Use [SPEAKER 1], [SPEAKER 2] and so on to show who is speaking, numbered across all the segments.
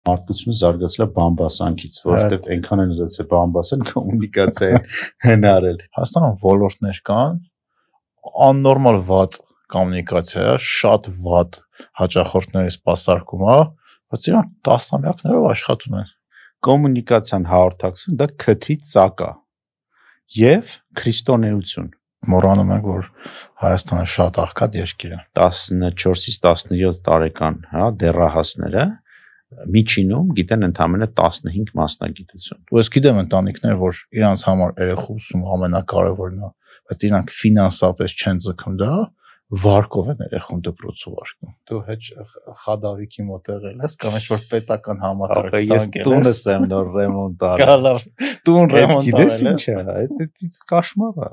[SPEAKER 1] Մարդկությունը զարգացել է բամբասանքից, որովհետև այնքան են ուզեցել բամբասել կոմունիկացիային հնարել։
[SPEAKER 2] Հասկանում ոլորտներ կան, աննորմալ վատ կոմունիկացիա է, շատ վատ հաճախորդների սպասարկում է, բայց իրանք տասնամյակներով աշխատում են։
[SPEAKER 1] Կոմունիկացիան հաղորդակցություն դա քթի ծակ է եւ քրիստոնեություն։
[SPEAKER 2] Մոռանում ենք, որ Հայաստանը շատ աղքատ երկիր է։
[SPEAKER 1] 14-ից 17 տարեկան, դեռահասները միջինում գիտեն ընդամենը 15 մասնագիտություն։
[SPEAKER 2] Ու ես գիտեմ ընտանիքներ, որ իրանց համար երեխու ուսումը ամենակարևորն է, բայց իրանք ֆինանսապես չեն ձգում դա, վարկով են երեխուն դպրոցով վարկում։ Դու հեչ խադավիկի մոտ եղել ես կամ ինչ-որ պետական համակարգ
[SPEAKER 1] սանկել ես։ Տունս եմ նոր ռեմոնտ արել։
[SPEAKER 2] Գալավ, տուն ռեմոնտ արել ես։
[SPEAKER 1] Այդ կաշմար է։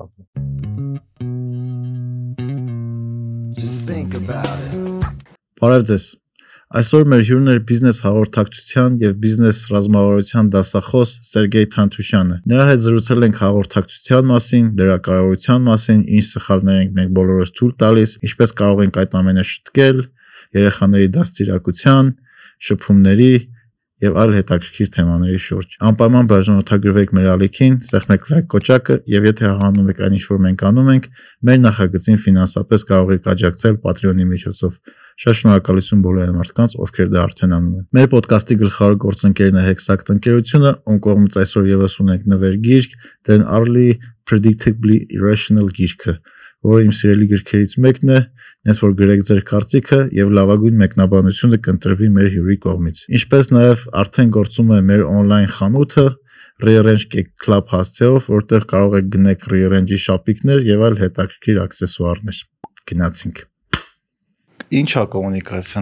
[SPEAKER 3] Just think about it.
[SPEAKER 2] Բարև ձեզ։ Այսօր մեր հյուրն է բիզնես հաղորդակցության եւ բիզնես ռազմավարության դասախոս Սերգեյ Թանթուշյանը։ Նրա հետ զրուցել ենք հաղորդակցության մասին, դրա կարևորության մասին, ինչ սխալներ ենք մենք բոլորս թույլ տալիս, ինչպես կարող ենք այդ ամենը շտկել, երեխաների դաստիարակության, շփումների եւ այլ հետաքրքիր թեմաների շուրջ։ Անպայման բաժանորդագրվեք մեր ալիքին, սեղմեք լայք կոճակը եւ եթե հաղանում եք այն ինչ որ մենք անում ենք, մեր նախագծին ֆինանսապես կարող եք աջակցել Patreon-ի միջոցով։ Շատ շնորհակալություն բոլոր այն մարդկանց, ովքեր դա արդեն անում են։ Մեր ոդկասթի գլխավոր գործընկերն է Hexact ընկերությունը, ում կողմից այսօր եւս ունենք նվեր գիրք, Dan Ariely Predictably Irrational գիրքը, որը իմ սիրելի գրքերից մեկն է, նես որ գրեք ձեր կարծիքը եւ լավագույն մեկնաբանությունը կընտրվի մեր հյուրի կողմից։ Ինչպես նաեւ արդեն գործում է մեր on-line խանութը Rearrange Club հասցեով, որտեղ կարող եք գնեք Rearrange-ի շապիկներ եւ այլ հետաքրքիր աքսեսուարներ։ Գնացինք։ Ինչ է կոմունիկացիան։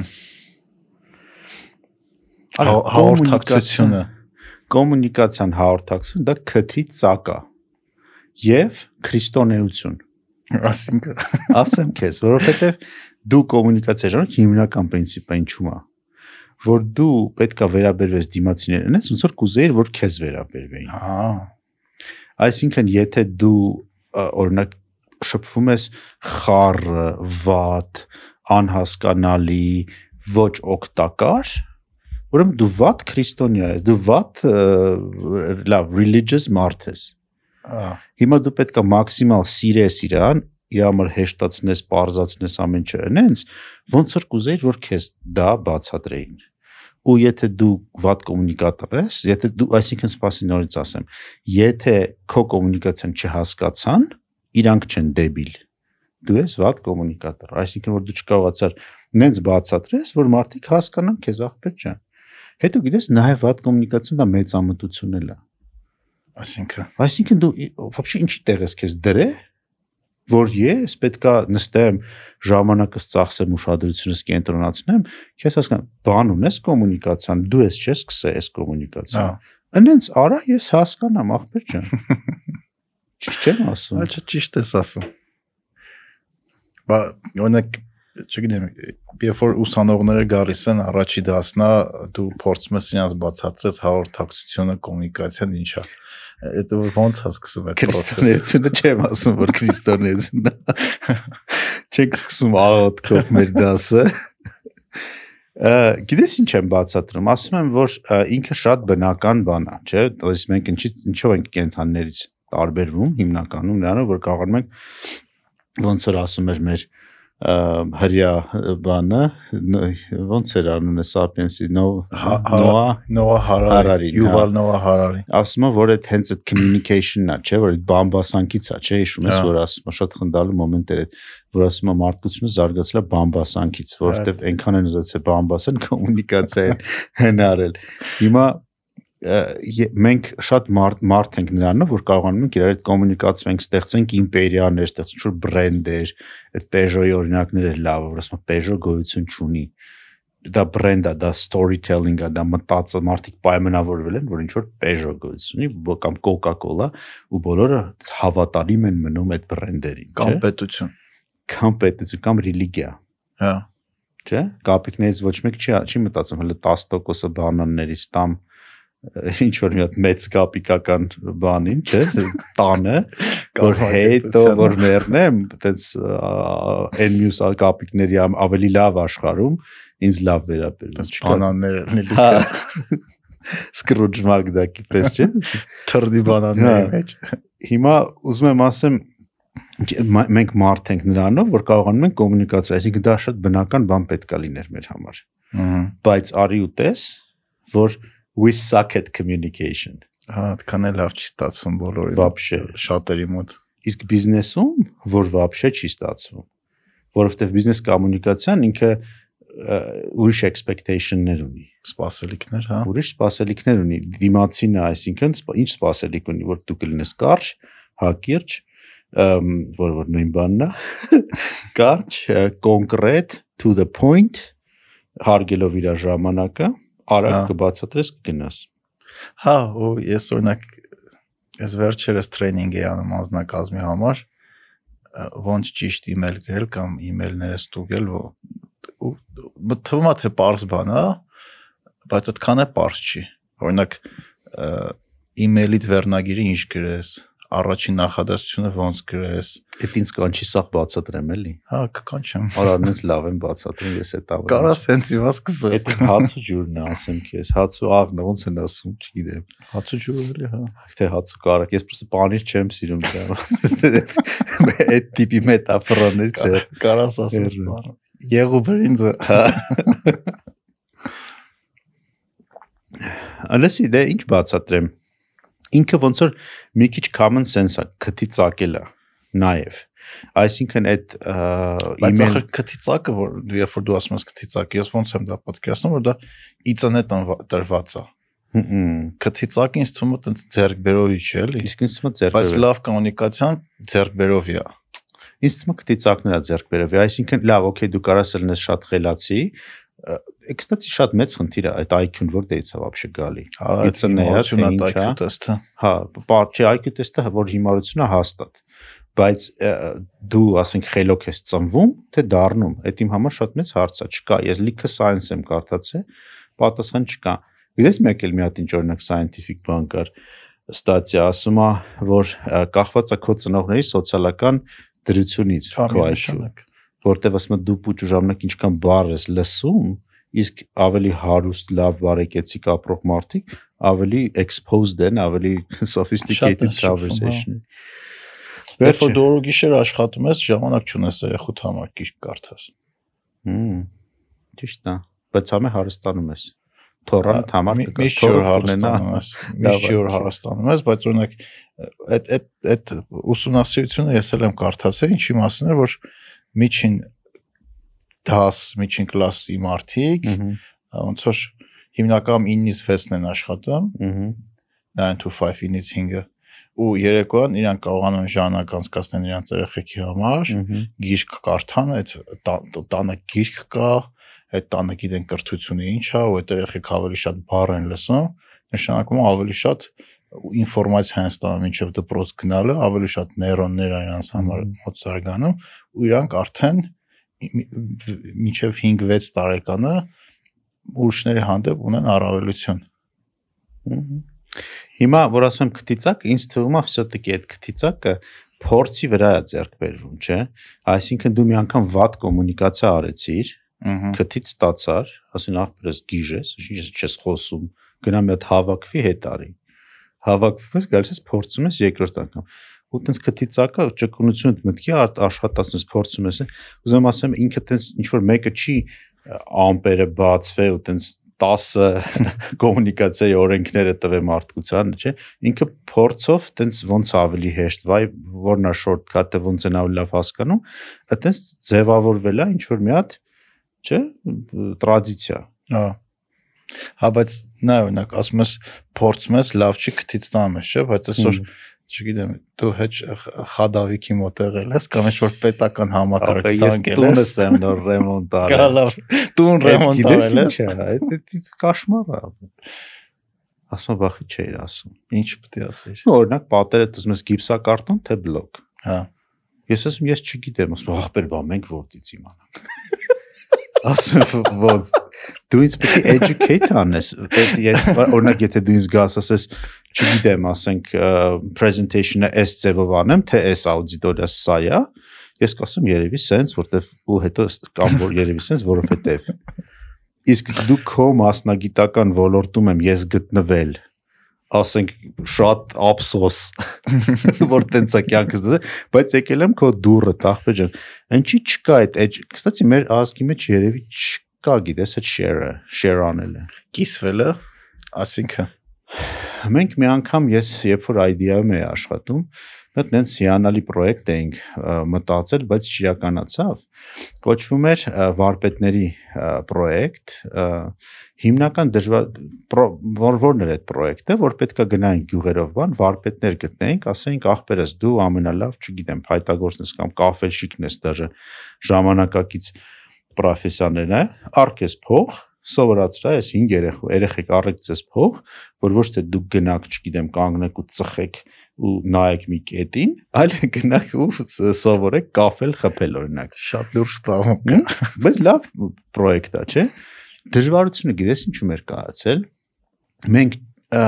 [SPEAKER 2] Հաղորդակցությունը։
[SPEAKER 1] Կոմունիկացիան հաղորդակցություն դա քթի ծակ է եւ քրիստոնեություն։ Ասեմ քեզ, որովհետեւ դու կոմունիկացիա ժամանակ հիմնական պրինցիպը ինչու՞մ է, որ դու պետքա վերաբերվես դիմացիներին, ոնց որ կուզեիր, որ քեզ վերաբերվեին։ Այսինքն, եթե դու օրինակ շփվում ես խառը, վատ, անհասկանալի, ոչ օգտակար, ուրեմն դու վատ քրիստոնյա ես, դու վատ լավ religious մարդ ես։ Հիմա դու պետք է մաքսիմալ սիրես իրան, իր համար հեշտացնես, պարզացնես ամեն ինչ այնց, ոնց որ կուզեիր, որ քեզ դա բացատրեին։ Ու եթե դու վատ կոմունիկատոր ես, եթե դու, այսինքն սպասի նորից ասեմ, եթե քո կոմունիկացիան չհասկացան, իրանք չեն դեբիլ։ Դու ես վատ կոմունիկատոր, այսինքն որ դու չկարողացար նենց բացատրես, որ մարդիկ հասկանան քեզ ախպեր ջան։ Հետո գիտես, նաև վատ կոմունիկացիան դա մեծամտություն էլ է։ Այսինքն դու вообще ինչի տեղ ես քեզ դրե, որ ես պետքա նստեմ, ժամանակս ծախսեմ, ուշադրությունս կենտրոնացնեմ, քեզ հասկանամ, բան ունես կոմունիկացիան, դու ես չես սկսե այս կոմունիկացիան։ Այնենց արա ես հասկանամ, ախպեր ջան։ Ճիշտ չեմ ասում։
[SPEAKER 2] Այո, ճիշտ ես ասում։ Բայց օրինակ, չգիտեմ, երբ որ ուսանողները գալիս են առաջի դասնա, դու փորձում ես իրենց բացատրես հաղորդակցությունը, կոմունիկացիան ինչ է։ Այդ ոնց է սկսում այդ
[SPEAKER 1] քրիստոնեությունը չեմ ասում, որ քրիստոնեությունն է։ Չենք սկսում աղոթքով մեր դասը։ Գիտես ինչ եմ բացատրում, ասում եմ, որ ինքը շատ բնական բան է, չէ՞, այսինքն մենք ինչով ենք կենդանիներից տարբերվում հիմնականում նրանով, որ կարողանում ենք ոնց որ ասում էր մեր հրյա բանը, ոնց էր անունը Sapiens-ի
[SPEAKER 2] Նոա Հարարի, Yuval Noah Harari։
[SPEAKER 1] Ասում է, որ այդ հենց այդ communication-ն է, չէ, որ այդ բամբասանքից է, չէ, հիշում ես, որ ասում է, շատ խնդալու մոմենտ էր այդ, որ ասում է մարդկությունը զարգացել է բամբասանքից, որովհետև այնքան են ուզեցել բամբասել կոմունիկացիային հնարել։ Հիմա մենք շատ մարդ ենք նրանով, որ կարողանում ենք իրար հետ կոմունիկացվենք, ստեղծենք իմպերիաներ, ստեղծենք ինչ-որ բրենդեր, այդ Peugeot-ի օրինակները լավ, որ ասում Peugeot գոյություն չունի։ Դա բրենդ է, դա storytelling է, դա մտածը մարդիկ պայմանավորվել են, որ ինչ-որ Peugeot գոյություն ունի կամ Coca-Cola ու բոլորը հավատարիմ են մնում այդ բրենդերին,
[SPEAKER 2] կամ պետություն,
[SPEAKER 1] կամ ռելիգիա։
[SPEAKER 2] Հա։ Չէ՞։
[SPEAKER 1] Կապիկներից ոչ մեկ չի մտածում, հələ 10%-ը բանաններից տամ ինչ որ մի հատ մեծ կապիկական բանին, չէ, տանը, որ հետո որ մեռնեմ, այտենց այն մյուս կապիկների ավելի լավ աշխարհում ինձ լավ վերաբերում։
[SPEAKER 2] Բանաններ լիքը
[SPEAKER 1] Սկրուջ Մակդակի պես, չէ։
[SPEAKER 2] թռդի բանանների մեջ։
[SPEAKER 1] Հիմա ուզում եմ ասեմ, մենք մարդ ենք նրանով, որ կարողանում ենք կոմունիկացիա, այսինքն դա շատ բնական բան պետք է լիներ մեր համար։ Բայց արի ու տես, որ we suck at communication։
[SPEAKER 2] Հա, այդքան էլ լավ չի ստացվում բոլորի
[SPEAKER 1] Вообще
[SPEAKER 2] շատերի մոտ։
[SPEAKER 1] Իսկ բիզնեսում, որ вообще չի ստացվում, որովհետև բիզնես կոմունիկացիան ինքը ուրիշ expectation-ներ ունի,
[SPEAKER 2] Սպասելիքներ, հա։
[SPEAKER 1] ուրիշ սպասելիքներ ունի, դիմացինը, այսինքն ինչ սպասելիք ունի, որ դու կլինես կարճ, հակիրճ, որ նույն բանն է, կարճ, կոնկրետ, to the point, հարգելով իր ժամանակը, արագ կբացատրես կգնաս։
[SPEAKER 2] Հա, ու ես օրինակ ես վերջերս տրեյնինգ էի անում անձնակազմի համար, ոնց ճիշտ email գրել կամ email-ները ստուգել, թվում է թե պարզ բան է, բայց այդքան է պարզ չի։ Օրինակ email-իդ վերնագիրը ինչ գրես, առաջին նախադասությունը ոնց գրես։
[SPEAKER 1] Էդ ինձ կանչի սա բացատրեմ էլի։
[SPEAKER 2] Հա, կկանչեմ։
[SPEAKER 1] Արանից լավ եմ բացատրում, ես այդ ավը։
[SPEAKER 2] Կարա սենց իվա սկսես։
[SPEAKER 1] Այդ հացու ջուրն է, ասեմ քեզ, հացու աղն ոնց են ասում, չգիտեմ։
[SPEAKER 2] Հացու ջուրը էլի, հա։
[SPEAKER 1] Թե հացու կարակ, ես պրոստը պանիր չեմ սիրում դա։ Այդ տիպի մետաֆորաներից է։
[SPEAKER 2] Կարաս ասես բան։ Եղու բրինձը։
[SPEAKER 1] Ալեսի դե ինչ բացատրեմ։ Ինքը ոնց որ մի քիչ common sense է, քթի ծակել է նաև։ Այսինքն այդ
[SPEAKER 2] բայց ախր քթի ծակը որ երբ որ դու ասում ես քթի ծակ, ես ոնց եմ դա պատկերացնում, որ դա իծնետ տրված է։ Քթի ծակը ինձ թվում է տենց ձեռքբերովի չէ, էլի։
[SPEAKER 1] Իսկ ինձ թվում է ձեռքբերով։
[SPEAKER 2] Բայց լավ կոմունիկացիան ձեռքբերովի է։
[SPEAKER 1] Ինձ թվում է քթի ծակն է ձեռքբերովի, այսինքն լավ, օքեյ դու կարաս լինես շատ խելացի, Կստացի շատ մեծ խնդիր է այդ IQ-ն որտեղից է вообще գալի։
[SPEAKER 2] Հիմարությունն է IQ տեստը։
[SPEAKER 1] Հա, չէ, IQ տեստը որ հիմարությունն է հաստատ։ Բայց դու ասենք խելոք ես ծնվում, թե դառնում, այդ իմ համար շատ մեծ հարց է, չկա։ Ես լիքը science եմ կարդացել, պատասխան չկա։ Գիտես մեկ էլ մի հատ ինչ օրինակ scientific բան կար, ստատիա ասում է, որ կախված է քո ծնողների սոցիալական դրությունից, քո IQ-ը, որտեղ ասում է դու փուճ ժամանակ ինչքան բառ ես լսում, իսկ ավելի հարուստ, լավ բարեկեցիկ ապրող մարդիկ ավելի exposed են, ավելի sophisticated conversation։
[SPEAKER 2] Երբ որ դու գիշեր աշխատում ես, ժամանակ չունես երեխուդ համար գիրք կարդաս։
[SPEAKER 1] Ճիշտ է, բայց ամե հարստանում ես։ Թորան համար
[SPEAKER 2] միշտ չոր հարստանում ես, միշտ չոր հարստանում ես, բայց օրինակ այդ ուսումնասիրությունը ես էլ եմ կարդացել, ինչի մասին է, որ միջին դաս, միջին կլասի մարդիկ, ոնց որ հիմնականում 9-ից 6-ն են աշխատում, 9 to 5, 9-ից 5-ը, ու երեկոյան իրանք կարողանում են ժամանակ անցկացնել իրանք երեխեքի համար, գիրք կարդան, այդ տանը գիրք կա, այդ տանը գիտեն կրթությունը ինչ է, ու այդ երեխեք ավելի շատ բառ են լսում, նշանակում է ավելի շատ ինֆորմացիա են ստանում մինչև դպրոց գնալը, ավելի շատ նեյրոններ են իրանց համար մոտ զարգանում, ու իրանք արդեն մինչև 5-6 տարեկանը ուրիշների հանդեպ ունեն առավելություն։
[SPEAKER 1] Հիմա որ ասում եմ քթիծակ, ինձ թվում է все-таки այդ քթիծակը փորձի վրա է ձեռք բերվում, չէ՞։ Այսինքն դու մի անգամ վատ կոմունիկացիա արեցիր, քթից ստացար, ասին ախպերս գիժես, չես խոսում, գնա մի հատ հավաքվի հետ արի։ Հավաքվում ես, գալիս ես փորձում ես երկրորդ անգամ։ Ու տենց քթիծակը ճկունությունդ մտքի աշխատացնում ես, փորձում ես։ Ուզում ասեմ ինքը տենց ինչ որ մեկը չի ամպերը բացվե ու տենց 10 կոմունիկացիայի օրենքները տվե մարդկությանը, չէ՞։ Ինքը փորձով տենց ոնց ավելի հեշտ, վայ որն է շորտքաթը, ոնց են ավելի լավ հասկանում, այտենց ձևավորվել է ինչ որ մի հատ, չէ՞, տրադիցիա։
[SPEAKER 2] Հա։ Հա, բայց նա օրինակ ասում ես փորձում ես լավ չի քթից տանում ես, չէ՞, բայց այսօր չգիտեմ, դու հեչ խադավիկի մոտ եղել ես կամ ինչ-որ պետական համակարգ ցանկել ես։
[SPEAKER 1] Տունս եմ նոր ռեմոնտ արել։
[SPEAKER 2] Գալավ, տուն ռեմոնտ արել ես։
[SPEAKER 1] Այդ կաշմար է։ Ասում բախի չէր ասում։
[SPEAKER 2] Ինչ պետք է ասեիր։
[SPEAKER 1] Օրինակ պատերը դուս ես գիպսակարտոն թե բլոկ։
[SPEAKER 2] Հա։
[SPEAKER 1] Ես ասում ես չգիտեմ, ասում ախպեր բա մենք որտից իմանանք։ Ասում ոնց Դու ինձ պետք է educate անես, ես օրինակ եթե դու ինձ գաս ասես, չգիտեմ, ասենք presentation-ը այս ձևով անեմ, թե այս աուդիտորիա սա է, ես կասեմ երևի sense, որտեվ ու հետո կամ որ երևի sense, որովհետև իսկ դու քո մասնագիտական ոլորտում եմ ես գտնվել, ասենք շատ ափսոս, որ տենց է կյանքս դες, բայց եկել եմ քո դուրը, ախպեր ջան, ինչի չկա այդ, կստացի մեր ազգի մեջ երևի չկա, գիտես, այդ share անելը,
[SPEAKER 2] կիսվելը, ասինքն
[SPEAKER 1] մենք մի անգամ ես երբ որ idea-ում էի աշխատում, մենք նենց հիանալի պրոյեկտ էինք մտածել, բայց չիրականացավ։ Կոչվում էր վարպետների պրոյեկտ, հիմնական դժվար որն էր այդ պրոյեկտը, որ պետքա գնայինք գյուղերով բան, վարպետներ գտնեինք, ասեինք ախպերս դու ամենալավ, չգիտեմ, փայտագործն ես կամ կաֆելշիկն ես դաժե ժամանակակից պրոֆեսիաներն է, արկես փող սովորացրա ես 5 երեխեք առեք ձեզ փող, որ ոչ թե դուք գնաք, չգիտեմ, կանգնեք ու ծխեք ու նայեք մի կետին, այլ գնաք ու սովորեք կաֆել խփել օրինակ։
[SPEAKER 2] Շատ լուրջ բան։
[SPEAKER 1] Բայց լավ պրոյեկտ է, չէ՞։ Դժվարությունը գիտես ինչու մեր կայացել։ Մենք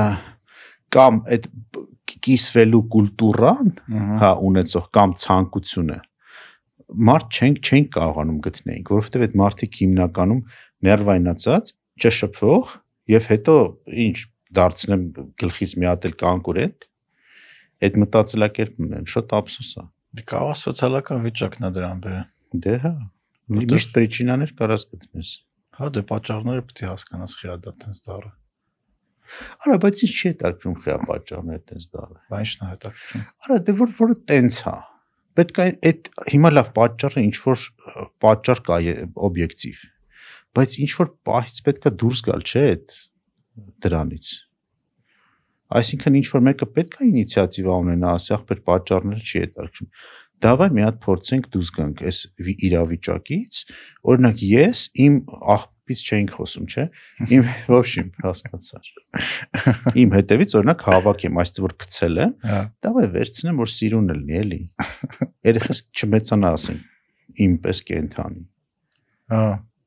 [SPEAKER 1] կամ այդ կիսվելու կուլտուրան, հա, ունեցող կամ ցանկությունը մարդ չենք կարողանում գտնենք, որովհետև այդ մարդիկ հիմնականում ներվայնացած, չշփվող եւ հետո ինչ դարձնեմ գլխից մի հատ էլ կանկուրենտ, այդ մտածելակերպն ունեն, շատ ափսոս է։
[SPEAKER 2] Կարող է սոցիալական վիճակն է դրան բերել։
[SPEAKER 1] Դե հա, միշտ պրիչինաներ կարաս գտնես։
[SPEAKER 2] Հա, դե պատճառները պետք է հասկանաս խիա դա տենց դառը։
[SPEAKER 1] Արա, բայց ինչ չի հետաքրքրում խիա պատճառները տենց դառը։
[SPEAKER 2] Բա ինչն է հետաքրքրում։
[SPEAKER 1] Արա, դե որը տենց է։ Պետք է այդ հիմա լավ պատճառը ինչ որ պատճառ կա օբյեկտիվ, բայց ինչ որ պահից պետքա դուրս գալ, չէ՞ այդ դրանից։ Այսինքն ինչ որ մեկը պետքա ինիցիատիվա ունենա, ասի ախպեր պատճառները չի հետաքրքրում։ Դավայ մի հատ փորձենք դուրս գանք այս իրավիճակից, օրինակ ես իմ աղբից չէինք խոսում, չէ՞։ Իմ ոչ իմ հասկացար։ Իմ հետևից օրինակ հավաքեմ, այսինքն որ գցել եմ, դավայ վերցնեմ որ սիրուն լինի, էլի։ Երեխաս չմեծանա ասեն, իմպես կենթանի։
[SPEAKER 2] Հա։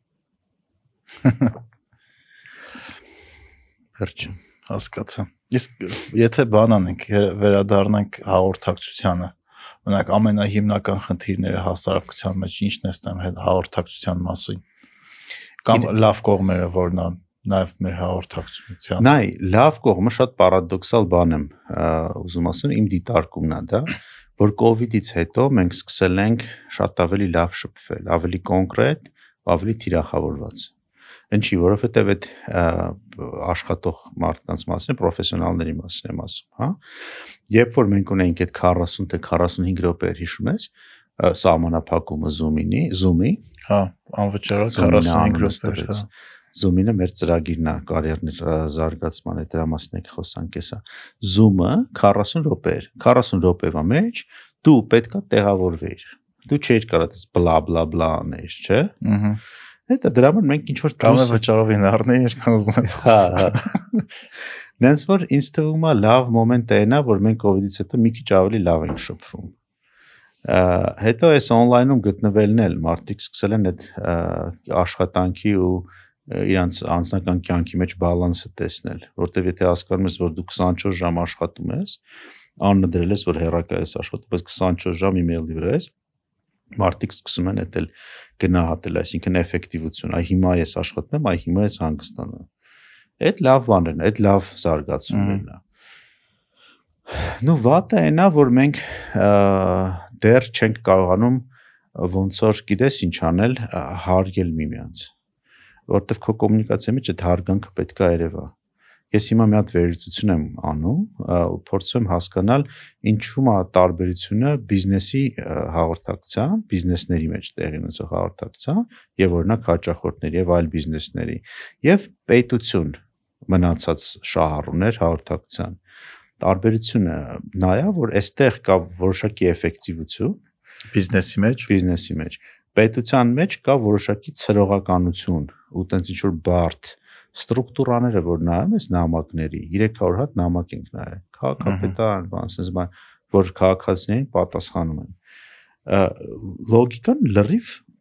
[SPEAKER 1] Վերջը
[SPEAKER 2] հասկացա։ Իսկ եթե բան անենք, վերադառնանք հաղորդակցությանը, օրինակ ամենահիմնական խնդիրները հասարակության մեջ ինչն է ստեմ հաղորդակցության մասին կամ լավ կողմերը որն են նաև մեր հաղորդակցության։
[SPEAKER 1] Նայ, լավ կողմը շատ պարադոքսալ բան եմ ուզում ասեմ, իմ դիտարկումն է դա, որ կոവിഡից հետո մենք սկսել ենք շատ ավելի լավ շփվել, ավելի կոնկրետ, ավելի թիրախավորված։ Ինչի, որովհետև այդ աշխատող մարդկանց մասին, պրոֆեսիոնալների մասին եմ ասում, հա։ Երբ որ մենք ունենք այդ 40 թե 45 րոպեեր հիշում ես, սահմանափակումը Zoom-ի,
[SPEAKER 2] հա, անվճար 45 րոպե։
[SPEAKER 1] Zoom-ը մեր ծրագիրն է, կարիերներ զարգացման է, դրա մասին եք խոսանք էսա։ Zoom-ը 40 րոպեեր, 40 րոպեվա մեջ դու պետքա տեղավորվեիր։ Դու չէիր կարող բլա բլա բլա անել, չէ՞։
[SPEAKER 2] Ահա։
[SPEAKER 1] Հետո դրա համար մենք ինչ որ
[SPEAKER 2] կամ վճարով են առնել, երկան ուզում ես
[SPEAKER 1] խոսել։ Նենց որ ինձ թվում է լավ մոմենտ է նա, որ մենք կոവിഡից հետո մի քիչ ավելի լավ ենք շփվում։ Հետո այս on-line-ում գտնվելն էլ մարդիկ սկսել են այդ աշխատանքի ու իրանց անձնական կյանքի մեջ բալանսը տեսնել, որտեվ եթե հասկանում ես, որ դու 24 ժամ աշխատում ես, անունը դրել ես, որ հեռակա ես աշխատում, բայց 24 ժամ email-ի վրա ես, մարդիկ սկսում են այդել գնահատել, այսինքն էֆեկտիվություն, այ հիմա ես աշխատում եմ, այ հիմա ես հանգստանում։ Այդ լավ բաներն են, այդ լավ զարգացումներն են։ Նու վատը այնա, որ մենք դեռ չենք կարողանում ոնց որ գիտես ինչ անել, հարգել միմյանց, որտեվ քո կոմունիկացիայի մեջ այդ հարգանքը պետք է երևա։ Ես հիմա մի հատ վերլուծություն եմ անում, փորձում եմ հասկանալ ինչու՞ է տարբերությունը բիզնեսի հաղորդակցության, բիզնեսների մեջ տեղի ունեցող հաղորդակցության եւ օրինակ հաճախորդների եւ այլ բիզնեսների եւ պետություն մնացած շահառուներ հաղորդակցության։ Տարբերությունը նա է, որ այստեղ կա որոշակի էֆեկտիվություն բիզնեսի մեջ, պետության մեջ կա որոշակի ցրողականություն ու տենց ինչ որ բարդ ստրուկտուրաները որ նայում ես նամակների 300 հատ նամակ ենք նայել քաղաքապետարան բան ասես բան որ քաղաքացիներին պատասխանում են լոգիկան լրիվ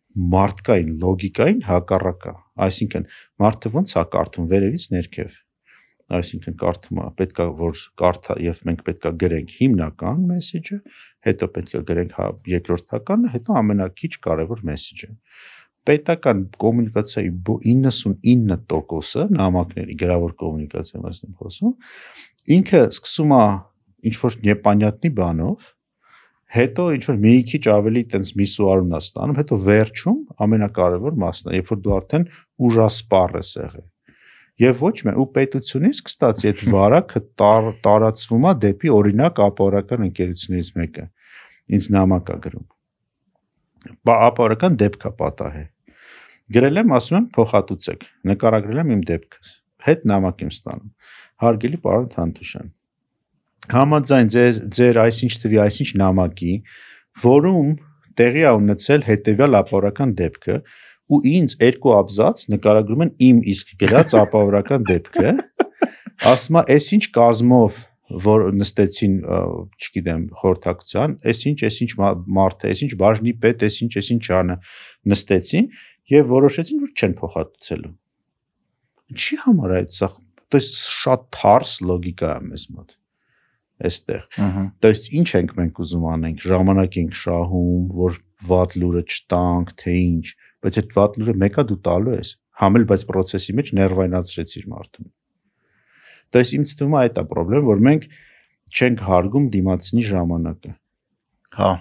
[SPEAKER 1] մարդկային լոգիկային հակառակ է։ Այսինքն մարդը ոնց է կարդում վերևից ներքև։ Այսինքն կարդում է, պետք է որ կարդա եւ մենք պետք է գրենք հիմնական մեսեջը, հետո պետք է գրենք երկրորդականը, հետո ամենակիչ կարևոր մեսեջը։ Պետական կոմունիկացիայի 99%-ը նամակների գրավոր կոմունիկացիա մասն եմ խոսում, ինքը սկսում է ինչ որ նեպանյատնի բանով, հետո ինչ որ մի քիչ ավելի տենց միսուարուն է ստանում, հետո վերջում ամենակարևոր մասն է, երբ որ դու արդեն ուժասպառ ես եղել։ Եվ ոչ միայն ու պետությունից կստացի այդ վարակը տարածվում է դեպի օրինակ ապօրական ընկերություններից մեկը։ Ինձ նամակ է գրում։ Ապօրական դեպք է պատահել։ Գրել եմ, ասում եմ փոխհատուցեք, նկարագրել եմ իմ դեպքս։ Հետ նամակ եմ ստանում։ Հարգելի պարոն Թանթուշյան, համաձայն ձեր այսինչ թվի այսինչ նամակի, որում տեղի է ունեցել հետևյալ ապօրական դեպքը, ու ինձ երկու աբզաց նկարագրում են իմ իսկ գրած ապօրական դեպքը, ասում է, այս ինչ կազմով որ նստեցին, չգիտեմ, խորհրդակցության, այս ինչ մարդ է, այս ինչ բաժնի պետ, այս ինչ անը նստեցին եւ որոշեցին, որ չեն փոխհատուցելու։ Ինչի համար է այդ սա, то есть շատ թարս լոգիկա է մեզ մոտ այստեղ։ То есть ինչ ենք մենք ուզում անենք, ժամանակ ենք շահում, որ վատ լուրը չտանք, թե ինչ, բայց այդ վատ լուրը մեկա դու տալու ես, համել բայց process-ի մեջ ներվայնացրեցիր մարդուն։ То есть ինձ թվում է այդ է խնդրեմ, որ մենք չենք հարգում դիմացինի ժամանակը։ Հա։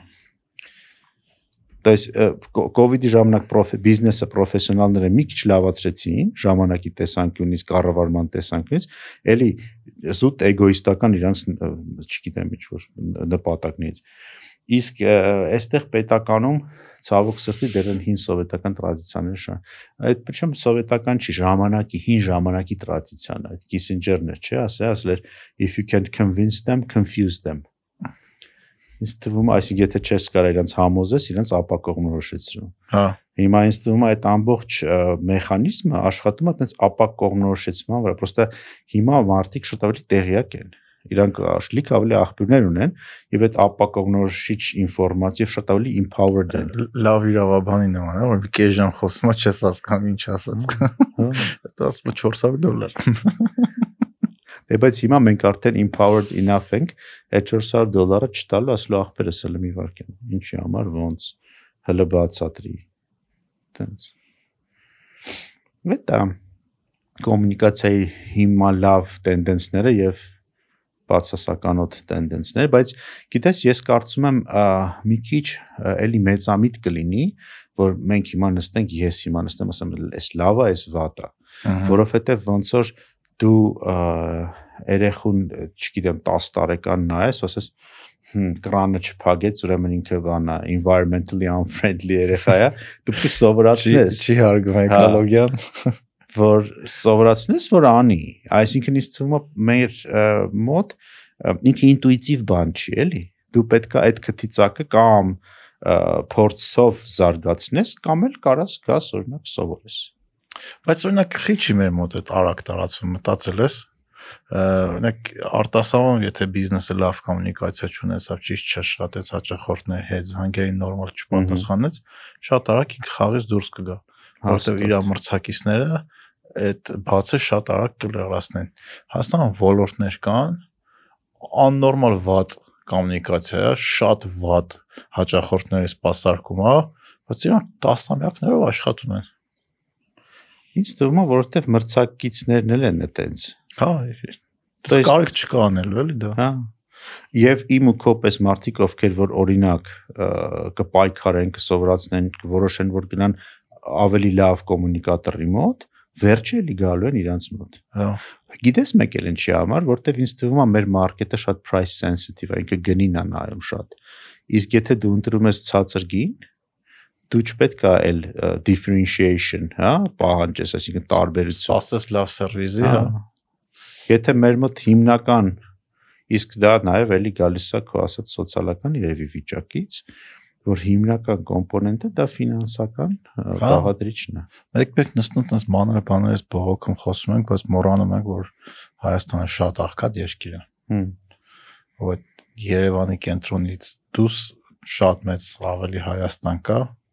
[SPEAKER 1] То есть COVID-ի ժամանակ բիզնեսը պրոֆեսիոնալները մի քիչ լավացրեցին ժամանակի տեսանկյունից, կառավարման տեսանկյունից, էլի զուտ էգոիստական իրանց, չգիտեմ ինչ որ նպատակներից։ Իսկ այստեղ պետականում ցավոք սրտի դեռ են հին սովետական տրադիցիաները շա։ Այդ причем սովետական չի, հին ժամանակի տրադիցիան է, այդ Կիսինջերն էր, չէ, ասել էր if you can't convince them, confuse them։ Ինձ թվում է, այսինքն եթե չես կարող իրանց համոզես, իրանց ապակողմնորոշեցրու։ Հա։ Հիմա ինձ թվում է այդ ամբողջ մեխանիզմը աշխատում է այդպես ապակողմնորոշեցման վրա, պրոստը հիմա մարդիկ շատ ավելի տեղյակ են։ Իրանք լիք ավելի աղբյուրներ ունեն եւ այդ ապակողմնորոշիչ ինֆորմացիա շատ ավելի empowered են։
[SPEAKER 2] Լավ իրավաբանի նման է, որ մի կես ժամ խոսում է, չես հասկանում ինչ ասած։ Դա ասում է $400։
[SPEAKER 1] Բայց հիմա մենք արդեն empowered enough ենք, այդ $400 չտալու, ասելու ախպերս հələ մի վարքեն։ Ինչի համար ոնց հələ բացատրի։ Տենց։ Դա կոմունիկացիայի հիմա լավ տենդենսները եւ բացասականոտ տենդենսներ, բայց գիտես, ես կարծում եմ մի քիչ էլի մեծամիտ կլինի, որ մենք հիմա նստենք, ես հիմա նստեմ, ասեմ, էս լավ է, էս վատ է, որովհետեւ ոնց որ դու երեխուն, չգիտեմ, 10 տարեկան նայես, ասես կրանը չփագեց, ուրեմն ինքը բանա environmentally unfriendly երեխա է, դու պետք է սովորացնես։
[SPEAKER 2] Չի հարգում էկոլոգիան,
[SPEAKER 1] որ սովորացնես, որ անի, այսինքն ինձ թվում է մեր մոտ ինքը ինտուիտիվ բան չի, էլի։ Դու պետք է այդ քթիծակը կամ փորձով զարգացնես, կամ էլ կարաս գաս օրինակ սովորես։
[SPEAKER 2] Բայց օրինակ քիչ մեր մոտ այդ արագ տարածվում, մտածել ես, օրինակ արտասահման եթե բիզնեսը լավ կոմունիկացիա չունեցավ, ճիշտ չաշխատեց հաճախորդների հետ, զանգերին նորմալ չպատասխանեց, շատ արագ ինքը խաղից դուրս կգա, որովհետև իր մրցակիցները այդ բացը շատ արագ կլրացնեն։ Հայաստանում ոլորտներ կան, աննորմալ վատ կոմունիկացիա է, շատ վատ հաճախորդների սպասարկում է, բայց իրանք տասնամյակներով աշխատում են։
[SPEAKER 1] Ինձ թվում է, որովհետև մրցակիցներն էլ են այտենց։
[SPEAKER 2] Հա, կարիք չկա անելու էլի դա։
[SPEAKER 1] Հա։ Եվ իմ ու քո պես մարդիկ, ովքեր որ օրինակ կպայքարեն, կսովորացնեն, կորոշեն, որ գնան ավելի լավ կոմունիկատորի մոտ, վերջը էլի գալու են իրանց մոտ։ Հա։ Գիտես մեկ էլ ինչի համար, որտեվ ինձ թվում է մեր մարքեթը շատ price sensitive է, ինքը գնին է նայում շատ։ Իսկ եթե դու ընտրում ես ցածր գին, դու չպետք է էլ differentiation, հա, պահանջես, այսինքն տարբերություն։
[SPEAKER 2] Ասես լավ սերվիսի, հա։
[SPEAKER 1] Եթե մեր մոտ հիմնական, իսկ դա նաև էլի գալիս է քո ասած սոցիալական երևի վիճակից, որ հիմնական կոմպոնենտը դա ֆինանսական բաղադրիչն է։
[SPEAKER 2] Մեկ-մեկ նստում տես մանր բաներս բողոքում խոսում ենք, բայց մոռանում ենք, որ Հայաստանը շատ աղքատ երկիր է։ Որ Երևանի կենտրոնից դուրս շատ մեծ ավելի Հայաստան կա,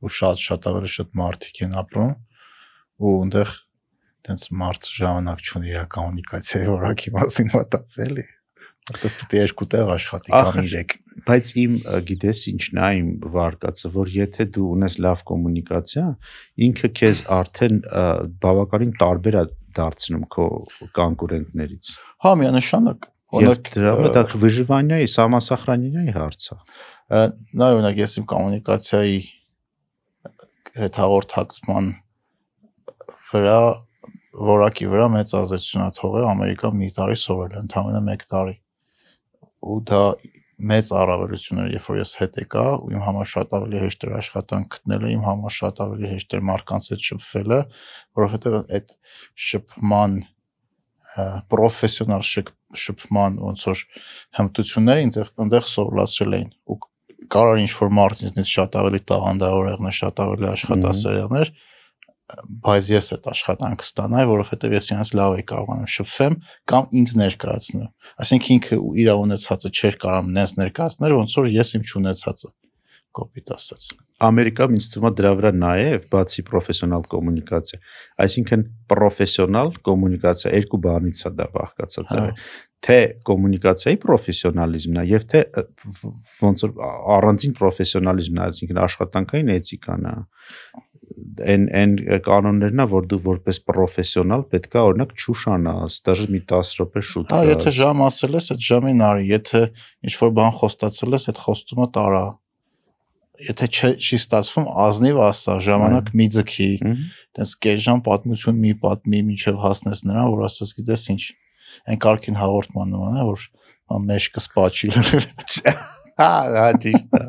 [SPEAKER 2] ու շատ ավելի շատ մարդիկ են ապրում ու այնտեղ տենց մարդ ժամանակ չունի իր կոմունիկացիայի որակի մասին մտածել է որտեղ պետք է երկու տեղ աշխատի կամ 3
[SPEAKER 1] բայց իմ գիտես ինչն է իմ վարկածը որ եթե դու ունես լավ կոմունիկացիա ինքը քեզ արդեն բավականին տարբեր է դարձնում քո կոնկուրենտներից
[SPEAKER 2] հա միանշանակ
[SPEAKER 1] օրինակ դա выживание-ի самосохранение-ի հարց է
[SPEAKER 2] նա օրինակ ես իմ կոմունիկացիայի հետ հաղորդակցման վրա որակի վրա մեծ ազդեցություն է թողել Ամերիկա մի տարի սովորել ընդամենը 1 տարի ու դա մեծ առավելություն էր երբ որ ես հետ եկա ու իմ համար շատ ավելի հեշտ էր աշխատանք գտնելը իմ համար շատ ավելի հեշտ էր մարդկանց հետ շփվելը որովհետև այդ շփման պրոֆեսիոնալ շփման ոնց որ հմտությունները ինձ այնտեղ սովորացրել էին ու կարող ինչ որ մարդ ինձնից շատ ավելի տաղանդավոր եղներ շատ ավելի աշխատասեր եղներ բայց ես այդ աշխատանքը ստանայի, որովհետև ես իրենց լավ էի կարողանում շփվեմ կամ ինձ ներկայացնել։ Այսինքն ինքը իր ունեցածը չէր կարող նենց ներկայացնել, ոնց որ ես իմ չունեցածը կոպիտ ասած։
[SPEAKER 1] Ամերիկայում ինձ թվում է դրա վրա նաև բացի պրոֆեսիոնալ կոմունիկացիա, այսինքն պրոֆեսիոնալ կոմունիկացիա երկու բանից է դա բաղկացած է, թե կոմունիկացիայի պրոֆեսիոնալիզմն է եւ թե ոնց որ առանձին պրոֆեսիոնալիզմն է, այսինքն աշխատանքային էթիկան է այն կանոններն է որ դու որպես պրոֆեսիոնալ պետք է օրինակ չուշանաս, դաժե մի 10 րոպե շուտ։
[SPEAKER 2] Հա, եթե ժամ ասել ես, այդ ժամին արի, եթե ինչ որ բան խոստացել ես, այդ խոստումը տարա։ Եթե չի ստացվում, ազնիվ ասա, ժամանակ մի ձգի, այտենց կես ժամ պատմություն մի պատմի, մինչև հասնես նրան, որ ասես գիտես ինչ, այն կարգին հաղորդման նման է, որ մեջքը սպաչի լրիվ։ Հա, ճիշտ է։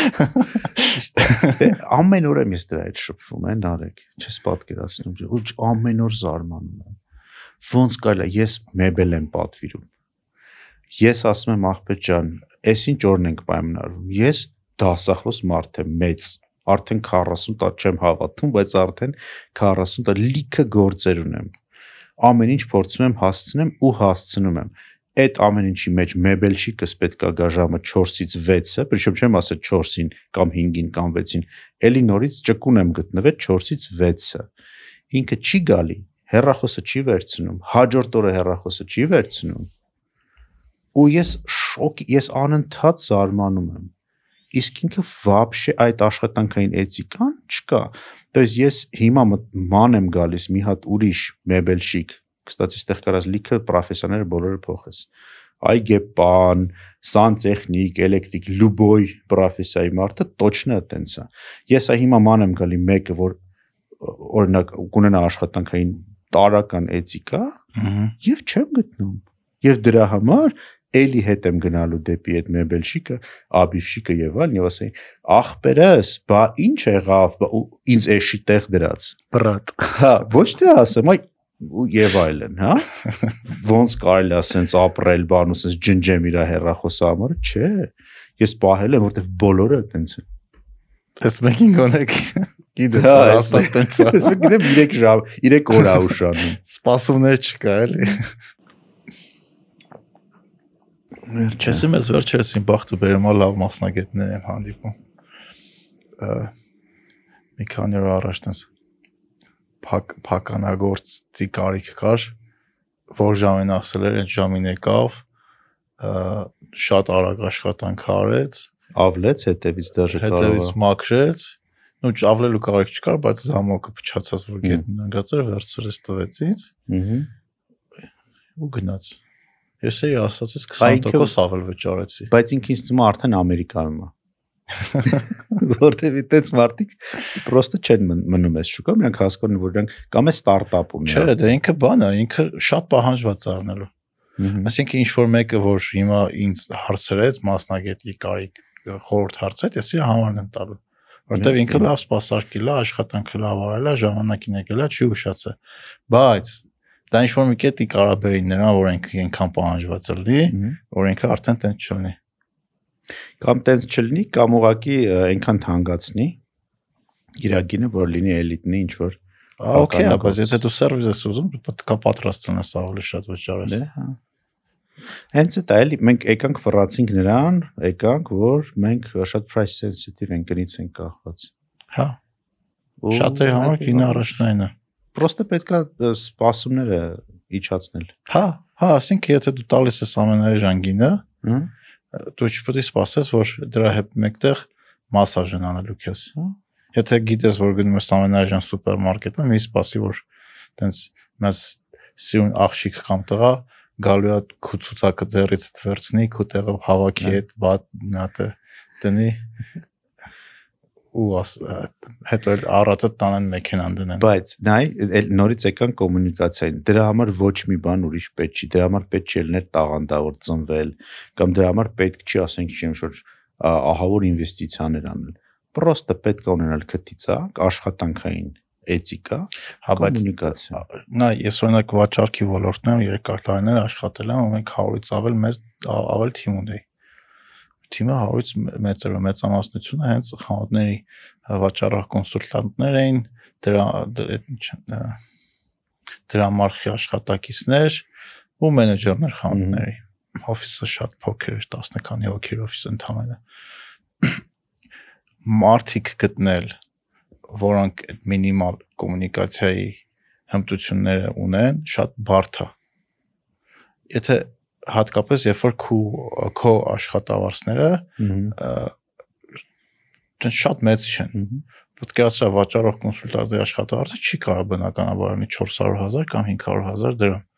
[SPEAKER 1] Ամեն օր եմ ես դրա հետ շփվում, Նարեկ, չես պատկերացնում, ու ամեն օր զարմանում եմ։ Ոնց կարելի է, ես մեբել եմ պատվիրում։ Ես ասում եմ աղբետ ջան, էս ինչ օրն ենք պայմանավորում։ Ես դասախոս մարդ եմ, մեծ, արդեն 40 տա չեմ հավատում, բայց արդեն 40 տա լիքը գործեր ունեմ։ Ամեն ինչ փորձում եմ հասցնեմ ու հասցնում եմ։ Այդ ամեն ինչի մեջ մեբելչիկս պետք է գա ժամը 4-ից 6-ը, причем չեմ ասել 4-ին կամ 5-ին կամ 6-ին, էլի նորից ճկուն եմ գտնվել 4-ից 6-ը։ Ինքը չի գալի, հեռախոսը չի վերցնում, հաջորդ օրը հեռախոսը չի վերցնում։ Ու ես անընդհատ զարմանում եմ։ Իսկ ինքը вообще այդ աշխատանքային էթիկան չկա։ То есть ես հիմա ման եմ գալիս մի հատ ուրիշ մեբելշիկ Кстати, ստեղ կարած լիքը պրոֆեսիոներները բոլորը փոխես։ Այգեպան, սանտեխնիկ, էլեկտրիկ, լուբոյ պրոֆեսիայի մարդը точно այտենց է։ Ես հիմա ման եմ գալի մեկը, որ օրինակ կունենա աշխատանքային տարական էթիկա, եւ չեմ գտնում։ Եվ դրա համար էլի հետ եմ գնալու դեպի այդ մեբելշիկը, աբիվշիկը եւ այլն, եւ ասեի, ախպերս, բա ինչ եղավ, ինձ էշի տեղ դրած։
[SPEAKER 2] Բրատ։
[SPEAKER 1] Հա, ոչ թե ասեմ, այ եւ այլն, հա։ Ոնց կարելի է ասենց ապրել, բան ու ասենց ջնջեմ իր հեռախոսի համար, չէ։ Ես պահել եմ, որտեվ բոլորը այտենց են։
[SPEAKER 2] Ես մեկին գոնեք գիտես, ասած այտենց է։
[SPEAKER 1] Ես գիտեմ 3 ժամ, 3 օր է ուշանում։
[SPEAKER 2] Սպասումներ չկա, էլի։ Չես մեզ վերջերս իմ բախտը բերում է լավ մասնագետներ եմ հանդիպում։ Մի քանի օր առաջ տես փականագործի կարիք կար, որ ժամին ասել էր, այդ ժամին եկավ, շատ արագ աշխատանք արեց,
[SPEAKER 1] ավլեց հետևից դաժե կարող
[SPEAKER 2] հետևից մաքրեց, նույն ավլելու կարիք չկար, բայց զամոկը փչացած, որ գետնին ընկած էր, վերցրեց տվեց ինձ, ու գնաց։ Ես էի ասած, ես 20% ավել վճարեցի։
[SPEAKER 1] Բայց ինքը ինձ թվում է արդեն Ամերիկայում է։ Որտեւ այդպես մարդիկ պրոստը չեն մնում այս շուկայում, նրանք հասկանում են, որ նրանք կամ է ստարտափ ունեն։
[SPEAKER 2] Չէ, դա ինքը բան է, ինքը շատ պահանջված է առնելու։ Այսինքն ինչ որ մեկը, որ հիմա ինձ հարցրեց, մասնագետի կարիք խորհուրդ հարցրեց, ես իր համարն եմ տալու։ Որտեւ ինքը լավ սպասարկել է, աշխատանքը լավ արել է, ժամանակին եկել է, չի ուշացել։ Բայց դա ինչ որ մի կետի կարա բերի նրան, որ այնքան պահանջված լինի, որ ինքը արդեն տենց չլինի։
[SPEAKER 1] Կամ տենց չլինի, կամ ուղղակի այնքան թանկացնի իրագինը, որ լինի էլիտնի ինչ որ։
[SPEAKER 2] Okay, բայց եթե դու սերվիս ես ուզում, պետք է պատրաստ լինես ավելի շատ վճարես։
[SPEAKER 1] Դե հա։ Հենց դա էլի մենք եկանք ֆռացինք նրան, եկանք, որ մենք շատ price sensitive ենք, գնից ենք կախված։
[SPEAKER 2] Հա։ Շատերի համար գինը առաջնային է։
[SPEAKER 1] Պրոստը պետքա սպասումները իջացնել։
[SPEAKER 2] Հա, ասինքն եթե դու տալիս ես ամենայժան գինը, դու չպետք է սպասես, որ դրա հետ մեկտեղ մասաժ են անելու քեզ։ Եթե գիտես, որ գնում ես ամենայժան սուպերմարկետը, մի սպասի, որ տենց մեծ սիրուն աղջիկ կամ տղա գալու է քու ցուցակը ձեռից վերցնի, քու տեղը հավաքի հետ բաթ տնի ու հետո էլ առածը տանեն մեքենան դնեն։
[SPEAKER 1] Բայց նայ նորից եկան կոմունիկացիային։ Դրա համար ոչ մի բան ուրիշ պետք չի։ Դրա համար պետք չի լինել տաղանդավոր ծնվել կամ դրա համար պետք չի, ասենք, ինչ որ ահավոր ինվեստիցիաներ անել։ Պրոստը պետք է ունենալ քթիցակ, աշխատանքային էթիկա, կոմունիկացիա։
[SPEAKER 2] Նա ես օրինակ վաճառքի ոլորտում եմ երկար տարիներ աշխատել եմ, ու մենք 100-ից ավել թիմ ունեի։ Թիմը 100-ից մեծամասնությունը հենց խանութների վաճառող կոնսուլտանտներ էին, դրամարկղի աշխատակիցներ ու մենեջերներ խանութների։ Օֆիսը շատ փոքր էր, 10 քանի հոգի օֆիս ընդհանրապես։ Մարդիկ գտնել, որոնք այդ մինիմալ կոմունիկացիայի հմտությունները ունեն, շատ բարդ է։ Եթե հատկապես երբ որ քո աշխատավարձները շատ մեծ չեն։ Պետք է ասա վաճառող կոնսուլտանտի աշխատավարձը չի կարող բնականաբար լինի 400,000 կամ 500,000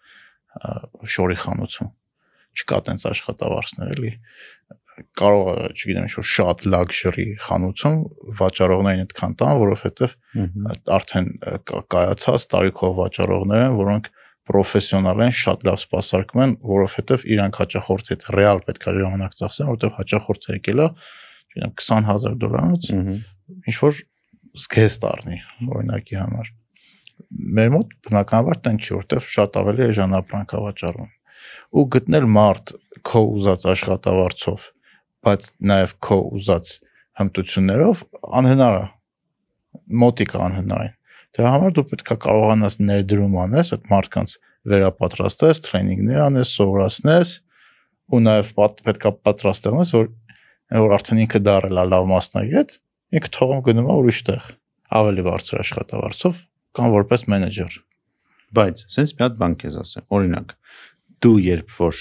[SPEAKER 2] դրամ շորի խանութում։ Չկա տենց աշխատավարձներ, էլի։ Կարող է, չգիտեմ, ինչ-որ շատ լաքժերի խանութում վաճառողներին այդքան տան, որովհետև արդեն կայացած տարիքով վաճառողներ են, որոնք պրոֆեսիոնալ են, շատ լավ սպասարկում են, որովհետև իրանք հաճախորդի հետ ռեալ պետք է ժամանակ ծախսեն, որովհետև հաճախորդը եկել է, չգիտեմ, $20,000, ինչ որ զգեստ առնի օրինակի համար։ Մեր մոտ բնականաբար տեն չի, որովհետև շատ ավելի էժանապրանք է վաճառվում։ Ու գտնել մարդ քո ուզած աշխատավարձով, բայց նաև քո ուզած հմտություններով անհնար է, մոտիկ անհնար է։ Դրա համար դու պետք է կարողանաս ներդրում անես, այդ մարդկանց վերապատրաստես, տրեյնինգներ անես, սովորացնես ու նաև պետք է պատրաստես, որ արդեն ինքը դարել է լավ մասնագետ, ինքը թողում գնում է ուրիշ տեղ, ավելի բարձր աշխատավարձով կամ որպես մենեջեր։
[SPEAKER 1] Բայց sense մի հատ բան քեզ ասեմ, օրինակ, դու երբ որ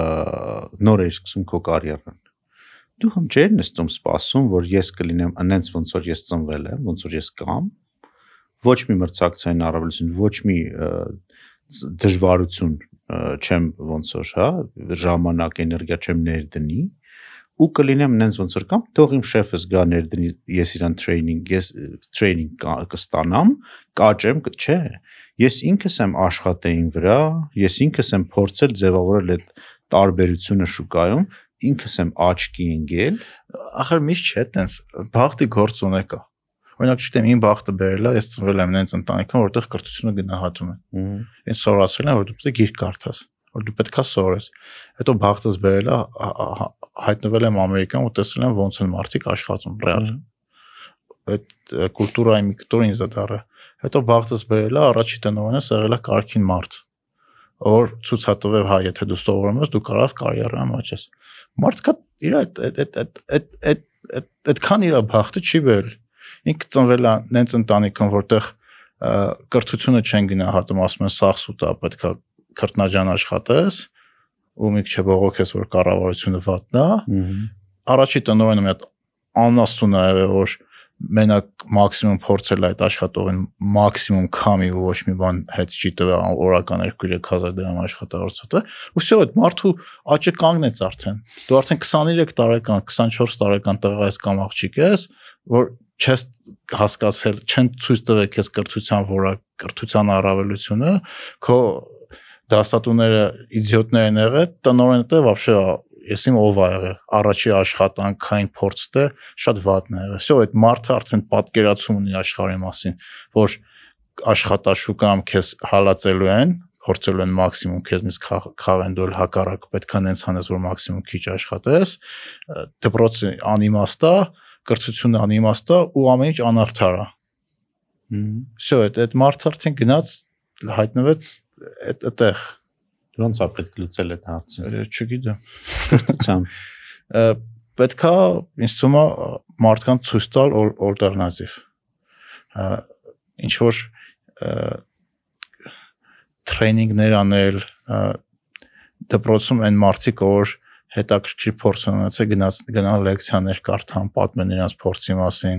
[SPEAKER 1] նոր ես սկսում քո կարիերան, դու համ չես նստում սպասում, որ ես կլինեմ այնց ոնց որ ես ծնվել եմ, ոնց որ ես կամ ոչ մի մրցակցային առավելություն, ոչ մի դժվարություն չեմ ոնց որ, հա, ժամանակ, էներգիա չեմ ներդնի ու կլինեմ այնց ոնց որ կամ թող իմ շեֆս գա ներդնի, ես իրան տրեյնինգ կստանամ, կաճեմ, չէ։ Ես ինքս եմ աշխատել իմ վրա, ես ինքս եմ փորձել ձևավորել այդ տարբերությունը շուկայում, ինքս եմ աչքի ընկել,
[SPEAKER 2] ախր միշտ չէ, տենց բախտի գործ ունեկա։ Օրինակ, չգիտեմ, իմ բախտը բերել է, ես ծնվել եմ նենց ընտանիքում, որտեղ կրթությունը գնահատում են։ Ինձ սովորացրել են, որ դու պետք է գիրք կարդաս, որ դու պետք է սովորես։ Հետո բախտս բերել է, հայտնվել եմ Ամերիկայում ու տեսել եմ ոնց են մարդիկ աշխատում, ռեալ։ Այդ կուլտուրայի մի կտոր ինձ է դառը։ Հետո բախտս բերել է, առաջի տնօրենս եղել է կարգին մարդ, որ ցուցատվև, հա, եթե դու սովորում ես, դու կարաս կարիերան աճես։ Մարդկա իր այդքան իր բախտը չի բերել։ Ինքը ծնվել է նենց ընտանիքում, որտեղ կրթությունը չեն գնահատում, ասում են սաղ սուտ է, պետք է քրտնաջան աշխատես, ու մի քիչ բողոքես, որ կառավարությունը վատն է։ Առաջի տնօրենը մի հատ անասուն է եղել, որ մենակ մաքսիմում փորձել այդ աշխատողին մաքսիմում քամի ու ոչ մի բան հետ չի տվել օրական 2-3,000 դրամ աշխատավարձը, ու всё, այդ մարդու աճը կանգնեց արդեն։ Դու արդեն 23 տարեկան, 24 տարեկան տղա ես կամ աղջիկ ես, որ չես հասկացել, չեն ցույց տվել քեզ կրթության առավելությունը, քո դասատուները իդիոտներ են եղել, տնօրենը դե вообще ես իմ ով ա եղել, առաջի աշխատանքային փորձը շատ վատն է եղել։ Всё, այդ մարդը արդեն պատկերացում ունի աշխարհի մասին, որ աշխատաշուկայում քեզ հալածելու են, փորձելու են մաքսիմում քեզնից խաղեն, դու հակառակ պետք է նենց անես, որ մաքսիմում քիչ աշխատես, դպրոցը անիմաստ է, կրթությունը անիմաստ է ու ամեն ինչ անարդար է։ Всё, այդ մարդը արդեն գնաց հայտնվեց այդտեղ։
[SPEAKER 1] Ոնց է պետք լուծել այդ հարցը։
[SPEAKER 2] Չգիտեմ։
[SPEAKER 1] Կրթությամբ
[SPEAKER 2] պետքա ինձ թվում է մարդկանց ցույց տալ ալտերնատիվ։ ինչ որ տրեյնինգներ անել դպրոցում այն մարդիկ որ հետաքրքիր փորձ ունեցել գնալ լեկցիաներ կարդան պատմեն իրենց փորձի մասին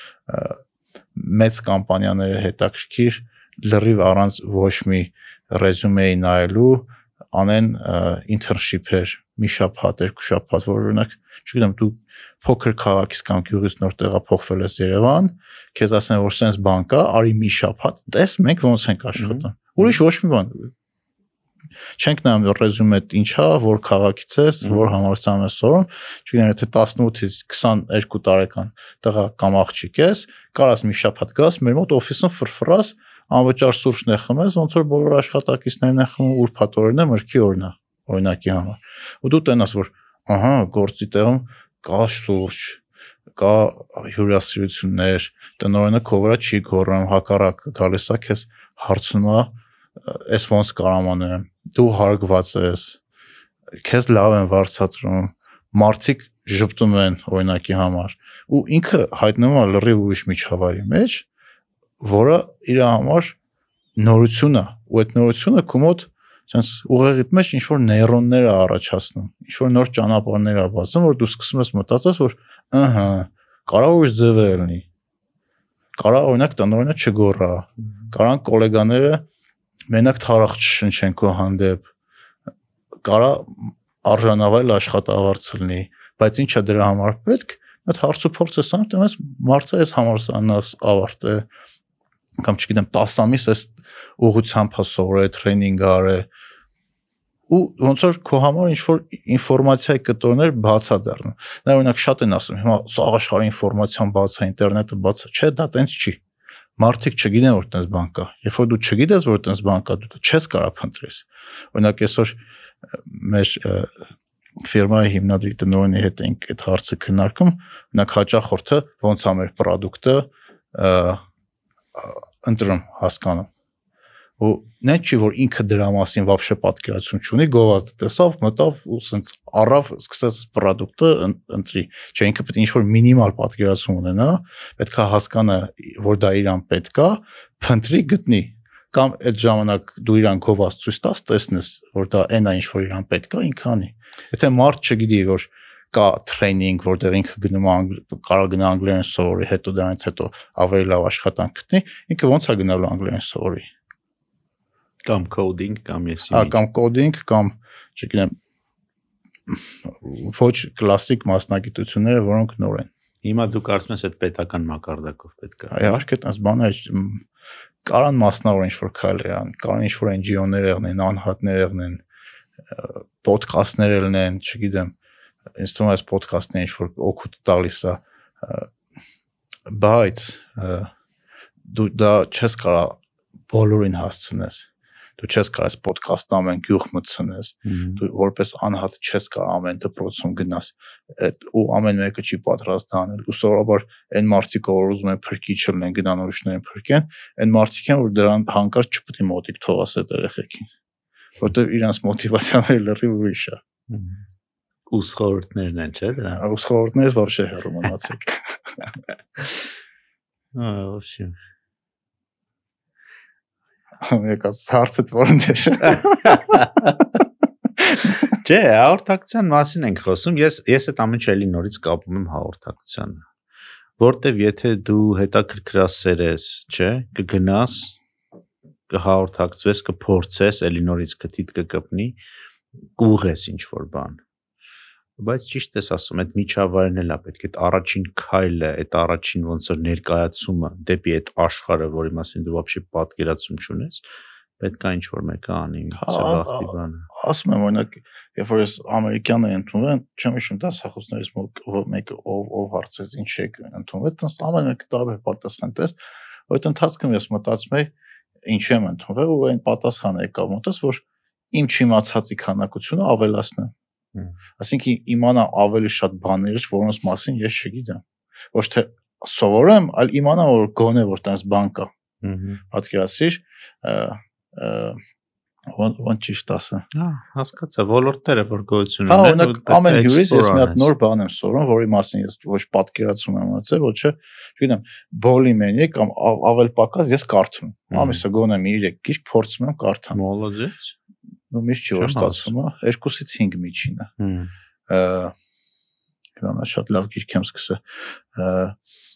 [SPEAKER 2] մեծ կամպանիաները հետաքրքիր լրիվ առանց ոչ մի ռեզյումեի նայելու անեն internship-եր մի շաբաթ երկու շաբաթ որ օրինակ չգիտեմ դու փոքր քաղաքից կամ գյուղից նոր տեղափոխվել ես Երևան քեզ ասեն որ sense բան կա արի մի շաբաթ տես մենք ոնց ենք աշխատում ուրիշ ոչ մի բան չենք նայում ռեզյումեդ ինչա որ քաղաքից ես որ համալսարան ես սովորում չգիտեմ եթե 18-ից 22 տարեկան տղա կամ աղջիկ ես կարաս մի շաբաթ գաս մեր մոտ օֆիսում ֆրֆրաս անվճար սուրճներ խմես ոնց որ բոլոր աշխատակիցներն են խմում ուրբաթ օրն է մրգի օրն է օրինակի համար ու դու տենաս որ ահա գործի տեղում կա սուրճ կա հյուրասիրություններ տնօրենը քո վրա չի գոռում հակառակ գալիս է քեզ հարցնում է ես ոնց կարամ անեմ դու հարգված ես քեզ լավ են վարձատրում մարդիկ ժպտում են օրինակի համար ու ինքը հայտնվում է լրիվ ուրիշ միջավայրի մեջ որը իր համար նորություն է ու այդ նորությունը քո մոտ sense ուղեղիդ մեջ ինչ որ նեյրոններ է առաջացնում ինչ որ նոր ճանապարհներ է բացում որ դու սկսում ես մտածես որ ըհը կարող ուրիշ ձևեր լինի կարող օրինակ տնօրենը չգոռա կարան գոլեգաները մենակ թարախ չշնչեն քո հանդեպ կարա արժանավայել աշխատավարձ լինի բայց ինչա դրա համար պետք այդ հարց ու փորձ ես անում դեմս մարդը այս համալսարանն ավարտե կամ չգիտեմ 10 ամիս այս ուղղությամբ հասորը տրեյնինգ արե ու ոնց որ քո համար ինչ որ ինֆորմացիայի կտորներ բացա դառնում դա օրինակ շատ են ասում հիմա սա աշխարհի ինֆորմացիան բացա ինտերնետը բացա չէ դա տենց չի մարդիկ չգիտեն որ տենց բան կա երբ որ դու չգիտես որ տենց բան կա դու չես կարող փնտրես օրինակ այսօր մեր ֆիրմայի հիմնադրի տնօրենի հետ ենք այդ հարցը քննարկում օրինակ հաճախորդը ոնց է մեր product-ը ընտրում հասկանում ու նա չի որ ինքը դրա մասին вообще պատկերացում չունի գովազդը տեսավ մտավ ու սենց առավ սկսեց product-ը ընտրի չէ ինքը պետք է ինչ որ մինիմալ պատկերացում ունենա պետք է հասկանա որ դա իրան պետք է փնտրի գտնի կամ այդ ժամանակ դու իրան գովազդ ցույց տաս տեսնես որ դա այնա ինչ որ իրան պետք է ինքը անի եթե մարդ չգիտի որ կա տրեյնինգ որտեղ ինքը գնում է կարող գնա անգլերեն սովորի հետո դրանից հետո ավելի լավ աշխատանք գտնի ինքը ոնց է գնալու անգլերեն սովորի
[SPEAKER 1] կամ coding կամ եսի
[SPEAKER 2] կամ coding կամ չգիտեմ ոչ կլասիկ մասնագիտությունները որոնք նոր են
[SPEAKER 1] հիմա դու կարծում ես այդ պետական մակարդակով պետք է
[SPEAKER 2] իհարկե այդպես բաներ կարան մասնավոր ինչ որ քայլեր ան կարան ինչ որ NGO-ներ եղնեն անհատներ եղնեն պոդքասթներ ելնեն չգիտեմ ինձ թվում է այս պոդքասթները ինչ որ օգուտ տալիս է բայց դու դա չես կարող բոլորին հասցնես դու չես կարող պոդքասթ ամեն գյուղ մտցնես դու որպես անհատ չես կարող ամեն դպրոցում գնաս ու ամեն մեկը չի պատրաստ անել ու սովորաբար այն մարդիկ որ ուզում են փրկիչ լինեն գնան ուրիշներին փրկեն այն մարդիկ են որ դրան հանկարծ չպետք է մոտիկ թողաս այդ երեխեքին որտեղ իրանց մոտիվացիաները լրիվ ուրիշ է
[SPEAKER 1] ուսխորհուրդներն են չէ դրա
[SPEAKER 2] ուսխորհուրդներից вообще հեռու մնացեք
[SPEAKER 1] вообще
[SPEAKER 2] Եկած հարցը որն է
[SPEAKER 1] Չէ, հաղորդակցության մասին ենք խոսում։ Ես այդ ամեն ինչ էլի նորից կապում եմ հաղորդակցությանը։ Որտեվ եթե դու հետաքրքրասեր ես, չէ, կգնաս, կհաղորդակցվես, կփորձես, էլի նորից քթիդ կկպնի, կուղես ինչ որ բան։ Բայց ճիշտ ես ասում, այդ միջավայրն էլ է պետք է այդ առաջին քայլը, այդ առաջին ոնց որ ներկայացումը դեպի այդ աշխարհը, որի մասին դու вообще պատկերացում չունես, պետք է ինչ որ մեկը անի, ծավալի բանը։
[SPEAKER 2] Ասում եմ օրինակ, երբ որ ես ամերիկյան եմ ընդունվել, չեմ հիշում դասախոսներից մեկը ով հարցրեց ինչ եք ընդունվել, տենց ամեն մեկը տարբեր պատասխան տար, որ այդ ընթացքում ես մտածում եի ինչ եմ ընդունվել ու այն պատասխանը եկավ մոտս, որ իմ չիմացածի քանակությունը ավելացնեմ։ Այսինքն իմանա ավելի շատ բաներ, որոնց մասին ես չգիտեմ։ Ոչ թե սովորեմ, այլ իմանա որ գոնե որ տես բան կա։ Պատկերացրիր, Ոնց ճիշտ ասեմ։
[SPEAKER 1] Հասկացա, ոլորտները որ գոյություն
[SPEAKER 2] Հա,
[SPEAKER 1] ունեն,
[SPEAKER 2] օրինակ ամեն հյուրից ես մի հատ նոր բան եմ սովորում, որի մասին ես ոչ պատկերացում եմ ունեցել, ոչ չգիտեմ, բոլի մենի կամ ավել պակաս ես կարդում։ Ամիսը գոնե մի 3 գիրք փորձում եմ կարդամ։
[SPEAKER 1] Մոլոդեց։
[SPEAKER 2] Ну միշտ չի որ ստացվում է, 2-ից 5 միջինը։ Հիմա շատ լավ գիրք եմ սկսել։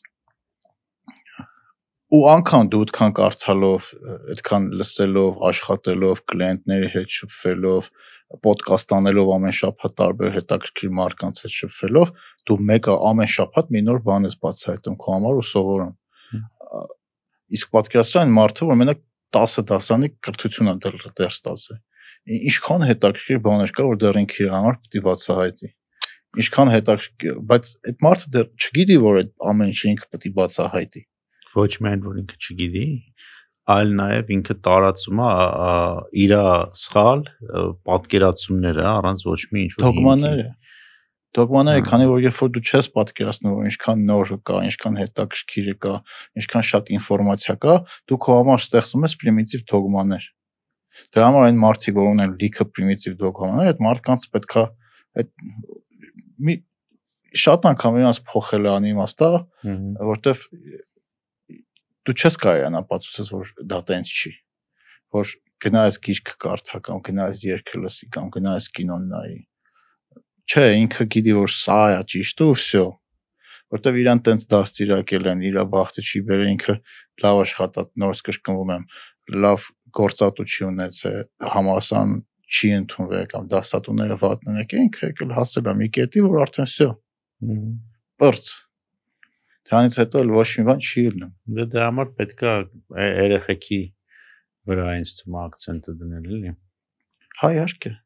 [SPEAKER 2] Ու անգամ դու այդքան կարդալով, այդքան լսելով, աշխատելով, կլիենտների հետ շփվելով, ոդկաստ անելով ամեն շաբաթ տարբեր հետաքրքիր մարդկանց հետ շփվելով, դու մեկը ամեն շաբաթ մի նոր բան ես բացահայտում քո համար ու սովորում։ Իսկ պատկերացրու այն մարդը, որ մենակ 10 դասանի կրթություն է դեռ ստացել։ Ինչքան հետաքրքիր բաներ կա, որ դեռ ինքը իր համար պետք է բացահայտի։ Ինչքան հետաքրքիր, բայց այդ մարդը դեռ չգիտի, որ այդ ամեն ինչը ինքը պետք է բացահայտի։
[SPEAKER 1] Ոչ միայն որ ինքը չգիտի, այլ նաև ինքը տարածում է իր սխալ պատկերացումները առանց ոչ մի ինչ-որ
[SPEAKER 2] դոգմաները, քանի որ երբ որ դու չես պատկերացնում, որ ինչքան նոր կա, ինչքան հետաքրքիր կա, ինչքան շատ ինֆորմացիա կա, դու քո համար ստեղծում ես պրիմիտիվ դոգմաներ։ Դրա համար այն մարդիկ, որ ունեն լիքը պրիմիտիվ դոգմաներ, այդ մարդկանց պետքա այդ շատ անգամ իրանց փոխել անիմաստա, որտեվ դու չես կարողանա ապացուցել, որ դա տենց չի, որ գնայես գիրք կարդա կամ գնայես երգ լսի կամ գնայես կինոն նայի։ Չէ, ինքը գիտի, որ սա է ճիշտ ու վсё, որտեվ իրան տենց դաստիարակել են, իր բախտը չի բերել, ինքը լավ աշխատած, նորից կրկնվում եմ, լավ գործատու չի ունեցել, համալսարան չի ընդունվել կամ դասատուները վատն են եկել, ինքը եկել հասել է մի կետի, որ արդեն վсё։ Բրց։ Դրանից հետո էլ ոչ մի բան չի ելնում։
[SPEAKER 1] Դրա համար պետք է երեխեքի վրա ինձ թվում է ակցենտը դնել, էլի։
[SPEAKER 2] Հա, իհարկե։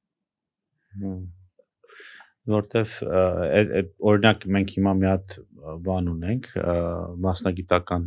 [SPEAKER 1] Որտեվ օրինակ մենք հիմա մի հատ բան ունենք, մասնագիտական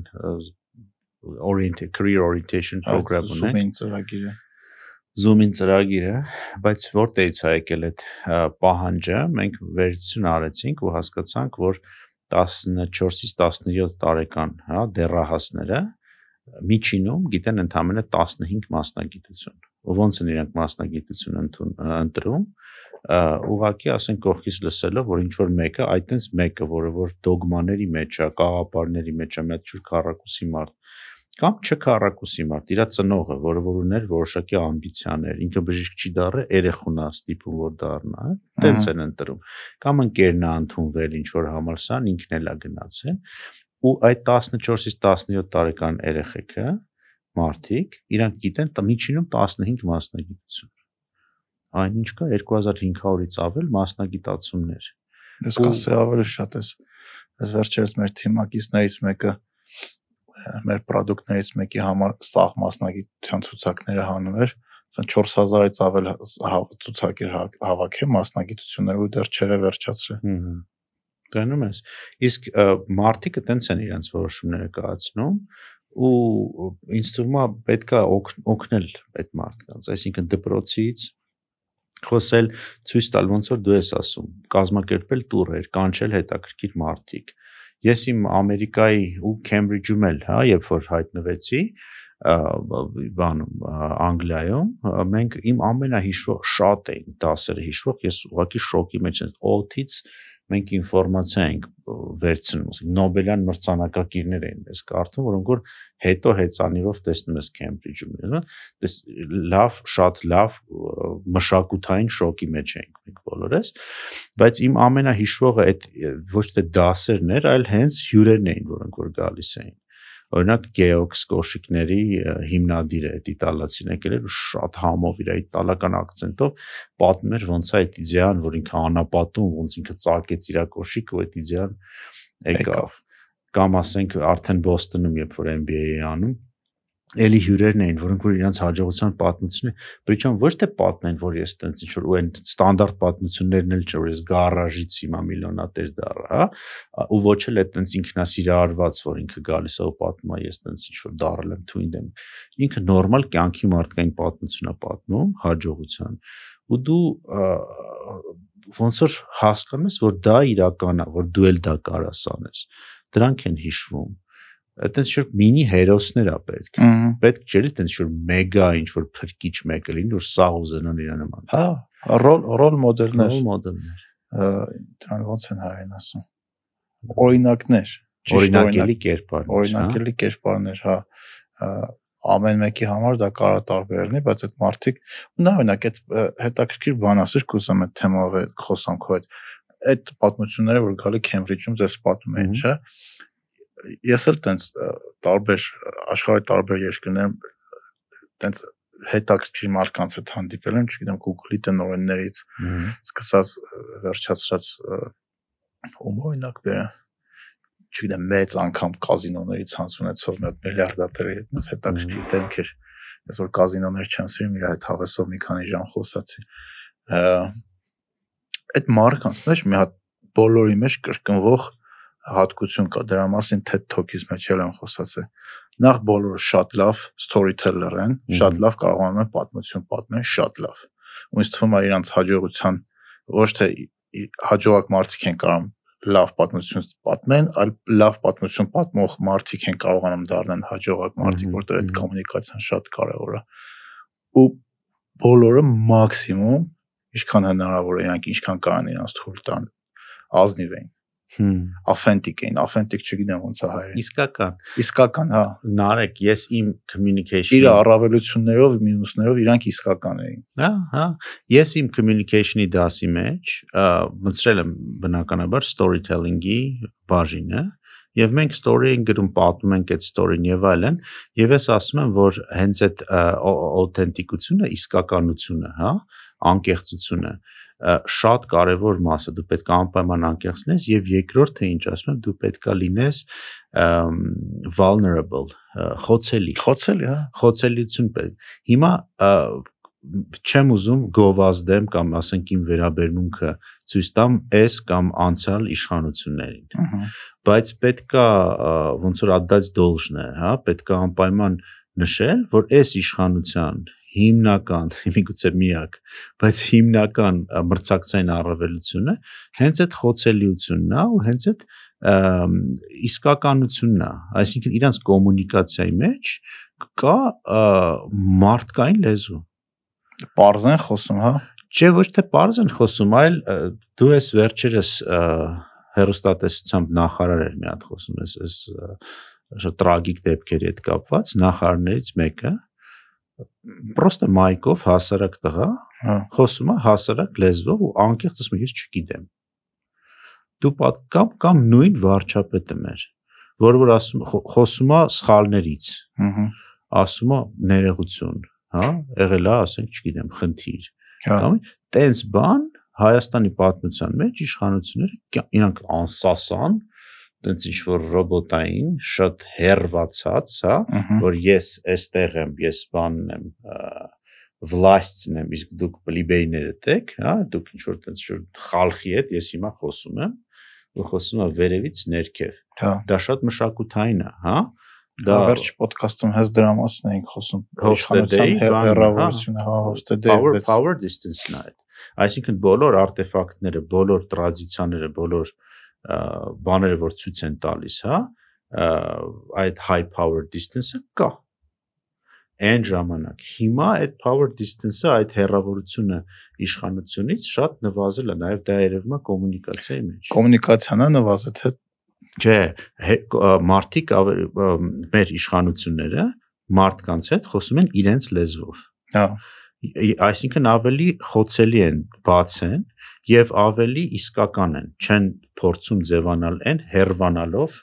[SPEAKER 1] career orientation program ունենք։ Zoom-ին ծրագիրը, բայց որտեղից է եկել այդ պահանջը, մենք վերցություն արեցինք ու հասկացանք, որ 14-ից 17 տարեկան, հա, դեռահասները միջինում գիտեն ընդամենը 15 մասնագիտություն։ Ու ոնց են իրանք մասնագիտություն ընտրում, ուղղակի ասենք կողքից լսելով, որ ինչ որ մեկը, այդտենց մեկը, որը որ դոգմաների մեջ է, կաղապարների մեջ է, մեծ ջուր քառակուսի մարդ, կամ չքառակուսի մարդ, իր ծնողը, որը որ ուներ որոշակի ամբիցիաներ, ինքը բժիշկ չի դառը, երեխուն է ստիպում որ դառնա, տենց են ընտրում, կամ ընկերն է ընդունվել ինչ որ համալսարան, ինքն էլ է գնացել, ու այդ 14-ից 17 տարեկան երեխեքը, մարդիկ, իրանք գիտեն միջինում 15 մասնագիտություն, այնինչ կա 2500-ից ավել մասնագիտացումներ։
[SPEAKER 2] Ես կասեի ավելի շատ ես վերջերս մեր թիմակիցներից մեկը մեր պրոդուկտներից մեկի համար սաղ մասնագիտության ցուցակները հանում էր 4000-ից ավել ցուցակեր հավաքել մասնագիտություններ ու դեռ չերը վերջացրել։
[SPEAKER 1] Տենում ես։ Իսկ մարդիկը տենց են իրենց որոշումները կայացնում ու ինձ թվում է պետքա օգնել այդ մարդկանց, այսինքն դպրոցից խոսել, ցույց տալ ոնց որ դու ես ասում, կազմակերպել տուրեր, կանչել հետաքրքիր մարդիկ։ Ես իմ Ամերիկայի ու Քեմբրիջում էլ, հա, երբ որ հայտնվեցի, բանում Անգլիայում, մենք իմ ամենահիշվող շատ էին դասերը հիշվող, ես ուղղակի շոկի մեջ եմ, օդից մենք ինֆորմացիա ենք վերցնում, Նոբելյան մրցանակակիրներ էին մեզ կարդում, որոնք որ հետո հեծանիվով տեսնում ես Քեմբրիջում, դες լավ, շատ լավ մշակութային շոկի մեջ ենք մենք բոլորս, բայց իմ ամենահիշվողը այդ ոչ թե դասերն էր, այլ հենց հյուրերն էին, որոնք որ գալիս էին։ Օրինակ Գեոքս կոշիկների հիմնադիրը այդ իտալացին եկել էր ու շատ համով իր իտալական ակցենտով պատմում էր ոնց է այդ իդեան, որ ինքը անապատում, ոնց ինքը ծակեց իր կոշիկը ու այդ իդեան եկավ։ Կամ ասենք արդեն Բոստոնում, երբ որ MBA-ի անում, էլի հյուրերն էին, որոնք որ իրենց հաջողության պատմությունը, причем ոչ թե պատմեն, որ ես տենց ինչ որ ու այն ստանդարտ պատմություններն էլ չէ, որ ես գարաժից հիմա միլիոնատեր դառա, հա, ու ոչ էլ է տենց ինքնասիրարված, որ ինքը գալիս է ու պատմում է, ես տենց ինչ որ դառել եմ թույն դեմ։ Ինքը նորմալ կյանքի մարդկային պատմություն է պատմում, հաջողության, ու դու ոնց որ հասկանում ես, որ դա իրական է, որ դու էլ դա կարաս անես։ Դրանք են հիշվում։ այդտենց շուտ մինի հերոսներ է պետք։ Պետք չէ այդտենց շուտ մեգա ինչ որ փրկիչ մեկը լինի, որ սաղ ուզենան իրան նման։
[SPEAKER 2] Հա, ռոլ մոդելներ։
[SPEAKER 1] Ռոլ մոդելներ։
[SPEAKER 2] Դրան ոնց են հայերեն ասում։ Օրինակներ,
[SPEAKER 1] օրինակելի կերպարներ,
[SPEAKER 2] օրինակելի կերպարներ, հա, ամեն մեկի համար դա կարող տարբեր լինի, բայց այդ մարդիկ ու նա օրինակ այդ հետաքրքիր բան ասիր, կուզեմ այդ թեմով խոսամ քո այդ պատմությունները, որ գալի Քեմբրիջում ձեզ պատմում են, չէ՞։ Ես էլ տենց տարբեր աշխարհի տարբեր երկրներում տենց հետաքրքիր մարդկանց հետ հանդիպել եմ, չգիտեմ, Google-ի տնօրեններից սկսած վերջացրած օրինակ բերեմ, չգիտեմ, մեծ անգամ կազինոների ցանց ունեցող մի հատ միլիարդատերի հետ նես հետաքրքիր դեմքեր, ես որ կազինոներ չեմ սիրում, իր այդ հավեսով մի քանի ժամ խոսացի։ Այդ մարդկանց մեջ մի հատ բոլորի մեջ կրկնվող հատկություն կա, դրա մասին TED Talk-ից մեջ էլ եմ խոսացել։ Նախ բոլորը շատ լավ storyteller են, շատ լավ կարողանում են պատմություն պատմել, շատ լավ։ Ու ինձ թվում է իրանց հաջողության ոչ թե հաջողակ մարդիկ են կարող լավ պատմություն պատմեն, այլ լավ պատմություն պատմող մարդիկ են կարողանում դառնալ հաջողակ մարդիկ, որտեղ այդ կոմունիկացիան շատ կարևոր է։ Ու բոլորը մաքսիմում ինչքան հնարավոր է, իրանք ինչքան կարան իրանց թույլ տան, ազնիվ են։ Authentic էին, authentic չգիտեմ ոնց է հայերեն։ Իսկական, հա։
[SPEAKER 1] Նարեկ, ես իմ communication
[SPEAKER 2] իր առավելություններով, մինուսներով իրանք իսկական էին։
[SPEAKER 1] Հա։ Ես իմ communication-ի դասի մեջ մտցրել եմ բնականաբար storytelling-ի բաժինը, եւ մենք story ենք գրում, պատմում ենք այդ story-ն եւ այլն, եւ ես ասում եմ, որ հենց այդ authenticությունը, իսկականությունը, հա, անկեղծությունը շատ կարևոր մաս է, դու պետք է անպայման անկեղծ լինես եւ երկրորդ թե ինչ ասում եմ, դու պետք է լինես vulnerable, խոցելի,
[SPEAKER 2] հա,
[SPEAKER 1] խոցելիություն պետք։ Հիմա չեմ ուզում գովազդեմ կամ ասենք իմ վերաբերմունքը ցույց տամ այս կամ անցյալ իշխանություններին, բայց պետք է ոնց որ отдать должное, հա, պետք է անպայման նշել, որ այս իշխանության հիմնական, միգուցե միակ, բայց հիմնական մրցակցային առավելությունը հենց այդ խոցելիությունն է ու հենց այդ իսկականությունն է, այսինքն իրանց կոմունիկացիայի մեջ կա մարդկային լեզու։
[SPEAKER 2] Պարզ են խոսում, հա։
[SPEAKER 1] Չէ, ոչ թե պարզ են խոսում, այլ դու ես վերջերս հեռուստատեսությամբ նախարար էր մի հատ խոսում, ես շատ տրագիկ դեպքերի հետ կապված նախարարներից մեկը պրոստը մայքով հասարակ տղա խոսում է հասարակ լեզվով ու անկեղծ ասում է ես չգիտեմ։ Դու կամ նույն վարչապետը մեր, որ ասում խոսում է սխալներից, ասում է ներողություն, հա, եղել է, ասենք, չգիտեմ, խնդիր։ Տենց բան Հայաստանի պատմության մեջ իշխանությունները իրանք անսասան դենց ինչ-որ ռոբոտային, շատ հերվացած, հա, որ ես այստեղ եմ, ես բանն եմ, վլաստն եմ, իսկ դուք պլիբեյներ եք, հա, դուք ինչ-որ տենց խալխի հետ, ես հիմա խոսում եմ, ու խոսում եմ վերևից ներքև։ Դա շատ մշակութային է, հա։
[SPEAKER 2] Դա վերջ ոդքասթում հենց դրա մասին էինք խոսում։ Իշխանության հեռավորությունը, հա, Hofstede
[SPEAKER 1] power distance-ն է։ Այսինքն բոլոր արտեֆակտները, բոլոր տրադիցիաները, բոլոր բաները, որ ցույց են տալիս, հա, այդ high power distance-ը կա։ Այն ժամանակ հիմա այդ power distance-ը, այդ հեռավորությունը իշխանությունից շատ նվազել է, նաև դա երևում է կոմունիկացիայի մեջ։
[SPEAKER 2] Կոմունիկացիան է նվազել, թե
[SPEAKER 1] չէ, մարդիկ մեր իշխանությունները մարդկանց հետ խոսում են իրենց լեզվով։ Հա։ Այսինքն ավելի խոցելի են, բաց են եւ ավելի իսկական են, չեն փորձում ձևանալ այն հերվանալով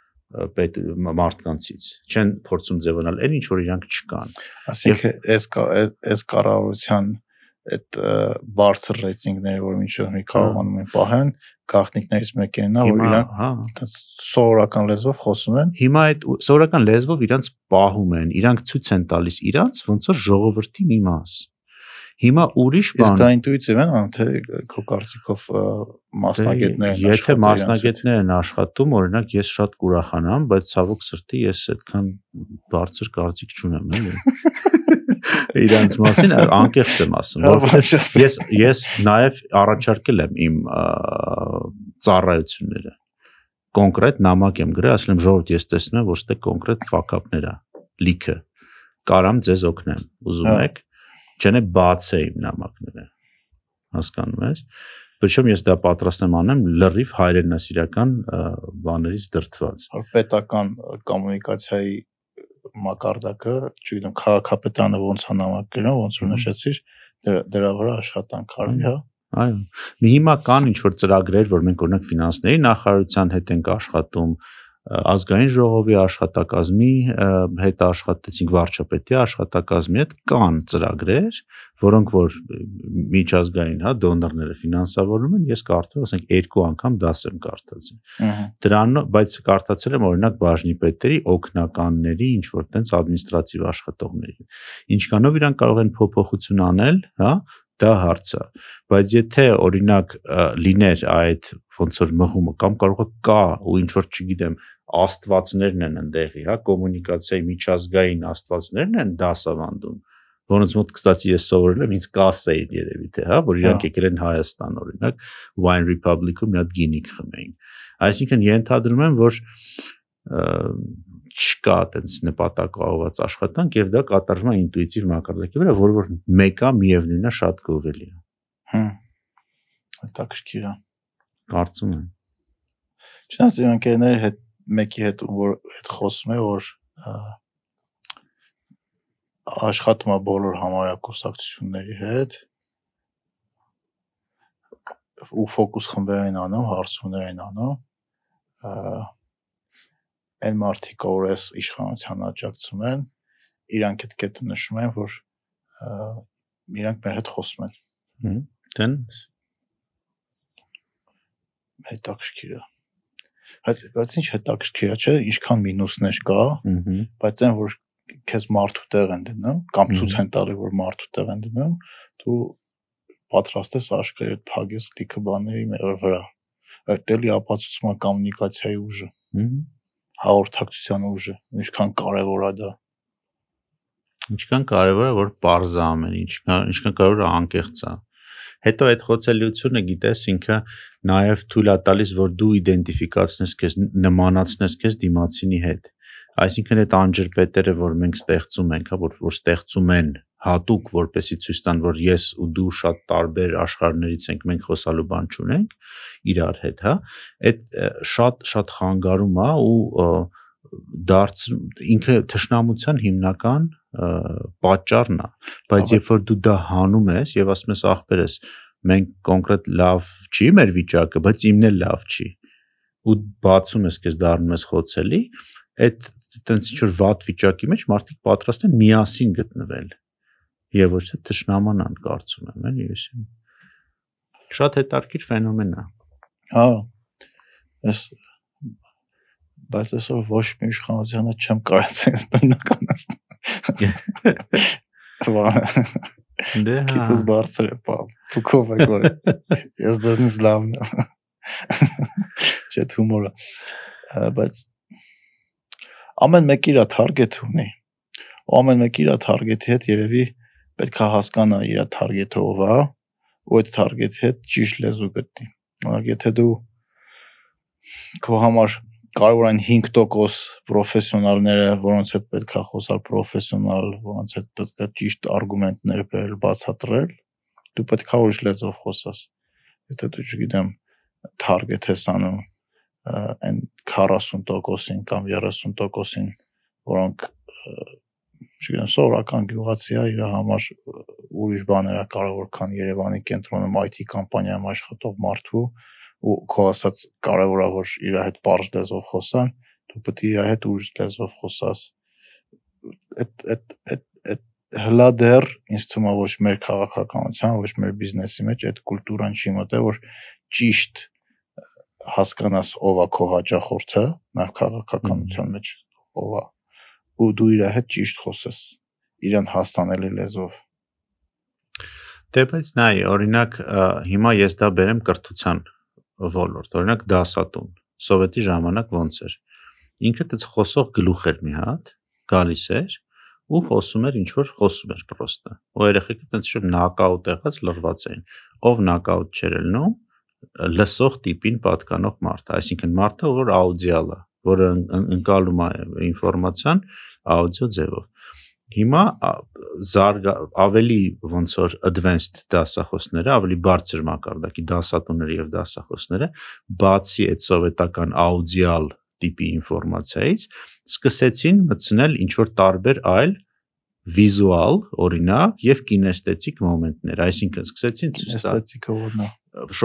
[SPEAKER 1] մարդկանցից, չեն փորձում ձևանալ այն ինչ որ իրանք չկան։
[SPEAKER 2] Այսինքն այս կառավարության այդ բարձր ռեյտինգները, որ մինչև մի կարողանում են պահեն, գաղտնիքներից մեկն է, որ իրանք սովորական լեզվով խոսում են։
[SPEAKER 1] Հիմա այդ սովորական լեզվով իրանք պահում են, իրանք ցույց են տալիս իրանք ոնց որ ժողովրդի մի մաս։ Հիմա ուրիշ բան։
[SPEAKER 2] Իսկ դա ինտուիտիվ են, թե քո կարծիքով մասնագետներ են աշխատում։
[SPEAKER 1] Եթե մասնագետներ են աշխատում, օրինակ ես շատ կուրախանամ, բայց ցավոք սրտի ես այդքան բարձր կարծիք չունեմ, էլի։ Իրանց մասին անկեղծ եմ ասում, որովհետև ես նաև առաջարկել եմ իմ ծառայությունները։ կոնկրետ նամակ եմ գրել, ասել եմ ժողովուրդ, ես տեսնում եմ, որ ստե կոնկրետ ֆակապներ է, լիքը։ Կարամ ձեզ օգնեմ, ուզում եք, չնե բացե իմ նամակները։ Հասկանում ես։ Причем ես դա պատրաստ եմ անեմ լրիվ հայրենասիրական բաներից դրդված։
[SPEAKER 2] Պետական կոմունիկացիայի մակարդակը, չգիտեմ, քաղաքապետարանը ոնց է նամակ գրում, ոնց որ նշեցիր, դրա վրա աշխատանք արվի, հա։
[SPEAKER 1] Այո։ Հիմա կան ինչ-որ ծրագրեր, որ մենք օրինակ ֆինանսների նախարարության հետ ենք աշխատում, ազգային ժողովի աշխատակազմի հետ աշխատեցինք, վարչապետի աշխատակազմի հետ կան ծրագրեր, որոնք որ միջազգային, հա, դոնորները ֆինանսավորում են, ես կարդում, ասենք 2 անգամ դաս եմ կարդացել։ Դրան, բայց կարդացել եմ օրինակ բաժնի պետերի, օգնականների, ինչ որ տենց ադմինիստրատիվ աշխատողների։ Ինչքանով իրանք կարող են փոփոխություն անել, հա, դա հարց է, բայց եթե օրինակ լիներ այդ ոնց որ մղումը կամ կարող է կա ու ինչ որ չգիտեմ աստվածներն են ընդեղի, հա, կոմունիկացիայի միջազգային աստվածներն են դասավանդում, որոնց մոտ կստացի ես սովորել եմ, ինձ կասեին երևի թե, հա, որ իրանք եկել են Հայաստան օրինակ Wine Republic-ում մի հատ գինիք խմեին։ Այսինքն ենթադրում եմ, որ չկա այդպես նպատակաուղղված աշխատանք եւ դա կատարվում է ինտուիտիվ մակարդակի վրա, որ մեկը միևնույնն է շատ գովելի է։
[SPEAKER 2] Հետաքրքիր է։
[SPEAKER 1] Կարծում եմ։
[SPEAKER 2] Չնայած իմ ընկերների հետ մեկի հետ որ հետ խոսում է, որ աշխատում է բոլոր համարյա կուսակցությունների հետ ու ֆոկուս խմբեր են անում, հարցումներ են անում, այն մարդիկ, որ այս իշխանության աջակցում են, իրանք այդ կետը նշում են, որ իրանք մեր հետ խոսում են։
[SPEAKER 1] Տենց
[SPEAKER 2] հետաքրքիր է։ Բայց ինչ հետաքրքիր է, չէ, ինչքան մինուսներ կա, բայց այն որ քեզ մարդու տեղ են դնում, կամ ցույց են տալի, որ մարդու տեղ են դնում, դու պատրաստ ես աշխարհի հետ փակես լիքը բաների վրա։ Այդ էլի ապացուցում է կոմունիկացիայի ուժը, հաղորդակցության ուժը, ինչքան կարևոր է դա։
[SPEAKER 1] Ինչքան կարևոր է, որ պարզ է ամեն ինչ, ինչքան կարևոր է անկեղծ է։ Հետո այդ խոցելիությունը, գիտես, ինքը նաև թույլ է տալիս, որ դու իդենտիֆիկացնես քեզ, նմանացնես քեզ դիմացինի հետ։ Այսինքն այդ անջրպետերը, որ մենք ստեղծում ենք, հա, որ ստեղծում են հատուկ, որպեսի ցույց տան, որ ես ու դու շատ տարբեր աշխարհներից ենք, մենք խոսալու բան չունենք իրար հետ, հա, այդ շատ խանգարում է ու ինքը թշնամության հիմնական պատճառն է, բայց երբ որ դու դա հանում ես եւ ասում ես ախպերս, մենք կոնկրետ լավ չի մեր վիճակը, բայց իմն էլ լավ չի, ու բացում ես քեզ դառնում ես խոցելի, այդ տենց ինչ որ վատ վիճակի մեջ մարդիկ պատրաստ են միասին գտնվել եւ ոչ թե թշնամանան, կարծում եմ, էլի ես շատ հետաքրքիր ֆենոմեն է։
[SPEAKER 2] Հա, բայց այսօր ոչ մի իշխանությանը չեմ կարծես նույնականացնել։
[SPEAKER 1] Դե
[SPEAKER 2] Քիթս բարձր է, պա։ Դուքով եք որ ես դեռնից լավն եմ։ Չէ, հումորը։ Բայց ամեն մեկը իր թարգեթ ունի։ Ամեն մեկը իր թարգեթի հետ երևի պետք է հասկանա իր թարգեթը ով է, ու այդ թարգեթի հետ ճիշտ լեզու գտնի։ Օրինակ, եթե դու քո համար կարող են 5% պրոֆեսիոնալները, որոնց հետ պետք է խոսալ պրոֆեսիոնալ, որոնց հետ պետք է ճիշտ արգումենտներ բերել, բացատրել, դու պետք է ուրիշ լեզվով խոսաս։ Եթե դու չգիտեմ, target ես անում այն 40%-ին կամ 30%-ին, որոնք չգիտեմ, սովորական գյուղացի է, իր համար ուրիշ բաներ է կարևոր, քան Երևանի կենտրոնում IT կամպանիայում աշխատող մարդու ու քո ասած կարևոր է որ իր հետ բարձ լեզվով խոսան, դու պետք է իր հետ ուրիշ լեզվով խոսաս։ Այդ հլա դեռ ինձ թվում է ոչ մեր քաղաքականության, ոչ մեր բիզնեսի մեջ այդ կուլտուրան չի մտել, որ ճիշտ հասկանաս ով է քո հաճախորդը, նաև քաղաքականության մեջ ով է, ու դու իր հետ ճիշտ խոսես, իրան հասկանալի լեզվով։
[SPEAKER 1] Դե բայց նայ, օրինակ հիմա ես դա բերեմ կրթության ոլորտ, օրինակ դասատուն, սովետի ժամանակ ոնց էր։ Ինքը դից խոսող գլուխ էր մի հատ, գալիս էր ու խոսում էր ինչ որ խոսում էր պրոստը։ Ու երեխեքը տենց շուտ նակաուտ եղած լրված էին։ Ով նակաուտ չէր ելնում, լսող տիպին պատկանող մարդ, այսինքն մարդը, որ աուդիալ է, որը ընկալում է ինֆորմացիան աուդիո ձևով։ Հիմա ավելի ոնց որ advanced դասախոսները, ավելի բարձր մակարդակի դասատուները եւ դասախոսները, բացի այդ սովետական աուդիալ տիպի ինֆորմացիայից, սկսեցին մտցնել ինչ որ տարբեր այլ վիզուալ, օրինակ, եւ կինեստետիկ մոմենտներ, այսինքն սկսեցին
[SPEAKER 2] էսթետիկը որն է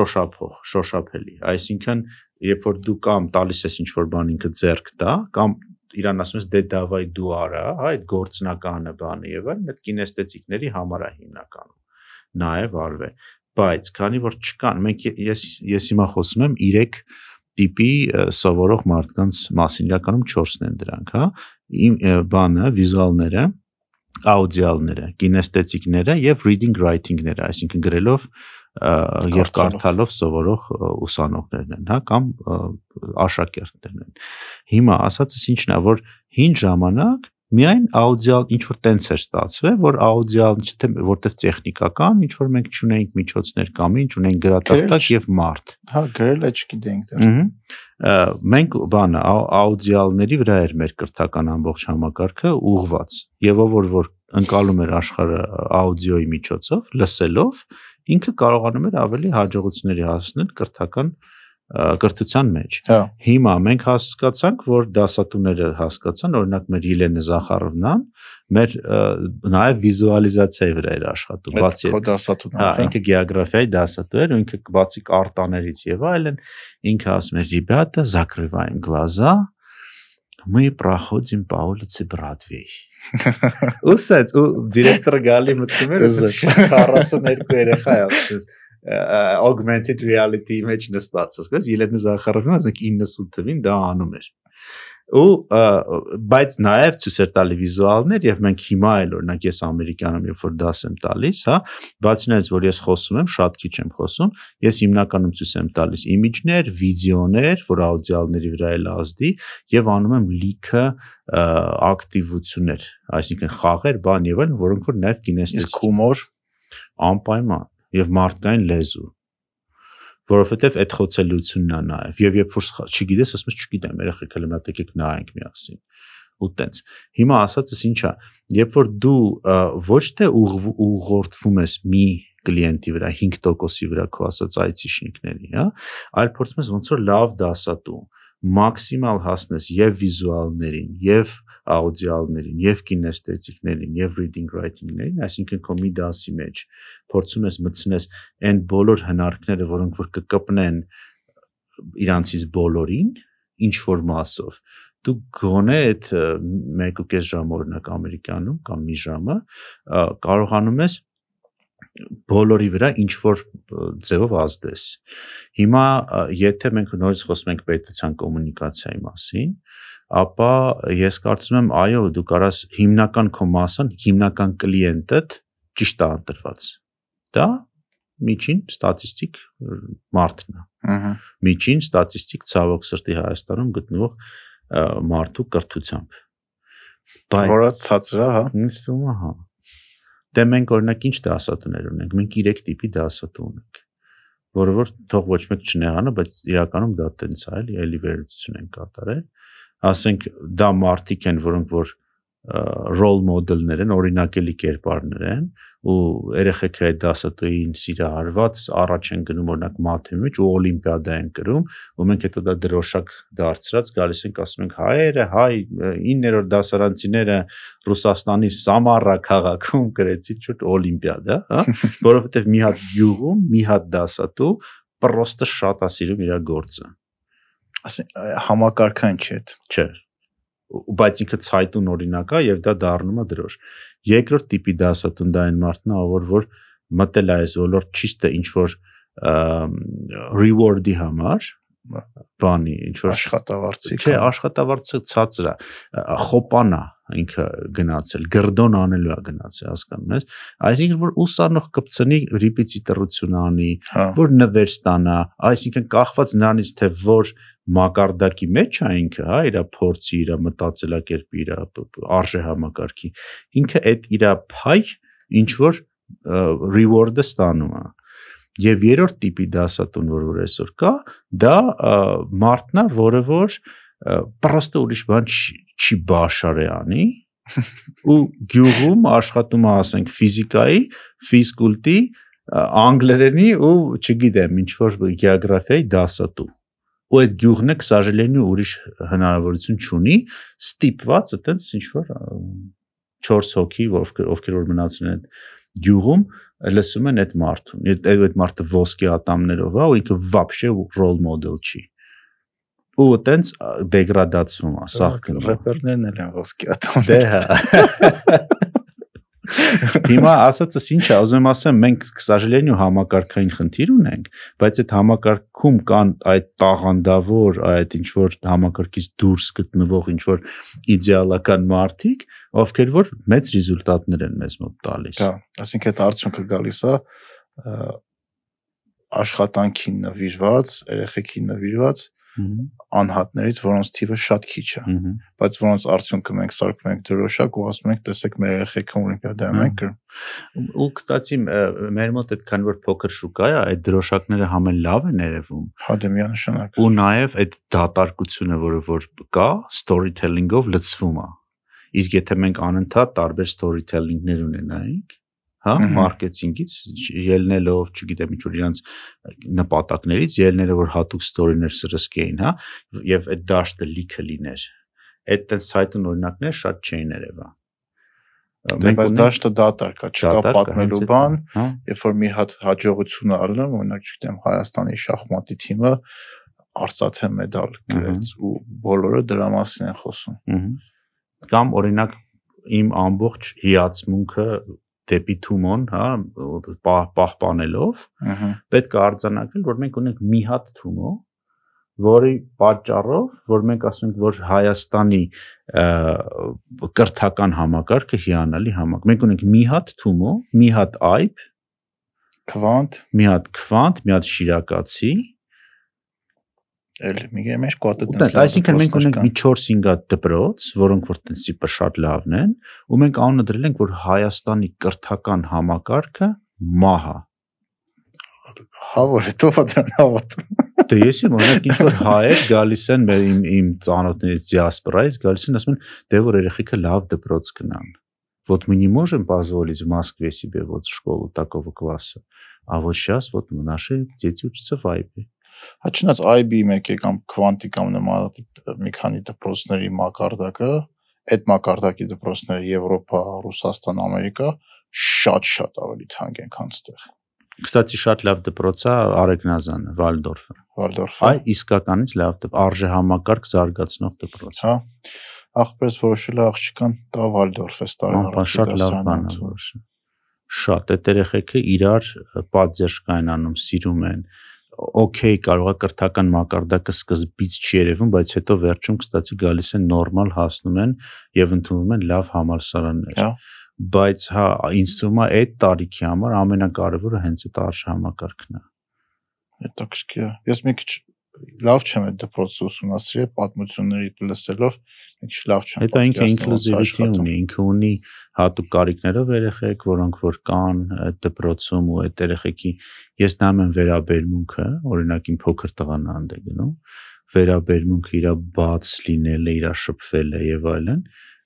[SPEAKER 1] շոշափելի, այսինքն երբ որ դու կամ տալիս ես ինչ որ բան ինքը ձեռք տա, կամ իրան ասում ես դե դավայ դու արա, այդ գործնականը բանը եւ այլն, այդ կինեստետիկների համար է հիմնականում նաեւ արվել, բայց քանի որ չկան, մենք ես հիմա խոսում եմ 3 տիպի սովորող մարդկանց մասին, իրականում 4-ն են դրանք, հա, բանը, վիզուալները, աուդիալները, կինեստետիկները եւ reading writing-ները, այսինքն գրելով եւ կարդալով սովորող ուսանողներն են, հա, կամ աշակերտներն են։ Հիմա ասածս ինչն է, որ հին ժամանակ միայն աուդիալ ինչ որ տենց էր ստացվել, որ աուդիալ չէ, որտեվ տեխնիկական, ինչ որ մենք չունեինք միջոցներ կամ ինչ ունենք գրատախտակ եւ մարդ։
[SPEAKER 2] Հա, գրելը չգիտենք դեռ։
[SPEAKER 1] Մենք բանը աուդիալների վրա էր մեր կրթական ամբողջ համակարգը ուղղված։ Եվ որ ընկալում էր աշխարհը աուդիոյի միջոցով, լսելով, ինքը կարողանում էր ավելի հաջողությունների հասնել կրթության մեջ։ Հիմա մենք հասկացանք, որ դասատուները հասկացան, օրինակ մեր Ելենա Զախարովնան, մեր նաև վիզուալիզացիայի վրա էր աշխատում, բացի
[SPEAKER 2] դասատուները։
[SPEAKER 1] Հա, ինքը գեոգրաֆիայի դասատու էր, ու ինքը բացի արտաներից եւ այլն, ինքը ասում էր, «Ребята, закрываем глаза, мы проходим по улице Бродвей»։ Ուսած, ու դիրեկտորը գալի մտնում էր, 42 երեխա է, ասես augmented reality մեջ նստած, ասես Ելենա Զախարովնան 90 թվին դա անում էր։ Ու բայց նաև ցույց տալի վիզուալներ եւ մենք հիմա էլ օրինակ ես ամերիկանում երբ որ դաս եմ տալիս, հա, բացի նայած որ ես խոսում եմ, շատ քիչ եմ խոսում, ես հիմնականում ցույց եմ տալիս իմիջներ, վիդեոներ, որ աուդիալների վրա էլ ազդի եւ անում եմ լիքը ակտիվություններ, այսինքն խաղեր, բան եւ այլն, որոնք որ նաև կինեստետիկ
[SPEAKER 2] հումոր
[SPEAKER 1] անպայման եւ մարդկային լեզու, որովհետեւ այդ խոցելությունն է նաեւ եւ երբ որ չգիտես, ասում ես չգիտեմ, երեխեք հələ մա եկեք նայենք միասին ու տենց։ Հիմա ասածս ինչա, երբ որ դու ոչ թե ուղղորդվում ես մի կլիենտի վրա 5%-ի վրա քո ասած այցիշնիկների, հա, այլ փորձում ես ոնց որ լավ դասատու մաքսիմալ հասնես եւ վիզուալներին, եւ աուդիալներին, եւ կինեստետիկներին, եւ reading writing-ներին, այսինքն քո մի դասի մեջ փորձում ես մտցնես այն բոլոր հնարքները, որոնք որ կկպնեն իրանցից բոլորին, ինչ որ մասով, դու գոնե այդ 1.5 ժամ օրինակ ամերիկանում կամ մի ժամը կարողանում ես բոլորի վրա ինչ որ ձևով ազդես։ Հիմա եթե մենք նորից խոսում ենք պետության կոմունիկացիայի մասին, ապա ես կարծում եմ, այո, դու կարաս հիմնական քո մասն, հիմնական կլիենտդ ճիշտ է ընտրված։ Դա միջին ստատիստիկ մարդն է։ Միջին ստատիստիկ ցավոք սրտի Հայաստանում գտնվող մարդու կրթությամբ։
[SPEAKER 2] Բայց որը ցածր է, հա։
[SPEAKER 1] Ինստում է, հա։ Դե մենք օրինակ ինչ դասատուներ ունենք, մենք 3 տիպի դասատու ունենք, որը որ թող ոչ մեկ չնեղանա, բայց իրականում դա տենց է, էլի վերլուծություն են կատարել, ասենք դա մարդիկ են, որոնք որ role model-ներ են, օրինակելի կերպարներ են, ու երեխեքը այդ դասատուին սիրահարված առաջ են գնում օրինակ մաթեմի մեջ ու օլիմպիադա են գրում, ու մենք հետո դա դրոշակ դարձրած գալիս ենք ասում ենք հայերը, հայ 9-րդ դասարանցիները Ռուսաստանի Սամարա քաղաքում գրեցին շուտ օլիմպիադա, հա, որովհետև մի հատ գյուղում մի հատ դասատու պրոստը շատ է սիրում իր գործը։
[SPEAKER 2] Ասեն համակարգան չէ։
[SPEAKER 1] Չէ։ Բայց ինքը ցայտուն օրինակ է եւ դա դառնում է դրոշ։ Երկրորդ տիպի դասատուն դա այն մարդն է, որ մտել է այս ոլորտ ճիշտ ինչ որ reward-ի համար, բանի ինչ որ
[SPEAKER 2] աշխատավարձի։
[SPEAKER 1] Չէ, աշխատավարձը ցածր է, խոպան է ինքը գնացել, գրդոն անելու է գնացել, հասկանում ես։ Այսինքն որ ուսանող կպցնի ռեպետիտորություն անի, որ նվեր ստանա, այսինքն կախված նրանից թե որ մակարդակի մեջ է ինքը, հա, իր փորձի, իր մտածելակերպի, իր արժե համակարգի, ինքը այդ իր փայ ինչ որ reward-ը ստանում է։ Եվ երրորդ տիպի դասատուն, որ այսօր կա, դա մարդն է, որը որ պրոստը ուրիշ բան չի բաշարի անի ու գյուղում աշխատում է, ասենք, ֆիզիկայի, ֆիզկուլտի, անգլերենի ու չգիտեմ, ինչ որ գեոգրաֆիայի դասատու։ Ու այդ գյուղն է, к сожалению, ուրիշ հնարավորություն չունի, ստիպված այտենց ինչ որ 4 հոգի, ովքեր որ մնացել են գյուղում, լսում են այդ մարդուն։ Այդ մարդը ոսկե ատամներով է, ու ինքը вообще role model չի։ Ու այտենց դեգրադացվում է, սաղկում։
[SPEAKER 2] Ռեպերներն են ոսկե ատամներ։
[SPEAKER 1] Դե հա։ Հիմա ասածս ինչ է, ուզում եմ ասեմ, մենք, к сожалению, համակարգային խնդիր ունենք, բայց այդ համակարգում կան այդ տաղանդավոր, այդ ինչ որ համակարգից դուրս գտնվող ինչ որ իդեալական մարդիկ, ովքեր որ մեծ ռեզուլտատներ են մեզ մոտ տալիս։
[SPEAKER 2] Հա, ասենք այդ արդյունքը գալիս է աշխատանքին նվիրված, երեխեքին նվիրված անհատներից, որոնց թիվը շատ քիչ է, բայց որոնց արդյունքը մենք սարքում ենք դրոշակ ու ասում ենք, տեսեք, մեր երեխեքը օլիմպիադայում են գրում։
[SPEAKER 1] Ու կստացի մեր մոտ այդքան որ փոքր շուկա է, այդ դրոշակները համեն լավ են երևում։
[SPEAKER 2] Հա, դե միանշանակ։
[SPEAKER 1] Ու նաև այդ դատարկությունը, որ կա, storytelling-ով լցվում է։ Իսկ եթե մենք անընդհատ տարբեր storytelling-ներ ունենայինք, հա, մարքեթինգից ելնելով, չգիտեմ, ինչ որ իրանց նպատակներից ելնելով, որ հատուկ story-ներ սրսկեին, հա, եւ այդ դաշտը լիքը լիներ։ Այդ սայթն օրինակներ շատ չէին երևա։
[SPEAKER 2] Բայց դաշտը դատարկ է, չկա պատմելու բան, երբ որ մի հատ հաջողություն առնում, օրինակ, չգիտեմ, Հայաստանի շախմատի թիմը արծաթե մեդալ գրեց ու բոլորը դրա մասին են խոսում։
[SPEAKER 1] Կամ օրինակ իմ ամբողջ հիացմունքը դեպի Թումոն, հա, պահպանելով, պետք է արձանագրել, որ մենք ունենք մի հատ Թումո, որի պատճառով, որ մենք ասում ենք, որ Հայաստանի կրթական համակարգը հիանալի համակարգ։ Մենք ունենք մի հատ Թումո, մի հատ Այբ,
[SPEAKER 2] Քվանտ,
[SPEAKER 1] մի հատ Քվանտ, մի հատ Շիրակացի,
[SPEAKER 2] էլ մի քիչ կոտը
[SPEAKER 1] տենց։ Այսինքն մենք ունենք մի 4-5 հատ դպրոց, որոնք որ տենցի շատ լավն են, ու մենք անունը դրել ենք, որ Հայաստանի կրթական համակարգը մահ է։
[SPEAKER 2] Հա, որ հետո դրան հավատում։
[SPEAKER 1] Դե ես իմ օրինակ ինչ որ հայեր գալիս են իմ ծանոթներից դիասպորայից, гալիս են ասում են, դե որ երեխեքը լավ դպրոց գնան։ Вот мы не можем позволить в Москве себе вот школу такого класса, а вот сейчас вот наши дети учатся в IB.
[SPEAKER 2] Հա չնայած IB մեկը կամ քվանտի կամ նման մի քանի դպրոցների մակարդակը, այդ մակարդակի դպրոցները Եվրոպա, Ռուսաստան, Ամերիկա շատ ավելի թանկ են, քան այդտեղ։
[SPEAKER 1] Կստացի շատ լավ դպրոց է Արեգնազանը, Վալդորֆը։ Այ իսկականից լավ արժե համակարգ զարգացնող դպրոց։
[SPEAKER 2] Հա։ Ախպերս որոշել է աղջկան տա Վալդորֆ է տարի
[SPEAKER 1] շատ լավ բան է որոշել։ Շատ այդ երեխեքը իրար պատժ կային անում, սիրում են։ Okay, կարող է կրթական մակարդակը սկզբից չի երևում, բայց հետո վերջում կստացի գալիս են նորմալ հասնում են եւ ընդունվում են լավ համալսարաններ։ Բայց հա, ինձ թվում է այդ տարիքի համար ամենակարևորը հենց այդ արժե համակարգն է։
[SPEAKER 2] Հետաքրքիր է։ Ես մի քիչ լավ չեմ այդ դպրոցը ուսումնասիրել, պատմությունների լսելով, մի քիչ լավ չեմ։
[SPEAKER 1] Հետո ինքը ինկլյուզիվիթի ունի, ինքը ունի հատուկ կարիքներով երեխեք, որոնք որ կան այդ դպրոցում ու այդ երեխեքի ես նայում եմ վերաբերմունքը, օրինակ իմ փոքր տղան անդ է գնում, վերաբերմունքը իր բաց լինելը, իր շփվելը եւ այլն,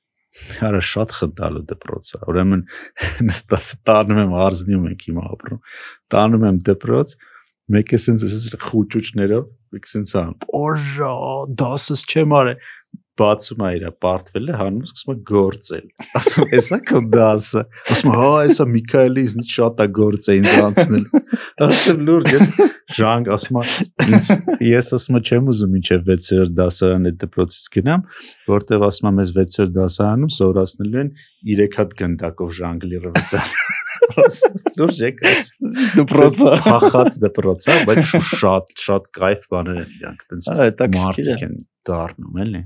[SPEAKER 1] արա շատ խնդալու դպրոց է։ Ուրեմն նստած տանում եմ արզնիում ենք հիմա ապրում, տանում եմ դպրոց, մեկը sense խուճուճներով, մեկ sense ան, օժա, դասս չեմ արել, բացում է իր պարտվելը, հանում սկսում է գործել։ Ասում էսա քո դասը։ Ասում հա, էսա Միքայելը ինձ շատ է գործը ինձ անցնել։ Ասում լուրջ, ես ժանգ ասում ես ասում չեմ ուզում մինչև 6-րդ դասարան այդ դպրոցից գնամ, որտեվ ասում եմ ես 6-րդ դասարանում սովորացնելու են 3 հատ գնդակով ժանգլիրը վծալ։ Լուրջ եկած դպրոցը, փախած դպրոցը, բայց շատ կայֆ բաներ են իրանք, տենց մարդիկ են դառնում, էլի։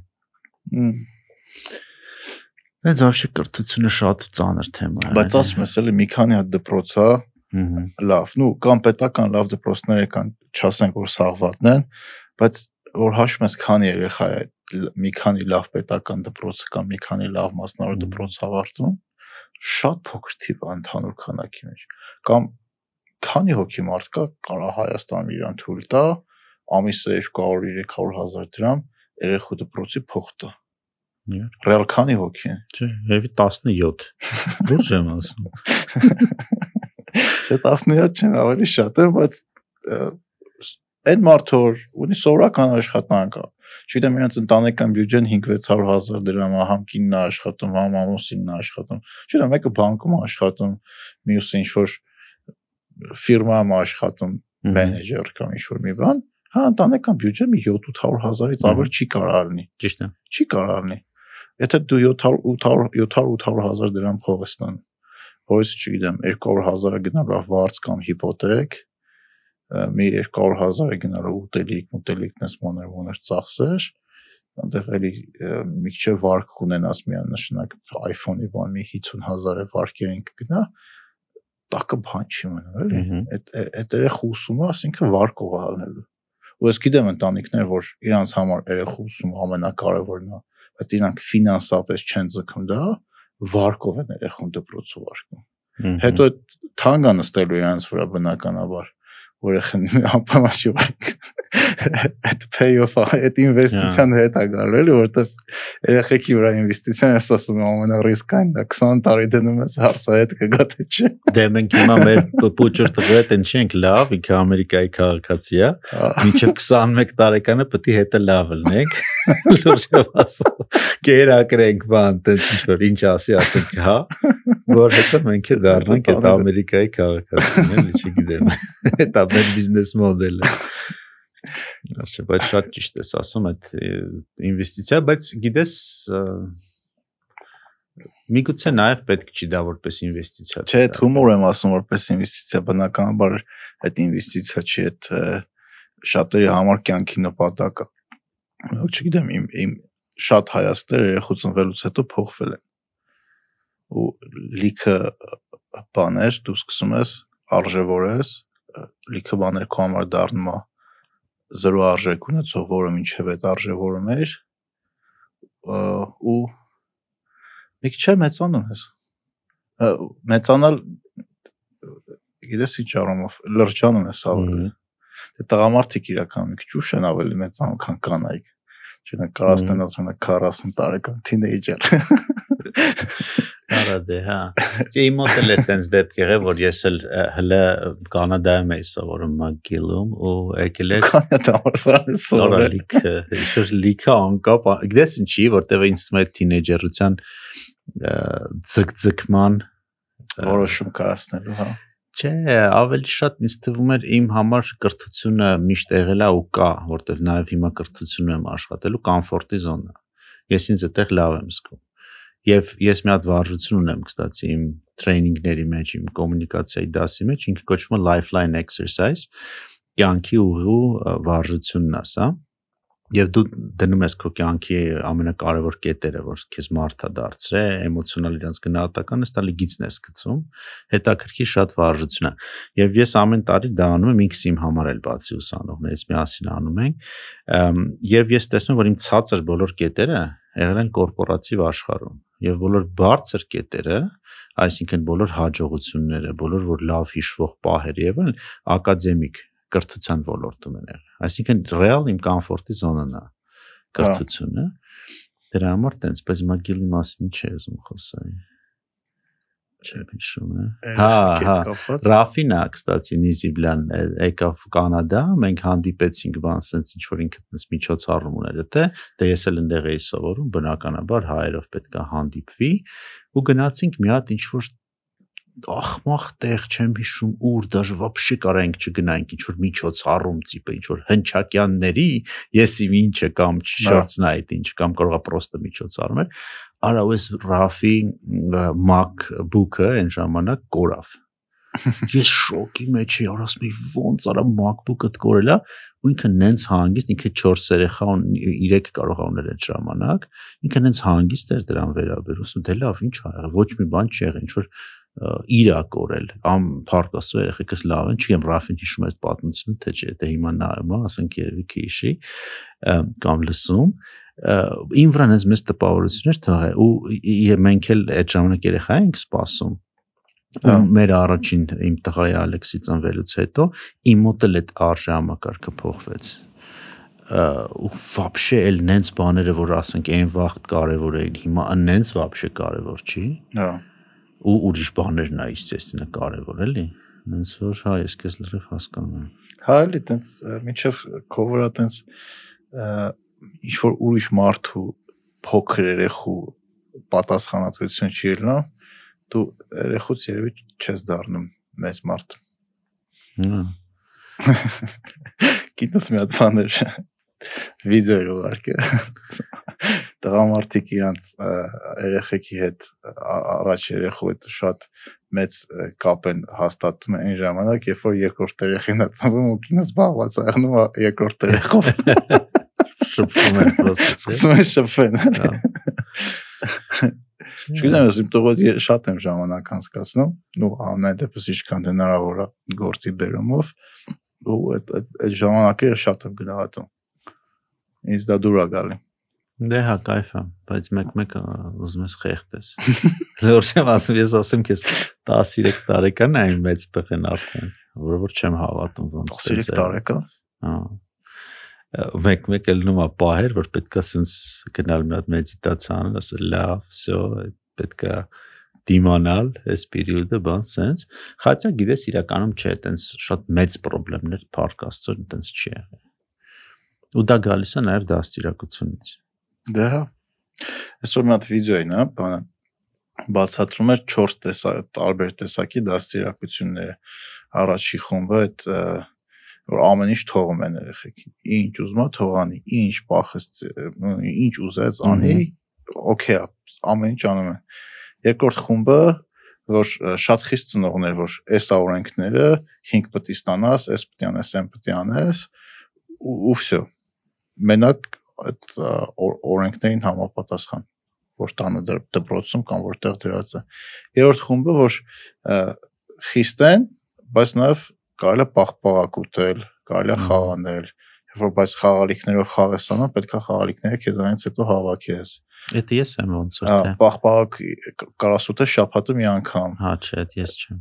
[SPEAKER 1] Այդ զավշի կրթությունը շատ ծանր թեմա է։
[SPEAKER 2] Բայց ասում ես էլի մի քանի հատ դպրոց է, լավ, նու կամ պետական լավ դպրոցներ կան, չասենք որ սաղվատն են, բայց որ հաշվում ես քանի երեխա է մի քանի լավ պետական դպրոց կամ մի քանի լավ մասնավոր դպրոց ավարտում, շատ փոքր թիվ ընդհանուր քանակի մեջ, կամ քանի հոգի մարդ կա, կարա Հայաստանում իրան թույլ տա, ամիսը 200-300 հազար դրամ երեխու դպրոցի փող տա։ Ռեալ քանի հոգի են։
[SPEAKER 1] Չէ, երևի 17։ Լուրջ եմ ասում։
[SPEAKER 2] Չէ, 17 չեն, ավելի շատ են, բայց այդ մարդը ունի սովորական աշխատանք, չգիտեմ, իրենց ընտանեկան բյուջեն 5-600 հազար դրամ, համ կինն է աշխատում, համ ամուսինն է աշխատում, չգիտեմ, մեկը բանկում է աշխատում, մյուսը ինչ-որ ֆիրմայում է աշխատում, մենեջեր կամ ինչ-որ մի բան, հա, ընտանեկան բյուջեն մի 700-800 հազարից ավել չի կարող լինի։
[SPEAKER 1] Ճիշտ է։
[SPEAKER 2] Չի կարող լինի։ Եթե դու 700-800 հազար դրամ փող ես տանում, որից չգիտեմ 200 հազարը գնալու վարձ կամ հիպոթեք, մի 200 հազարը գնալու ուտելիքնես մոներ ծախսեր, այնտեղ էլի մի քիչ վարկ ունենաս միանշանակ iPhone-ի բան մի 50 հազարը վարկերին կգնա, տակը բան չի մնա, էլի։ Այդ երեխու ուսումը, ասինքն վարկով է ալնելու։ Ու ես գիտեմ ընտանիքներ, որ իրանց համար երեխու ուսումը ամենակարևորն է, բայց իրանք ֆինանսապես չեն ձգում դա, վարկով են երեխուն դպրոցը վարկում։ Հետո այդ թանգ է նստելու իրանց վրա բնականաբար, որը ապամաշի այդ pay-off-ը, այդ ինվեստիցիան հետ է գալու, էլի, որտեղ երեխեքի վրա ինվեստիցիան ես ասում եմ ամենառիսկային դա 20 տարի դնում ես հարցը հետ կգա թե չէ։
[SPEAKER 1] Դե մենք հիմա մեր փոճր տղետ են չենք լավ, ինքը Ամերիկայի քաղաքացի է, մինչև 21 տարեկանը պետք է հետը լավ լինենք։ Լուրջ ասում, կերակրենք բան, տենց ինչ-որ ինչ ասենք, հա, որ հետո մենք է դառնանք այդ Ամերիկայի քաղաքացին, էլի չգիտեմ։ Դա մեր բիզնես մոդելը։ Արժե, բայց շատ ճիշտ ես ասում այդ ինվեստիցիա, բայց գիտես միգուցե նաև պետք չի դա որպես ինվեստիցիա։
[SPEAKER 2] Չէ, այդ հումոր եմ ասում որպես ինվեստիցիա, բնականաբար այդ ինվեստիցիա չի, այդ շատերի համար կյանքի նպատակը։ Չգիտեմ, իմ շատ հայացքներ երեխու ծնվելուց հետո փոխվել են։ Ու լիքը բաներ դու սկսում ես արժևորես, լիքը բաներ քո համար դառնում է 0 արժեք ունեցող, որը մինչև այդ արժևորում էր ու մի քիչ մեծանում ես։ Մեծանալ գիտես ինչ առումով լրջանում ես ավելի։ Դե տղամարդիկ իրական մի քիչ ուշ են ավելի մեծանում, քան կանայք։ Չգիտեմ, կարա ստենաց մենակ 40 տարեկան թինեյջեր։
[SPEAKER 1] Արա դե, հա։ Իմ մոտ էլ է տենց դեպք եղել, որ ես էլ հլը Կանադայում էի սովորում McGill-ում ու եկել էր
[SPEAKER 2] Կանադայում սովորել։
[SPEAKER 1] Լիքը անկապ, գիտես ինչի, որտեղ ինձ թվում է թինեյջերության ձգձգման
[SPEAKER 2] որոշում կայացնելու, հա։
[SPEAKER 1] Չէ, ավելի շատ ինձ թվում էր իմ համար կրթությունը միշտ եղել է ու կա, որտեղ նաև հիմա կրթությունում եմ աշխատելու կոմֆորտի զոնա։ Ես ինձ այդտեղ լավ եմ զգում։ Եվ ես մի հատ վարժություն ունեմ, կստացի իմ տրեյնինգների մեջ, իմ կոմունիկացիայի դասի մեջ, ինքը կոչվում է lifeline exercise, կյանքի ուղու վարժությունն ասա։ Եվ դու դնում ես քո կյանքի ամենակարևոր կետերը, որ քեզ մարդա դարձրե, էմոցիոնալ իրանց գնահատական ես տալի գիծն ես գցում, հետաքրքիր շատ վարժություն է։ Եվ ես ամեն տարի դա անում եմ, ինքս իմ համար էլ բացի ուսանողներից միասին անում ենք, եւ ես տեսնում եմ, որ իմ ցածր բոլոր կետերը եղել են կորպորատիվ աշխարհում, եւ բոլոր բարձր կետերը, այսինքն բոլոր հաջողությունները, բոլոր որ լավ հիշվող պահեր եւ ակադեմիկ կրթության ոլորտում են եղել։ Այսինքն ռեալ իմ կոմֆորտի զոնան է կրթությունը։ Դրա համար տենց, բայց McGill-ի մասին ինչ է ուզում խոսալ։ Չեմ հիշում, հա։ Ռաֆինա, կստացի Նիզիբլյան եկավ Կանադա, մենք հանդիպեցինք բան, ասենց ինչ որ ինքը միջոցառում ուներ, դե ես էլ այնտեղ էի սովորում, բնականաբար հայերով պետք է հանդիպվի ու գնացինք մի հատ ինչ որ ախմախ տեղ չեմ հիշում ուր դաժե вообще կարանք չգնանք ինչ որ միջոցառում տիպը ինչ որ հնչակյանների ես իմ ինչը կամ շորտսն այդ ինչ կամ կարողա պրոստը միջոցառում էր արա ու ես Ռաֆի MacBook-ը այն ժամանակ կորավ ես շոկի մեջ էի ասում եմ ոնց արա MacBook-ը կորել է ու ինքը նենց հանգիստ ինքը 4 երեխա 3 կարող ուներ այդ ժամանակ ինքը նենց հանգիստ էր դրան վերաբերում դե լավ ինչ ա եղել ոչ մի բան չի եղել ինչ որ իրա կորել ամ փարկասու երեխեքս լավ են չգիտեմ Ռաֆին հիշում է այդ պատմությունը թե չէ դե հիմա նայում ասենք երևի քիշի կամ լսում իմ վրա նենց մեծ տպավորություններ թողել ու մենք էլ այդ ժամանակ երեխա ենք սպասում ու մեր առաջին իմ տղայի Ալեքսի ծնվելուց հետո իմ մոտ էլ այդ արժե համակարգը փոխվեց ու вообще էլ նենց բաները որ ասենք այն վաղտ կարևոր էին հիմա նենց вообще կարևոր չի
[SPEAKER 2] հա
[SPEAKER 1] ու ուրիշ բաներն է естественно կարևոր էլի նենց որ հա ես քեզ լրիվ հասկանում եմ
[SPEAKER 2] հա էլի տենց մինչև քո վրա տենց ինչ որ ուրիշ մարդու փոքր երեխու պատասխանատվություն չի ելնա դու երեխուց երևի չես դառնում մեծ մարդ գիտես մի հատ բան էր վիդեոեր ուղարկե տղամարդիկ իրանց երեխեքի հետ առաջ երեխու հետ շատ մեծ կապ են հաստատում այն ժամանակ երբ որ երկրորդ երեխին է ծնվում ու կինը զբաղված է եղնում երկրորդ երեխով
[SPEAKER 1] շփվում են պրոստը
[SPEAKER 2] շփվեն Չգիտեմ, ես իմ տողոց շատ եմ ժամանակ անցկացնում, ու ամեն դեպս ինչքան հնարավոր է գործի բերումով, ու այդ ժամանակները շատ եմ գնահատում։ Ինձ դա դուր է գալի։
[SPEAKER 1] Դե հա, կայֆ է, բայց մեկ-մեկ ուզում ես խեղդես։ Լորշեմ ասում, ես ասեմ քեզ 13 տարեկան է այն մեծ տղեն արդեն, որ չեմ հավատում ոնց
[SPEAKER 2] 13 տարեկան։
[SPEAKER 1] Հա։ Մեկ-մեկ էլ նոմա պահեր, որ պետքա սենց գնալ մի հատ մեդիտացիա անել, ասել լավ, всё, պետքա դիմանալ, այս պերիոդը բան սենց։ Խացա գիտես իրականում չէ, այտենց շատ մեծ խնդիրներ փառք Աստծո այտենց չի եղել։ Ու դա գալիս է նաև դաստիարակությունից։
[SPEAKER 2] Դե հա։ Այսօր մի հատ վիդեո էին, հա, բանը բացատրում էր 4 տարբեր տեսակի դաստիարակությունները։ Առաջի խումբը այդ որ ամեն ինչ թողում են երեխեքին։ Ինչ ուզում է թողանի, ինչ պախես, ինչ ուզեց անի, օքեյ, ամեն ինչ անում են։ Երկրորդ խումբը, որ շատ խիստ ծնողներ, որ այս օրենքները 5 պետք է ստանաս, այս պետք է անես, այն պետք է անես, ու всё։ Մենակ այդ օրենքներին համապատասխան, որ տանը դպրոցում կամ որտեղ դրած է։ Երրորդ խումբը, որ խիստ են, բայց նաև կարելի է պաղպաղակ ուտել, կարելի է խաղանել, երբ որ բայց խաղալիքներով խաղ ես անում, պետք է խաղալիքները քեզանից հետո հավաքես։
[SPEAKER 1] Դա ես եմ ոնց որ թե։
[SPEAKER 2] Պաղպաղակ կարաս ուտես շաբաթում մի անգամ։
[SPEAKER 1] Հա, չէ, դա ես չեմ։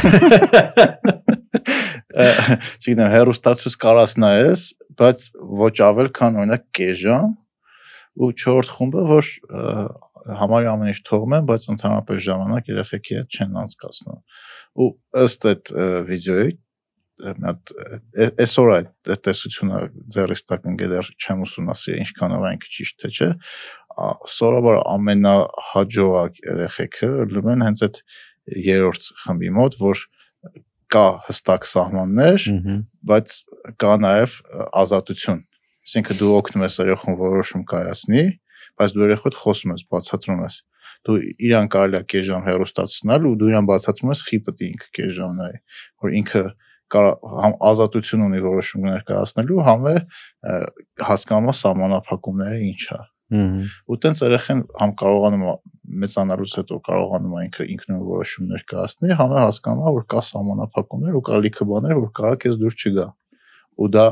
[SPEAKER 2] Չգիտեմ, հեռուստացույց կարաս նայես, բայց ոչ ավել, քան օրինակ կես ժամ, ու 4-րդ խումբը, որ համարի ամեն ինչ թողում են, բայց ընդհանրապես ժամանակ երեխեքի հետ չեն անցկացնում։ Ու ըստ այդ վիդեոյի այսօր այդ տեսությունը ձեռիս տակ ընկել չեմ ուսումնասիրել ինչքանով այն ճիշտ թե չէ սովորաբար ամենահաջող երեխեքը լինում են հենց այդ երրորդ խմբի մոտ որ կա հստակ սահմաններ բայց կա նաև ազատություն այսինքն դու օգնում ես երեխուն որոշում կայացնի բայց դու երեխուդ խոսում ես բացատրում ես դու իրան կարելի է կես ժամ հեռուստացնել ու դու իրան բացատրում ես խի պետք է ինքը կես ժամ նայի որ ինքը ազատություն ունի որոշումներ կայացնելու համ է հասկանում է սահմանափակումները ինչ է ու տենց երեխան համ կարողանում է մեծանալուց հետո կարողանում է ինքը ինքնուրույն որոշումներ կայացնել համ է հասկանում է որ կա սահմանափակումներ ու կա լիքը բաներ որ կարող է քեզ դուր չգա ու դա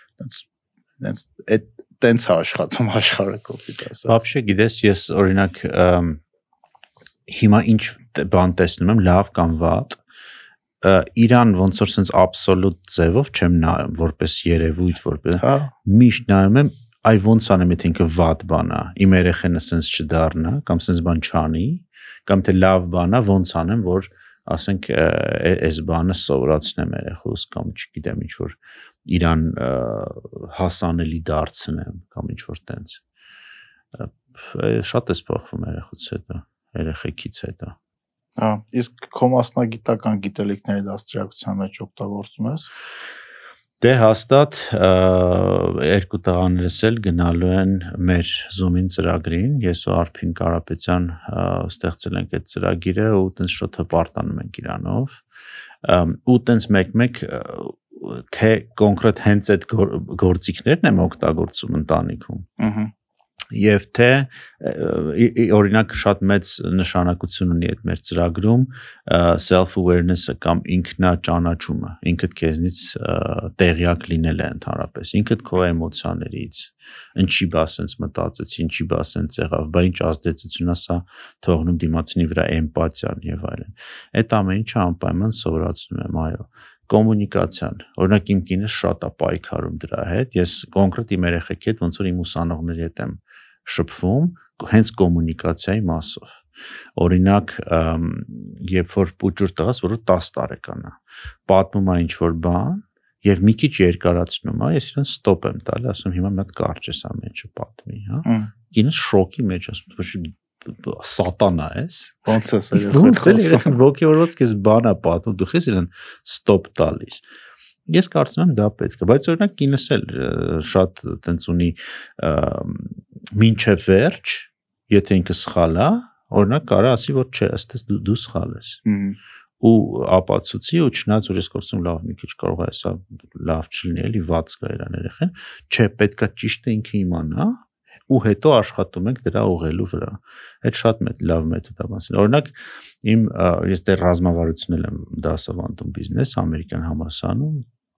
[SPEAKER 2] տենց է աշխատում աշխարհը կոպիտ ասած
[SPEAKER 1] Вообще գիտես ես օրինակ հիմա ինչ բան տեսնում եմ լավ կամ վատ Իրան ոնց որ sense absolute ձևով չեմ նայում որպես երևույթ որպես միշտ նայում եմ այ ոնց անեմ եթե ինքը վատ բան է իմ երեխեն sense չդառնա կամ sense բան չանի կամ թե լավ բան է ոնց անեմ որ ասենք այս բանը սովորացնեմ երեխուս կամ չգիտեմ ինչ որ իրան հասանելի դարձնեմ կամ ինչ որ տենց շատ է փոխվում երեխուց հետո երեխեքից հետո
[SPEAKER 2] Հա, իսկ քո մասնագիտական գիտելիքների դաստիարակության մեջ օգտագործում ես։
[SPEAKER 1] Դե հաստատ երկու տղաներս էլ գնալու են մեր Zoom-ին ծրագրին, ես ու Արփին Կարապետյան ստեղծել ենք այդ ծրագիրը ու տենց շոտ հպարտանում ենք իրանով։ Ու տենց մեկ-մեկ թե կոնկրետ հենց այդ գործիքներն եմ օգտագործում ընտանիքում։ Եվ թե օրինակ շատ մեծ նշանակություն ունի այդ մեր ծրագրում self awareness-ը կամ ինքնաճանաչումը, ինքդ քեզնից տեղյակ լինելը ընդհանրապես, ինքդ քո էմոցիաներից, ինչի բա սենց մտածեցի, ինչի բա սենց եղավ, բա ինչ ազդեցություն է սա թողնում դիմացինի վրա, էմպաթիան եւ այլն։ Այդ ամեն ինչը անպայման սովորացնում եմ, այո։ Կոմունիկացիան, օրինակ իմ կինը շատ է պայքարում դրա հետ, ես կոնկրետ իմ երեխեքի հետ ոնց որ իմ ուսանողների հետ եմ շփվում հենց կոմունիկացիայի մասով։ Օրինակ, երբ որ փոքր տղաս, որը 10 տարեկան է, պատմում է ինչ-որ բան եւ մի քիչ երկարացնում է, ես իրեն ստոպ եմ տալի, ասում հիմա մի հատ կարճ ես ամեն ինչը պատմի, հա։ Կինը շոկի մեջ ասում, սատանա ես։
[SPEAKER 2] Ոնց ես
[SPEAKER 1] երեխան ոգևորված քեզ բան է պատմում, դու ես իրեն ստոպ տալիս։ Ես կարծում եմ դա պետք է, բայց օրինակ կինս էլ շատ տենց ունի մինչև վերջ, եթե ինքը սխալ է, օրինակ կարա ասի, որ չէ, ըստ դու սխալ ես։ Ու ապացուցի ու չնայած որ ես կորցնում լավ մի քիչ կարող է սա լավ չլինի, էլի վատ կա իրան երեխան, չէ, պետքա ճիշտը ինքը իմանա ու հետո աշխատում ենք դրա ուղղելու վրա։ Այդ շատ լավ մեթոդ է մասն։ Օրինակ ես դեռ ռազմավարությունել եմ դասավանդում բիզնես ամերիկյան համալսարանում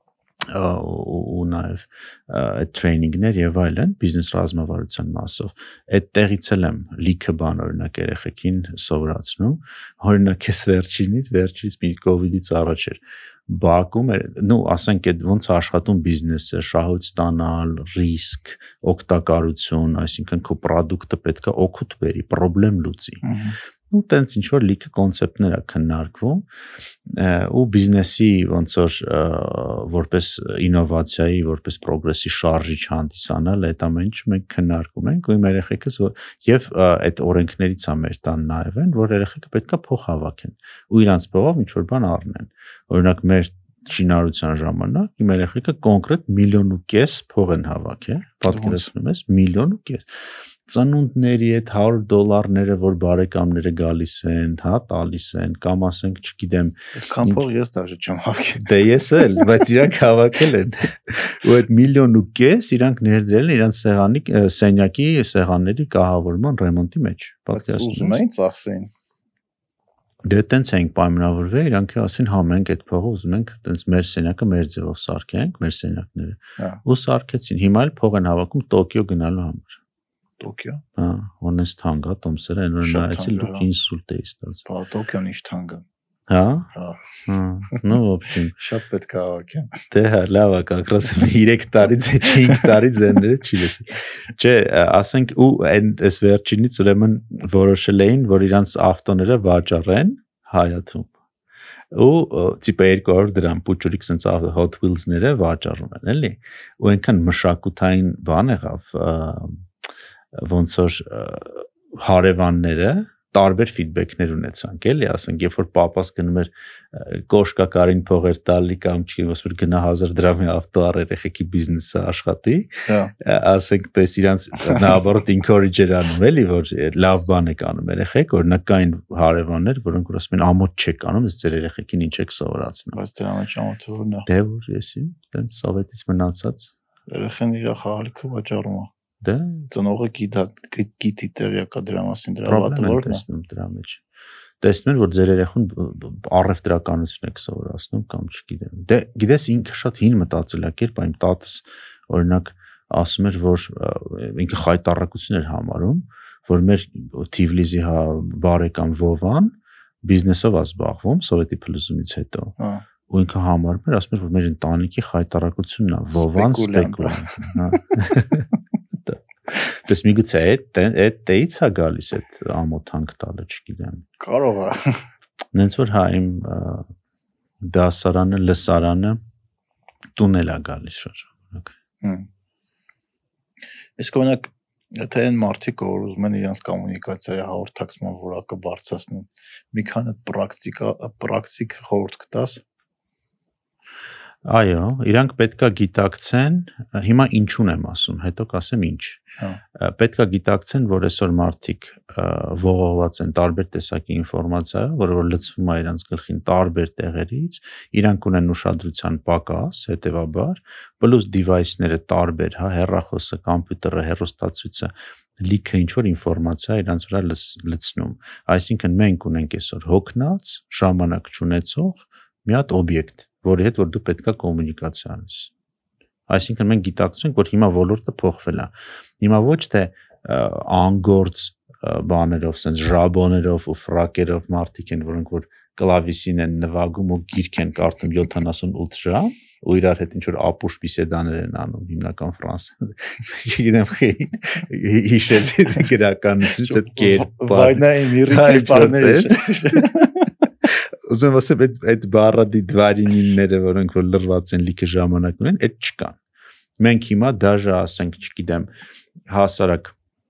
[SPEAKER 1] ու նաև այդ տրեյնինգներ եւ այլն բիզնես ռազմավարության մասով այդ տեղից եմ լիքը բան օրինակ երեխեքին սովորացնում օրինակ էս վերջից մի կովիդից առաջ էր բակում էր ասենք այդ ոնց աշխատում բիզնեսը շահույթ ստանալ ռիսկ օգտակարություն այսինքն քո product-ը պետքա օգուտ բերի պրոբլեմ լուծի ու տենց ինչ որ լիքը կոնցեպտներ է քննարկվում ու բիզնեսի ոնց որ որպես ինովացիայի որպես պրոգրեսի շարժիչ հանդիսանալ այդ ամեն ինչ մենք քննարկում ենք ու իմ երեխեքս եւ այդ օրենքներից է մեր տան նաեւ են որ երեխեքը պետքա փող հավաքեն ու իրանց փողով ինչ որ բան առնեն օրինակ մեր շինարարության ժամանակ իմ երեխեքը կոնկրետ 1.5 միլիոն փող են հավաքել պատկերացնում ես 1.5 միլիոն ծնունդների այդ $100 որ բարեկամները գալիս են, հա, տալիս են, կամ ասենք, չգիտեմ,
[SPEAKER 2] այդքան փող ես դաժե չեմ հավաքել։
[SPEAKER 1] Դե ես էլ, բայց իրանք հավաքել են։ Ու այդ 1.5 միլիոն իրանք ներդրել են իրանք սենյակի սեղանների կահավորման ռեմոնտի մեջ։
[SPEAKER 2] Ուզում էին ծախսեին։
[SPEAKER 1] Դե տենց ենք պայմանավորվել, իրանք ասին հա մենք այդ փողը ուզում ենք տենց մեր սենյակը մեր ձևով սարքենք, մեր սենյակները։ Ու սարքեցին։ Հիմա էլ փող են հավաքում Տոկիո գնալու համար։
[SPEAKER 2] Տոկիո։
[SPEAKER 1] Հա, honest թանկ է, Տոմսերը այն որ նայեցի լուք ինսուլտ է ստացել։
[SPEAKER 2] Բա Տոկիոն ինչ թանկ է։
[SPEAKER 1] Հա։
[SPEAKER 2] Հա։
[SPEAKER 1] Ну, в общем,
[SPEAKER 2] շատ պետք է հավաքեն։
[SPEAKER 1] Դե հա, լավ է, как раз 3 տարից 5 տարից ձենները չի լսի։ Չէ, ասենք ու այս վերջինից ուրեմն որոշել էին, որ իրանց ավտոները վաճառեն Հայաթում։ Ու տիպը 200 դրամ փուչուրիկ sense Hot Wheels-ները վաճառում են, էլի։ Ու այնքան մշակութային բան եղավ, ոնց որ հարևանները տարբեր ֆիդբեքներ ունեցանք, էլի, ասենք, երբ որ papas գնում էր կոշկակարին փողեր տալի կամ չգիտեմ, ոնց որ գնա 1000 դրամի ավտո առ երեխեքի բիզնեսը աշխատի, ասենք, դες իրանց naоборот encourage էր անում, էլի, որ լավ բան եք անում երեխեք, օրինակ կային հարևաններ, որոնք որ ասում են ամոթ չեք անում, ես ձեր երեխեքին ինչ եք սովորացնում։
[SPEAKER 2] Բայց դրա մեջ ամոթը որն է։
[SPEAKER 1] Դե որ եսի, տենց սովետից մնացած
[SPEAKER 2] երեխան իր խաղալիքը վաճառում է։
[SPEAKER 1] Դե
[SPEAKER 2] ծնողը գիտի տեղյակա դրա մասին դրա վատը որն է
[SPEAKER 1] տեսնում դրա մեջ տեսնում են որ ձեր երեխուն առևտրականություն եք սովորացնում կամ չգիտեմ դե գիտես ինքը շատ հին մտածելակերպ այն տատս օրինակ ասում էր որ ինքը խայտարակություն էր համարում որ մեր Թիվլիսի բարեկամ Վովան բիզնեսով է զբաղվում սովետի փլուզումից հետո ու ինքը համարում էր ասում էր որ մեր ընտանիքի խայտարակությունն է Վովան սպեկուլյանտ հա Դες միգուցե այդ տեից է գալիս այդ ամոթանք տալը, չգիտեմ։
[SPEAKER 2] Կարող է։
[SPEAKER 1] Նենց որ հա իմ դասարանը, լսարանը տունել է գալիս շրջանակ։
[SPEAKER 2] Իսկ օրինակ եթե այն մարդիկ որ ուզում են իրենց կոմունիկացիայի հաղորդակցման որակը բարձրացնեն, մի քանի պրակտիկ խորհուրդ կտաս։
[SPEAKER 1] Այո, իրանք պետքա գիտակցեն, հիմա ինչուն եմ ասում, հետո կասեմ ինչ։ Պետքա գիտակցեն, որ այսօր մարդիկ ողողված են տարբեր տեսակի ինֆորմացիայով, որը որ լցվում է իրանց գլխին տարբեր տեղերից, իրանք ունեն ուշադրության պակաս, հետևաբար, պլյուս device-ները տարբեր, հա, հեռախոսը, համբյուտերը, հեռուստացույցը լիքը ինչ-որ ինֆորմացիա իրանց վրա լցնում։ Այսինքն մենք ունենք այսօր հոգնած, ժամանակ չունեցող մի հատ օբյեկտ, որի հետ որ դու պետքա կոմունիկացիա անես։ Այսինքն մենք գիտակցում ենք, որ հիմա ոլորտը փոխվել է։ Հիմա ոչ թե անգործ բաներով, sense ժաբոներով ու ֆրակերով մարդիկ են, որոնք որ կլավիսին են նվագում ու գիրք են կարդում 78 ժամ, ու իրար հետ ինչ-որ ապուշ բիսեդաներ են անում, հիմնական ֆրանսա։ Չգիտեմ, հիշեցի գրականությունից այդ կերպ։
[SPEAKER 2] Վայնա Էմիրի կերպարները։
[SPEAKER 1] Ուզում ասեմ, այդ բարադի դվարինինները, որոնք որ լրված են լիքը ժամանակ ունեն, այդ չկան։ Մենք հիմա դաժե ասենք, չգիտեմ, հասարակ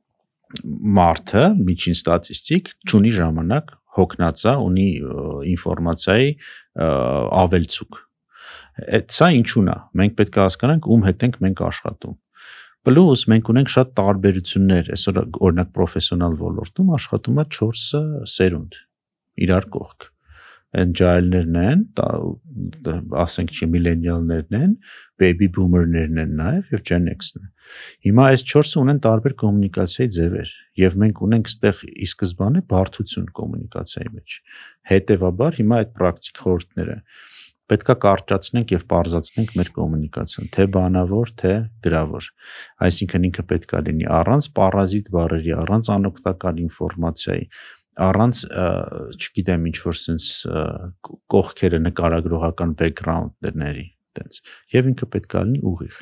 [SPEAKER 1] մարդը, միջին ստատիստիկ, չունի ժամանակ, հոգնածա, ունի ինֆորմացիայի ավելցուկ։ Սա ինչու՞ն է։ Մենք պետք է հասկանանք, ում հետ ենք մենք աշխատում։ Պլյուս մենք ունենք շատ տարբերություններ, այսօր օրինակ պրոֆեսիոնալ ոլորտում աշխատում է 4 սերունդ իրար կողք։ Agile-ներն են, ասենք չի միլենիալներն են, baby boomer-ներն են նաև եւ Gen X-ն։ Հիմա այս 4-ը ունեն տարբեր կոմունիկացիայի ձևեր եւ մենք ունենք այստեղ ի սկզբանե բարդություն կոմունիկացիայի մեջ։ Հետևաբար հիմա այդ պրակտիկ խորհուրդները պետքա կարճացնենք եւ պարզացնենք մեր կոմունիկացիան, թե բանավոր, թե գրավոր։ Այսինքն ինքը պետքա լինի առանց պարազիտ բառերի, առանց անօգտակար ինֆորմացիայի, առանց չգիտեմ ինչ որ sense կողքերը նկարագրողական background-ների, այտենց։ Եվ ինքը պետքա լինի ուղիղ։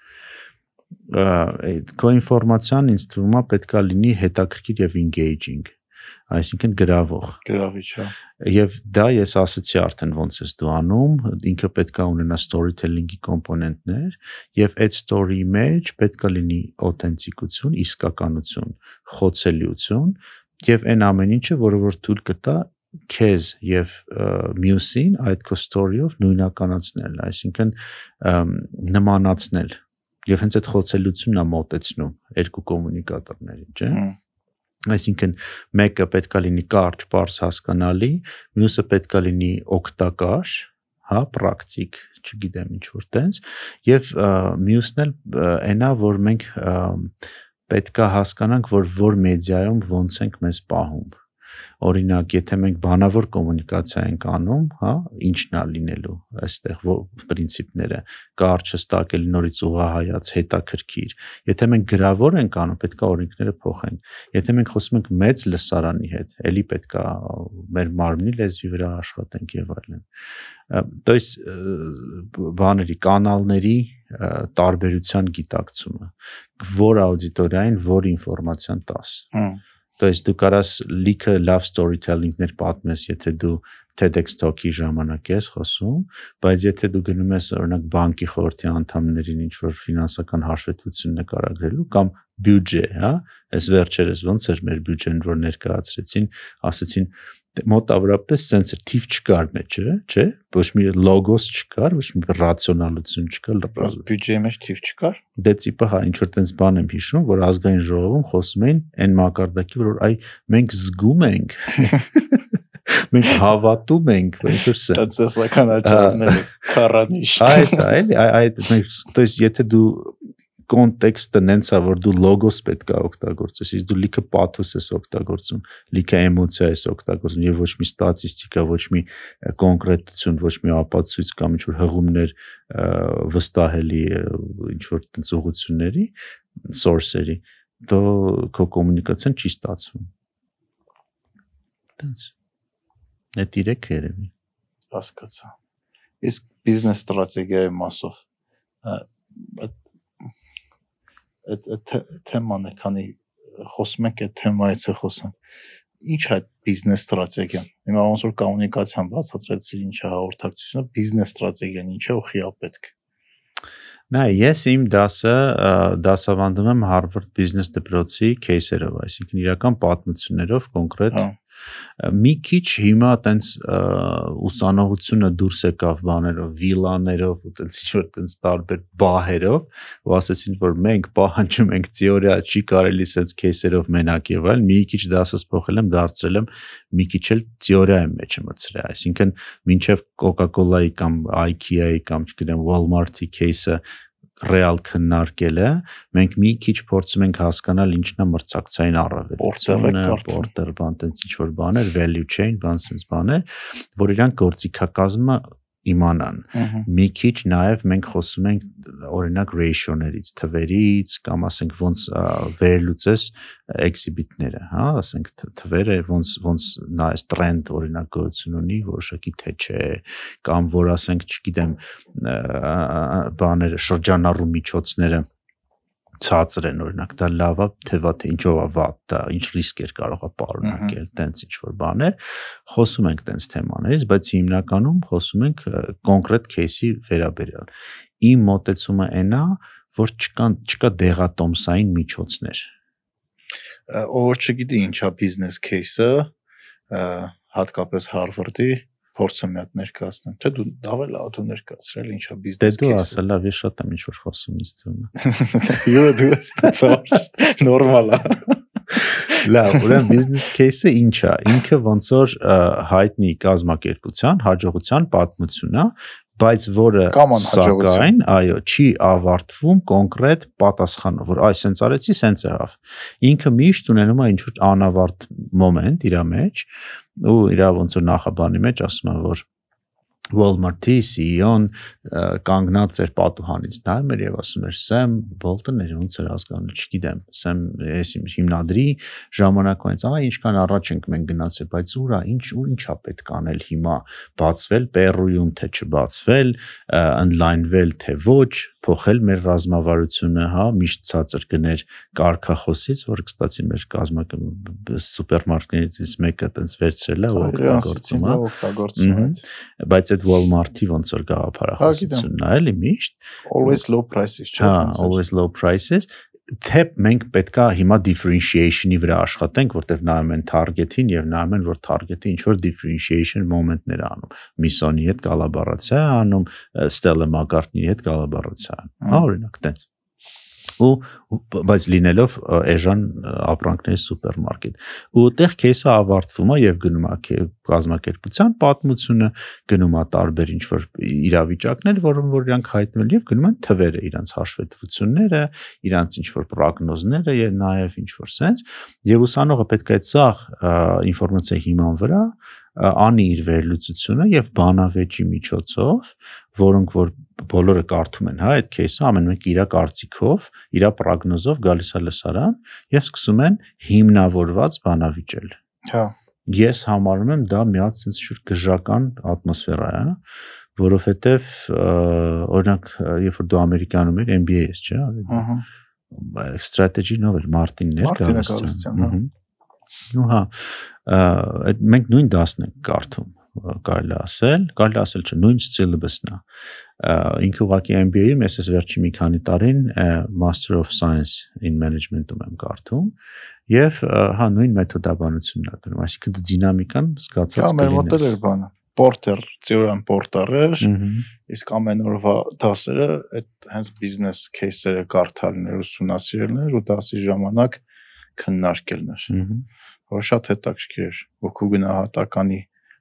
[SPEAKER 1] Այդ կոինֆորմացիան ինձ թվում է պետքա լինի հետաքրքիր եւ engaging, այսինքն գրավող։
[SPEAKER 2] Գրավիչ, հա։
[SPEAKER 1] Եվ դա ես ասացի արդեն ոնց ես դու անում, ինքը պետքա ունենա storytelling-ի կոմպոնենտներ եւ այդ story-ի մեջ պետքա լինի օթենտիկություն, իսկականություն, խոցելիություն եւ այն ամեն ինչը, որը որ թույլ կտա քեզ եւ մյուսին այդ քո story-ով նույնականացնել, այսինքն նմանացնել։ Եվ հենց այդ խոցելիությունն է մոտեցնում երկու կոմունիկատորներին, չէ՞։ Այսինքն մեկը պետքա լինի կարճ, պարզ, հասկանալի, մյուսը պետքա լինի օգտակար, հա, պրակտիկ, չգիտեմ ինչ որ տենց, եւ մյուսն էլ այնա, որ մենք պետքա հասկանանք, որ մեդիայում ոնց ենք մեզ պահում։ Օրինակ, եթե մենք բանավոր կոմունիկացիա ենք անում, հա, ինչն է լինելու այստեղ պրինցիպները, կարճ, հստակ, նորից ուղղահայաց, հետաքրքիր։ Եթե մենք գրավոր ենք անում, պետքա օրենքները փոխենք։ Եթե մենք խոսում ենք մեծ լսարանի հետ, ելի պետքա մեր մարմնի լեզվի վրա աշխատենք եւ այլն։ То есть բաների, կանալների տարբերության գիտակցումը, որ աուդիտորիային, որ ինֆորմացիան տաս։ То есть դու կարաս լիքը լավ storytelling-ներ պատմես, եթե դու TEDx talk-ի ժամանակ ես խոսում, բայց եթե դու գնում ես օրինակ բանկի խորհրդի անդամներին ինչ որ ֆինանսական հաշվետվություն նկարագրելու կամ բյուջե, հա, այս վերջերս ոնց էր մեր բյուջեն, որ ներկայացրեցին, ասեցին մոտավորապես sense թիվ չկար մեջը, չէ՞, ոչ մի լոգոս չկար, ոչ մի ռացիոնալություն չկար,
[SPEAKER 2] բյուջեի մեջ թիվ չկար։
[SPEAKER 1] Դե տիպը հա ինչ որ տենց բան եմ հիշում, որ ազգային ժողովում խոսում էին այն մակարդակի, որ այ մենք զգում ենք, մենք հավատում ենք, ինչ որ սա։
[SPEAKER 2] Տնտեսական աճառները քարանիշ։
[SPEAKER 1] Այդ, то есть եթե դու կոնտեքստը նենց է, որ դու լոգոս պետք է օգտագործես, իսկ դու լիքը պաթոս ես օգտագործում, լիքը էմոցիա ես օգտագործում, եւ ոչ մի ստատիստիկա, ոչ մի կոնկրետություն, ոչ մի ապացույց կամ ինչ որ հղումներ վստահելի ինչ որ տենց ուղղությունների, source-երի, դո քո կոմունիկացիան չի ստացվում։ Տենց։ Այդ իրեք երևի։
[SPEAKER 2] Հասկացա։ Իսկ բիզնես ստրատեգիայի մասով այդ թեման է, քանի խոսում ենք այդ թեմայից է խոսում։ Ինչ է բիզնես ստրատեգիան։ Հիմա ոնց որ կոմունիկացիան բացատրեցի, ինչ է հաղորդակցությունը, բիզնես ստրատեգիան ինչ է ու խիա պետք։
[SPEAKER 1] Նա ես իմ դասավանդում եմ Harvard Business դպրոցի кейսերով, այսինքն իրական պատմություններով կոնկրետ Մի քիչ հիմա տենց ուսանողությունը դուրս եկավ բաներով, վիլաներով ու տենց ինչ-որ տենց տարբեր բահերով, ու ասեցին, որ մենք պահանջում ենք թեորիա, չի կարելի սենց кейսերով մենակ եւ այլ, մի քիչ դասս փոխել եմ, դարձրել եմ մի քիչ էլ թեորիայի մեջ մտցրել, այսինքն մինչեւ Coca-Cola-ի կամ IKEA-ի կամ չգիտեմ Walmart-ի кейսը ռեալ քննարկելը, մենք մի քիչ փորձում ենք հասկանալ ինչն է մրցակցային առավելությունը, porter բան, տենց ինչ-որ բաներ, value chain, բան սենց բաներ, որ իրանք գործիքակազմը իմանան։ Մի քիչ նաև մենք խոսում ենք օրինակ ratio-ներից, թվերից կամ ասենք ոնց վերլուծես exhibit-ները, հա, ասենք թվերը ոնց նա այս trend օրինակ գոյություն ունի, որոշակի թե չէ, կամ որ ասենք, չգիտեմ, բաները շրջանառու միջոցները ցածր են օրինակ դա լավ է թե վատ թե ինչով է վատ դա ինչ ռիսկեր կարող է պարունակել տենց ինչ որ բաներ խոսում ենք տենց թեմաներից բայց հիմնականում խոսում ենք կոնկրետ кейսի վերաբերյալ իմ մոտեցումը այնա որ չկա դեղատոմսային միջոցներ
[SPEAKER 2] ով չգիտի ինչա բիզնես кейսը հատկապես Harvard-ի փորձը մի հատ ներկայացնեմ թե դու դավել auto ներկայացրել ինչա բիզնես
[SPEAKER 1] кейսը դու ասա լավ ես շատ եմ ինչ որ խոսում ինձ թվում է
[SPEAKER 2] յուրը դու ստացար նորմալ է
[SPEAKER 1] լավ ուրեմն բիզնես кейսը ինչա ինքը ոնց որ հայտնի կազմակերպության հաջողության պատմություն է բայց որը սակայն այո չի ավարտվում կոնկրետ պատասխանով որ այ սենց արեցի սենց եղավ ինքը միշտ ունենում է ինչ որ անավարտ մոմենտ իր մեջ ու իր ոնց որ նախաբանի մեջ ասում են որ Walmart-ի CEO-ն կանգնած էր պատուհանից նայում էր եւ ասում էր Sam Bolton-ը ոնց էր ազգանալ չգիտեմ Sam ես հիմնադրի ժամանակից ինչքան առաջ ենք մենք գնացել բայց ուրա ինչա պետք անել հիմա բացվել Պերույում թե չբացվել online-վել թե ոչ փոխել մեր ռազմավարությունը հա միշտ ցածր գներ կարգախոսից որ կստացի մեր կազմակերպ սուպերմարկետներից մեկը տենց վերցրել է ու օգտագործում է բայց այդ Walmart-ի ոնց որ գաղափարախոսությունն է էլի միշտ
[SPEAKER 2] always low prices
[SPEAKER 1] չէ always low prices թե մենք պետքա հիմա differentiation-ի վրա աշխատենք, որտեղ նայում են target-ին եւ նայում են, որ target-ը ինչ որ differentiation moment-ներ անում։ Missoni հետ կոլաբորացիա անում, Stella McCartney-ի հետ կոլաբորացիա անում։ Հա, օրինակ, տենց։ Ու բայց լինելով էժան ապրանքների սուպերմարկետ։ Ու այդտեղ кейսը ավարտվում է եւ գնում է կազմակերպության պատմությունը, գնում է տարբեր ինչ որ իրավիճակներ, որոնք որ իրանք հայտնվել եւ գնում են թվերը, իրանք հաշվետվությունները, իրանք ինչ որ պրոգնոզները եւ նաեւ ինչ որ sense եւ ուսանողը պետք է այդ սաղ ինֆորմացիայի հիման վրա անի իր վերլուծությունը եւ բանավեճի միջոցով, որոնք որ բոլորը կարդում են, հա, այդ кейսը ամեն մեկը իր կարծիքով, իր պրոգնոզով գալիս է լսարան եւ սկսում են հիմնավորված բանավիճել։
[SPEAKER 2] Հա։
[SPEAKER 1] Ես համարում եմ դա մի հատ sense շուտ գժական ատմոսֆերա է, որովհետեւ օրինակ երբ որ դու ամերիկանում ես MBA-ես, չէ՞։
[SPEAKER 2] Ահա։
[SPEAKER 1] Strategy novel Մարտիններ
[SPEAKER 2] Գալստյան, հա։
[SPEAKER 1] Ու հա, մենք նույն դասն ենք կարդում, կարելի ասել չէ, նույն syllabus-ն է։ Ինքը ուղղակի MBA-ում ես վերջի մի քանի տարին Master of Science in Management-ում եմ կարդում եւ հա նույն մեթոդաբանությունն է գնում, այսինքն դու դինամիկան զգացած կլինես։
[SPEAKER 2] Հա, մեր մոդել էր բանը։ Porter, theorem Porter-եր, իսկ ամեն օրվա դասերը այդ հենց business case-երը կարդալն էր, ուսումնասիրելն էր ու դասի ժամանակ քննարկելն էր։ Որ շատ հետաքրքիր էր, որ քո գնահատականի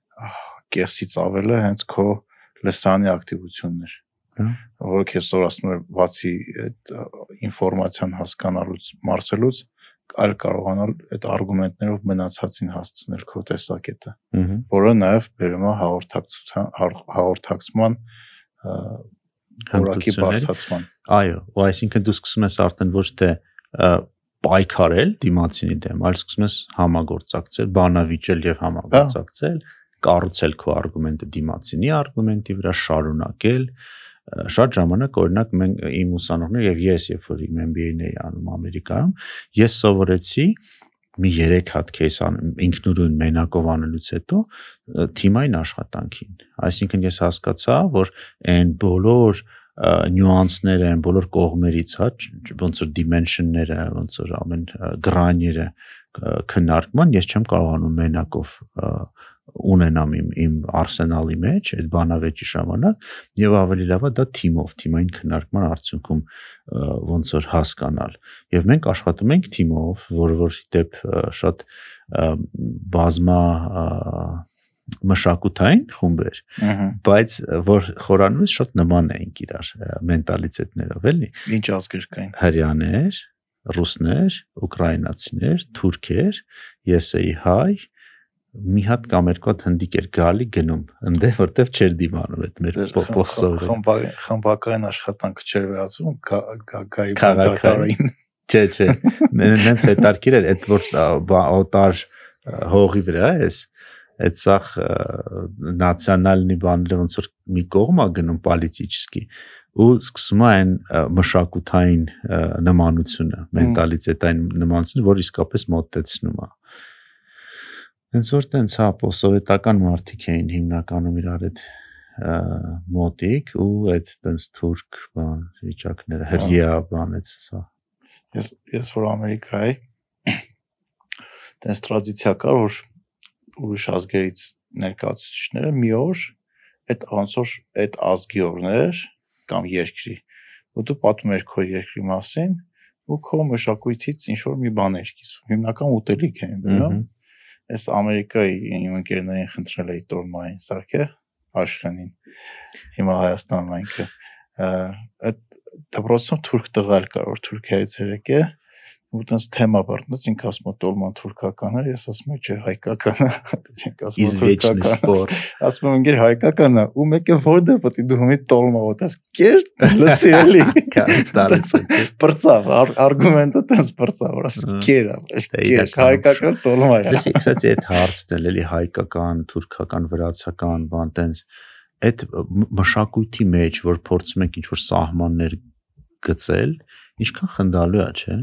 [SPEAKER 2] կեսից ավելը հենց քո լսանի ակտիվությունն էր։ Որ քեզ ասում եմ, բացի այդ ինֆորմացիան հասկանալուց, մարսելուց, այլ կարողանալ այդ արգումենտներով մնացածին հասցնել քո տեսակետը, որը նաև բերում է հաղորդակցման որակի բարձրացման։
[SPEAKER 1] Այո, ու այսինքն դու սկսում ես արդեն ոչ թե պայքարել դիմացինի դեմ, այլ սկսում ես համագործակցել, բանավիճել եւ համագործակցել, կառուցել քո արգումենտը դիմացինի արգումենտի վրա, շարունակել։ Շատ ժամանակ օրինակ մենք իմ ուսանողները եւ ես երբ որ իմ MBA-ն էի անում Ամերիկայում, ես սովորեցի մի 3 հատ кейս ինքնուրույն մենակով անելուց հետո թիմային աշխատանքին։ Այսինքն ես հասկացա, որ այն բոլոր նյուանսները են բոլոր կողմերից, հա, ոնց որ dimension-ները, ոնց որ ամեն գրանյերը քննարկման, ես չեմ կարողանում մենակով ունենամ իմ արսենալի մեջ այդ բանավեճի ժամանակ եւ ավելի լավա դա թիմային քննարկման արդյունքում ոնց որ հասկանալ եւ մենք աշխատում ենք թիմով, որ դեպ շատ բազմա մշակութային խումբեր, բայց որ խորանումից շատ նման ենք իրար մենտալիտետներով, էլի։
[SPEAKER 2] Ինչ ազգերկային։
[SPEAKER 1] Հրյաներ, ռուսներ, ուկրաինացիներ, թուրքեր, ես էի հայ, մի հատ կամ երկու հատ հնդիկ էր գալի գնում, ընդ որտեվ չէր դիմանում այդ մեր պոստով։
[SPEAKER 2] Խմբակային աշխատանքը չէր վերածվում գայի բնակարային։
[SPEAKER 1] Չէ, նենց հետարքիր էր, այդ որ օտար հողի վրա էս, այդ սախ նացիոնալնի բաները ոնց որ մի կողմ է գնում պոլիտիչսկի ու սկսում է այն մշակութային նմանությունը, մենտալիտետային նմանությունը, որ իսկապես մոտեցնում է։ Հենց որ տենց հա սովետական մարդիկ էին հիմնականում իրար այդ մոտիկ ու այդ տենց թուրք բան վիճակները հրյա բան այդ սա։
[SPEAKER 2] Ես որ Ամերիկայի տենց տրադիցիա կար, որ ուրիշ ազգերից ներկայացուցիչները մի օր այդ ոնց որ այդ ազգի օրներ կամ երկրի ու դու պատմում ես քո երկրի մասին ու քո մշակույթից ինչ որ մի բաներ կիսվում հիմնական ուտելիք են բերում այս Ամերիկայի իմ ընկերներին խնդրել էի տորմային սարքե աշխենին հիմա Հայաստանում այնքը այդ դպրոցում թուրք տղալ կար որ Թուրքիայից եկե ու տես թեմա բռնած ինքը ասում է տոլման թուրքական է ես ասում եմ չէ հայկական է չենք ասում թուրքական ասում եմ ինքեր հայկական է ու մեկը որտե պետք է դու հիմա տոլմա ոտես կեր լսի էլի բրծավ արգումենտը տես բրծավ ասում կեր հայկական տոլմա է
[SPEAKER 1] լսի կսացի այդ հարցն էլի հայկական թուրքական վրացական բան տես այդ մշակույթի մեջ որ փորձում ենք ինչ որ սահմաններ գծել ինչքան խնդալու է չէ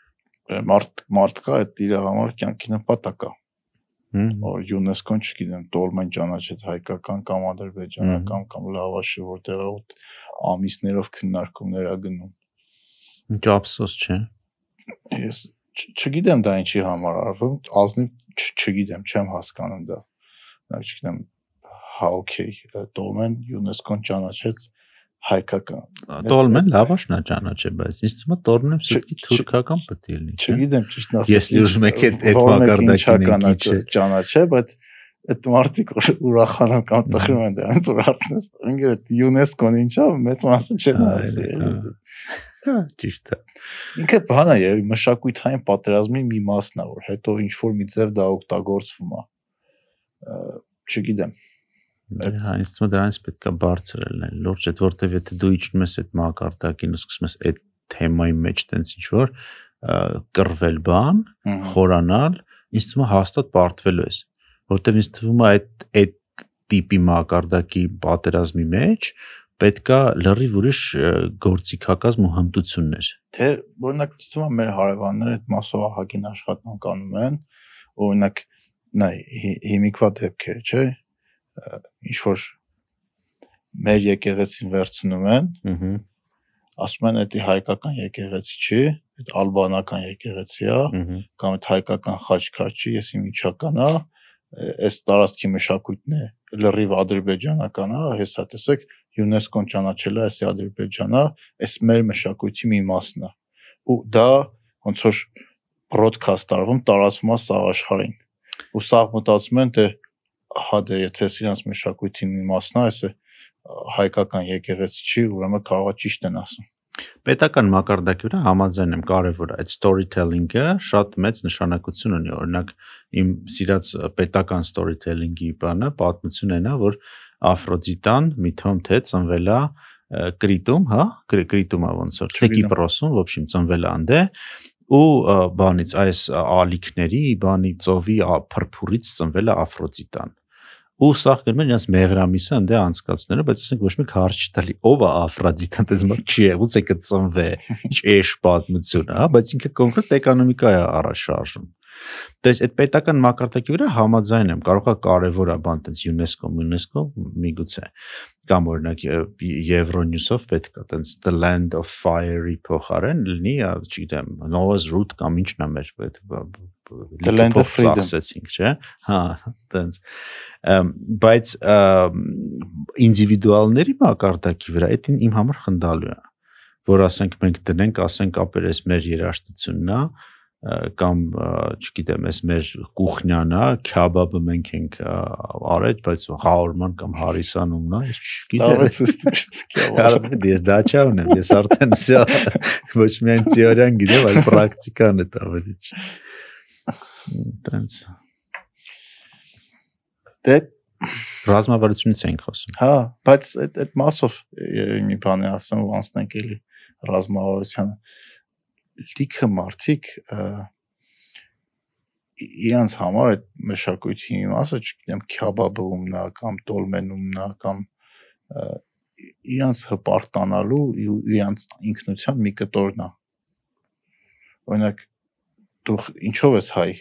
[SPEAKER 2] մարդ կա այդ իր համար կյանքի նպատակ է որ ՅՈՒՆԵՍԿՕ-ն չգիտեմ տոլմեն ճանաչեց հայկական կամ ադրբեջանական կամ լավաշը որտեղ ամիսներով քննարկումներ ա գնում
[SPEAKER 1] ինչ ափսոս չէ
[SPEAKER 2] ես չգիտեմ դա ինչի համար արվում ազնիվ չգիտեմ չեմ հասկանում դա նայ չգիտեմ հա օքեյ տոլմեն ՅՈՒՆԵՍԿՕ-ն ճանաչեց հայկական
[SPEAKER 1] տոլմեն լավաշն է ճանաչել բայց ինձ թվում է տոլմենը սուտի թուրքական պետք է լինի
[SPEAKER 2] չգիտեմ ճիշտն ասած
[SPEAKER 1] ես լուր մեկ այդ մակարդակին
[SPEAKER 2] է ճանաչել բայց այդ մարդիկ ուրախանում կամ տխրում են դրանից որ արդեն ինքը ՅՈՒՆԵՍԿՕ-ն ինչա մեծ մասը չեն ասել
[SPEAKER 1] հա ճիշտ է
[SPEAKER 2] ինքը բան է երևի մշակութային պատերազմի մի մասն է որ հետո ինչ որ մի ձև դա օգտագործվում է չգիտեմ
[SPEAKER 1] հա ինձ թվում է դրանից պետք է բարձր լինել լուրջ այդ որտեվ եթե դու իջնում ես այդ մակարդակին ու սկսում ես այդ թեմայի մեջ տենց ինչ որ կռվել բան խորանալ ինձ թվում է հաստատ պարտվելու ես որտեվ ինձ թվում է այդ տիպի մակարդակի պատերազմի մեջ պետքա լրիվ ուրիշ գործիքակազմ ու հմտություններ
[SPEAKER 2] թե օրինակ թվում է մեր հարևանները այդ մասով ահագին աշխատանք անում են օրինակ նայ հիմիկվա դեպքերը չէ ինչ որ մեր եկեղեցին վերցնում են ասում են դա հայկական եկեղեցի չի այդ ալբանական եկեղեցի է կամ այդ հայկական խաչքար չի ես իմ իչական է այս տարածքի մշակույթն է լրիվ ադրբեջանական է հեսա տեսեք ՅՈՒՆԵՍԿՕ-ն ճանաչել է այս ադրբեջանը այս մեր մշակույթի մի մասն է ու դա ոնց որ բրոդքասթ արվում տարածվում է սաղ աշխարհին ու սաղ մտածում են թե հա դե եթե սրանց մշակույթի մի մասն է այս հայկական եկեղեցի չի ուրեմն կարող է ճիշտ են ասում
[SPEAKER 1] պետական մակարդակի վրա համաձայն եմ կարևոր այդ storytelling-ը շատ մեծ նշանակություն ունի օրինակ իմ սիրած պետական storytelling-ի բանը պատմությունն է որ Աֆրոդիտան մի թվում թե ծնվել է Կրիտում հա Կրիտումա ոնց որ թե Կիպրոսում в общем ծնվել է անդե ու բանից այս ալիքների բանի ծովի փրփուրից ծնվել է Աֆրոդիտան ու սաղ գնում են իրաց մեղրամիսը ընդ է անցկացները բայց ասենք ոչ մեկ հարց չտալի ով է Աֆրոդիտան դες մոտ չի եղուց եկը ծնվե ինչ էշ պատմություն հա բայց ինքը կոնկրետ էկոնոմիկա է առաջ շարժում То есть այդ պետական մակարդակի վրա համաձայն եմ, կարող է կարևոր է բան տենց UNESCO միգուցե կամ օրինակ Euronews-ով պետք է տենց the land of fire-ի փոխարեն լինի, չգիտեմ, Noah's Root կամ ինչն է մեր
[SPEAKER 2] the land of freedom,
[SPEAKER 1] չէ՞։ Հա, տենց բայց ինդիվիդուալների մակարդակի վրա այդ իմ համար խնդալու է, որ ասենք մենք դնենք, ասենք ապեր էս մեր երաժշտությունն է կամ չգիտեմ, էս մեր կուխնյան է, քյաբաբը մենք ենք արել, բայց հաուրման կամ հարիսանումն է, չգիտեմ։ Ես դա չունեմ, ես արդեն ոչ միայն թեորիան գիտեմ, այլ պրակտիկան է ավելի չի։ Տենց։
[SPEAKER 2] Դե
[SPEAKER 1] ռազմավարությունից ենք խոսում։
[SPEAKER 2] Հա, բայց այդ մասով երևի մի բան է ասեմ ու անցնենք էլի ռազմավարությանը։ Լիքը մարդիկ իրանց համար այդ մշակույթի մի մասը, չգիտեմ, քյաբաբումն է կամ տոլմենումն է կամ իրանց հպարտանալու ու իրանց ինքնության մի կտորն է։ Օրինակ դու ինչով ես հայ։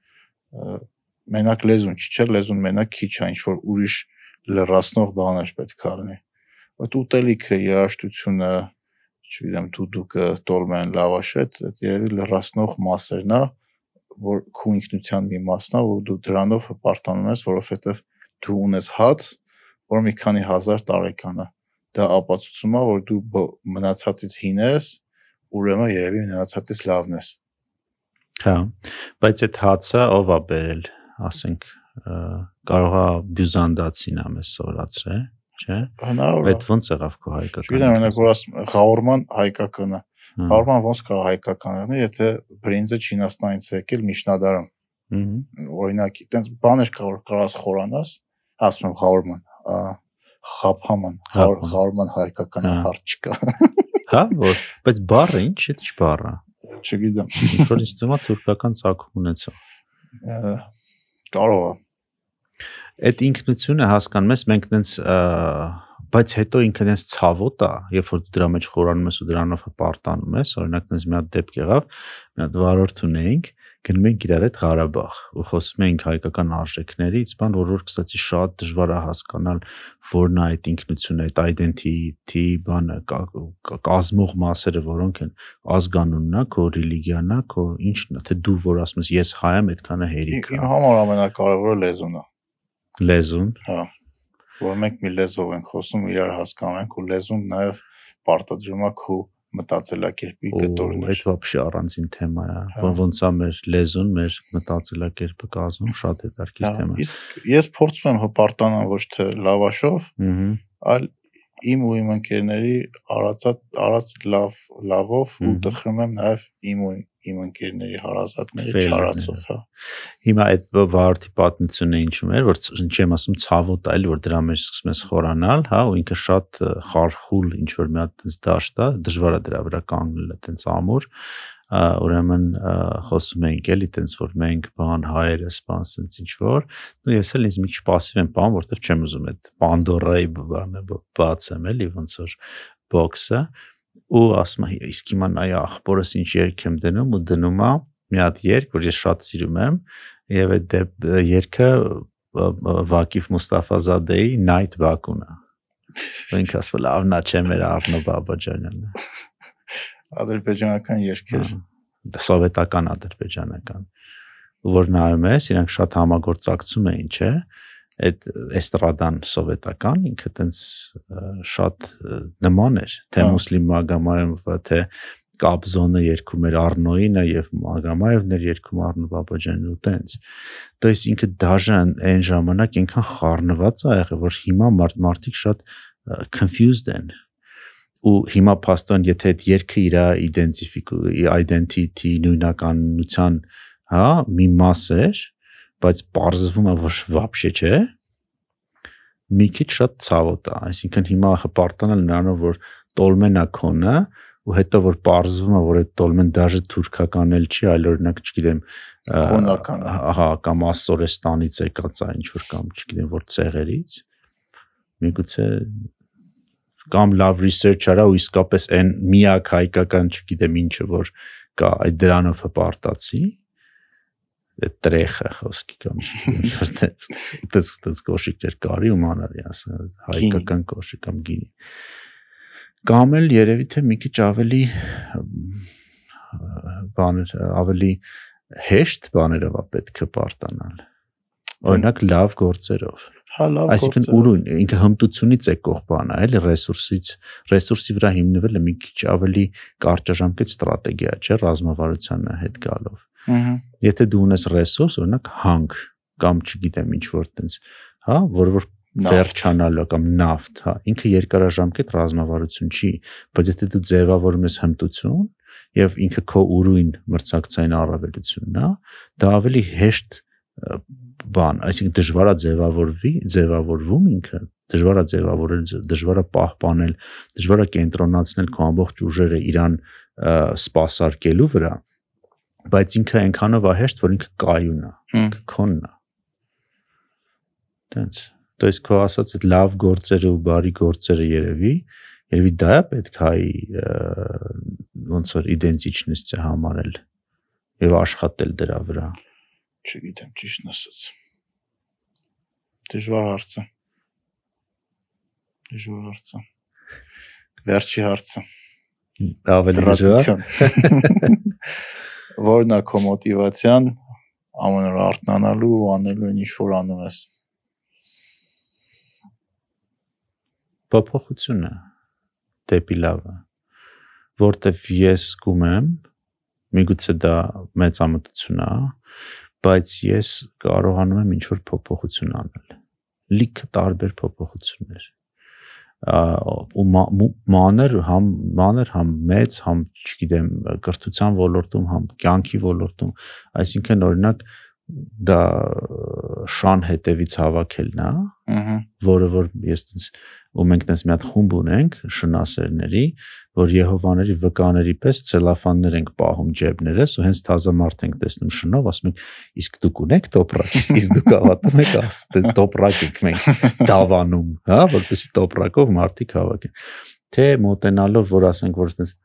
[SPEAKER 2] Մենակ լեզուն չի, չէ՞, լեզուն մենակ քիչ է, ինչ որ ուրիշ լրացնող բաներ պետք է լինի։ Այդ ուտելիքը, երաժշտությունը, չգիտեմ, դուդուկը, տոլմեն, լավաշը, այդ երևի լրացնող մասերն է, որ քո ինքնության մի մասն է, որ դու դրանով հպարտանում ես, որովհետև դու ունես հաց, որ մի քանի հազար տարեկան է։ Դա ապացուցում է, որ դու մնացածից հին ես, ուրեմն երևի մնացածից լավն ես։
[SPEAKER 1] Հա, բայց այդ հացը ով է բերել, ասենք, կարող է բյուզանդացին ամես սորացրել, չէ՞։ Այդ ոնց եղավ քո հայկական։
[SPEAKER 2] Չգիտեմ, օրինակ որ ասում խաղորման հայկականը։ Խաղորման ոնց կարող հայկական լինի, եթե բրինձը Չինաստանից է եկել միջնադարում։ Օրինակ, այտենց բաներ կարաս խորանաս, ասում եմ խաղորման, խափաման, խաղորման հայկական հարց չկա։
[SPEAKER 1] Հա, որ, բայց բառը ինչ է, ինչ բառ է։
[SPEAKER 2] Չգիտեմ։
[SPEAKER 1] Ինչ որ ինձ թվում է թուրքական ծագում ունեցող։
[SPEAKER 2] Կարող է։
[SPEAKER 1] Այդ ինքնությունը հասկանում ես, մենք տենց բայց հետո ինքը տենց ցավոտ է, երբ որ դու դրա մեջ խորանում ես ու դրանով հպարտանում ես, օրինակ տենց մի հատ դեպք եղավ, մի հատ վարորդ ունեինք, գնում ենք իրար հետ Ղարաբաղ ու խոսում էինք հայկական արժեքներից, բան, որ կստացի շատ դժվար է հասկանալ որն է այդ ինքնությունը, այդ identity բանը, կազմող մասերը, որոնք են ազգանունն է, քո ռելիգիան է, քո ինչն է, թե դու որ ասում ես ես հայ եմ, այդքանը հերիք է։
[SPEAKER 2] Իմ համար ամենակարևորը լեզուն է։
[SPEAKER 1] Լեզուն։
[SPEAKER 2] Հա։ Որ մենք մի լեզվով ենք խոսում, իրար հասկանում ենք ու լեզուն նաև պարտադրում է քո մտածելակերպի կտորներ։
[SPEAKER 1] Այդ вообще առանձին թեմա է։ Ոնց է մեր լեզուն, մեր մտածելակերպը կազմում, շատ հետաքրքիր թեմա։
[SPEAKER 2] Իսկ ես փորձում եմ հպարտանալ ոչ թե լավաշով, այլ իմ ու իմ ընկերների արած լավով ու տխրում եմ նաև իմ ու իմ ընկերների հարազատների չարացով, հա։
[SPEAKER 1] Հիմա այդ վարորդի պատմությունը ինչու էր, որ չեմ ասում ցավոտ այլ որ դրա մեջ սկսում ես խորանալ, հա, ու ինքը շատ խարխուլ ինչ որ մի հատ տես դաշտ է, դժվար է դրա վրա կանգնել տես ամուր, ուրեմն խոսում էինք էլի տես որ մենք բան հայերը սպանսենց ինչ որ, ու ես էլ ինձ մի քիչ пассив եմ բան, որտեվ չեմ ուզում այդ Պանդորայի բանը բացեմ էլի ոնց որ բոքսը ու ասում եմ իսկ հիմա նայ ախորս ինչ երգ եմ դնում ու դնում է մի հատ երգ որ ես շատ սիրում եմ եւ այդ երգը Վակիֆ Մուստաֆազադեի Night Baku-ն է ինքս ասում լավն է չէ մեր Արնո Բաբաջանյանն
[SPEAKER 2] ադրբեջանական երգեր
[SPEAKER 1] դա սովետական ադրբեջանական որ նայում ես իրանք շատ համագործակցում էին չէ այդ էստրադան սովետական ինքը տենց շատ նման էր թե մուսլիմ մագամայով թե Կաբզոնը երգում էր Արնոյինը եւ Մագամաևն էր երգում Արնո Բաբաջանին ու տենց то есть ինքը դաժե այն ժամանակ ինքան խառնված է եղել որ հիմա մարդիկ շատ confused են ու հիմա փաստորեն եթե այդ երգը իր identity նույնականության հա մի մաս էր բայց պարզվում է որ вообще չէ մի քիչ շատ ցավոտ է այսինքն հիմա հպարտանալ նրանով որ տոլմենա քոնը ու հետո որ պարզվում է որ այդ տոլմեն դաժե թուրքական էլ չի այլ օրինակ չգիտեմ
[SPEAKER 2] խոնական
[SPEAKER 1] ահա կամ Ասորեստանից եկած է ինչ որ կամ չգիտեմ որ ցեղերից միգուցե կամ լավ research արա ու իսկապես այն միակ հայկական չգիտեմ ինչը որ կա այդ դրանով հպարտացի Տրեխը խոսքի կամ ինչ-որ կոշիկներ կարի ու մանարի ասա հայկական կոշիկ կամ գինի կամ էլ երևի թե մի քիչ ավելի բաներ ավելի հեշտ բաներով է պետք է պարտանալ օրինակ լավ գործերով այսինքն ուրույն ինքը հմտությունից եկող բան է էլի ռեսուրսի վրա հիմնվելը մի քիչ ավելի կարճաժամկետ ստրատեգիա չէ ռազմավարությանը հետ գալով եթե դու ունես ռեսուրս օրինակ հանք կամ չգիտեմ ինչ որ տենց հա որ վերջանալու կամ նավթ հա ինքը երկարաժամկետ ռազմավարություն չի բայց եթե դու ձևավորում ես հմտություն եւ ինքը քո ուրույն մրցակցային առավելությունն է դա ավելի հեշտ բան, այսինքն դժվար է ձևավորվում ինքը, դժվար է ձևավորել, դժվար է պահպանել, դժվար է կենտրոնացնել քո ամբողջ ուժերը իրան սպասարկելու վրա, բայց ինքը այնքանով է հեշտ, որ ինքը կայուն է, ինքը քոնն է։ Տենց, то есть քո ասած այդ լավ գործերը ու բարի գործերը երևի դա է պետք հայ ոնց որ իդենտիչնեստ համարել եւ աշխատել դրա վրա։
[SPEAKER 2] Չգիտեմ ճիշտն ասած դժվար հարց է վերջի հարցը
[SPEAKER 1] ավելի դժվար
[SPEAKER 2] որն է քո մոտիվացիան ամեն օր արթնանալու ու անելու ինչ որ անում ես
[SPEAKER 1] փոփոխությունը դեպի լավը որտեվ ես զգում եմ միգուցե դա մեծամտություն է բայց ես կարողանում եմ ինչ-որ փոփոխություն անել լիքը տարբեր փոփոխություններ ու մանր համ մեծ համ չգիտեմ կրթության ոլորտում համ կյանքի ոլորտում այսինքն օրինակ դա շան հետևից հավաքելն է որը որ ես ու մենք տես մի հատ խումբ ունենք շնասերների, որ Եհովաների վկաների պես ցելոֆաններ ենք պահում ջեբներս ու հենց թազա մարդ ենք տեսնում շնով, ասում ենք, իսկ դուք ունեք տոպրակ, իսկ դուք հավատում եք ասել, տոպրակ եք մենք դավանում, հա, որպեսզի տոպրակով մարդիկ հավաքեն։ Թե մոտենալով, որ ասենք, որ տես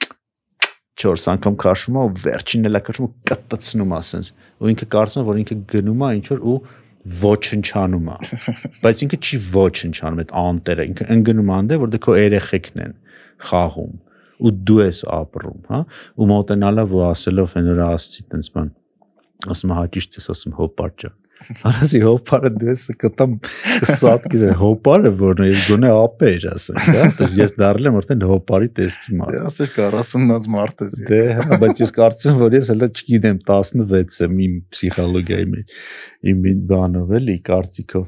[SPEAKER 1] 4 անգամ քաշում է ու վերջինն էլ քաշում ու կտցնում ասենց, ու ինքը կարծում է, որ ինքը գնում է ինչ որ ու ոչնչանում է բայց ինքը չի ոչնչանում այդ անտերը ինքը ընկնում անդե որ դե քո երեխեքն են խաղում ու դու ես ապրում հա ու մոտենալով ու ասելով հենորա ասցի տենց բան ասում հաճիշտ ես ասում հոպար ջան արասի հոպարը դու ես կտամ սատկիզ հոպարը որն է գոնե ապեր ասենք հա դες ես դառել եմ արդեն հոպարի տեսքի մարդ
[SPEAKER 2] դե ասեր 40-նած մարդ ես
[SPEAKER 1] դե հա բայց ես կարծում որ ես հələ չգիտեմ 16 եմ իմ պսիխոլոգիայի մեջ իմ բանով էլի կարծիքով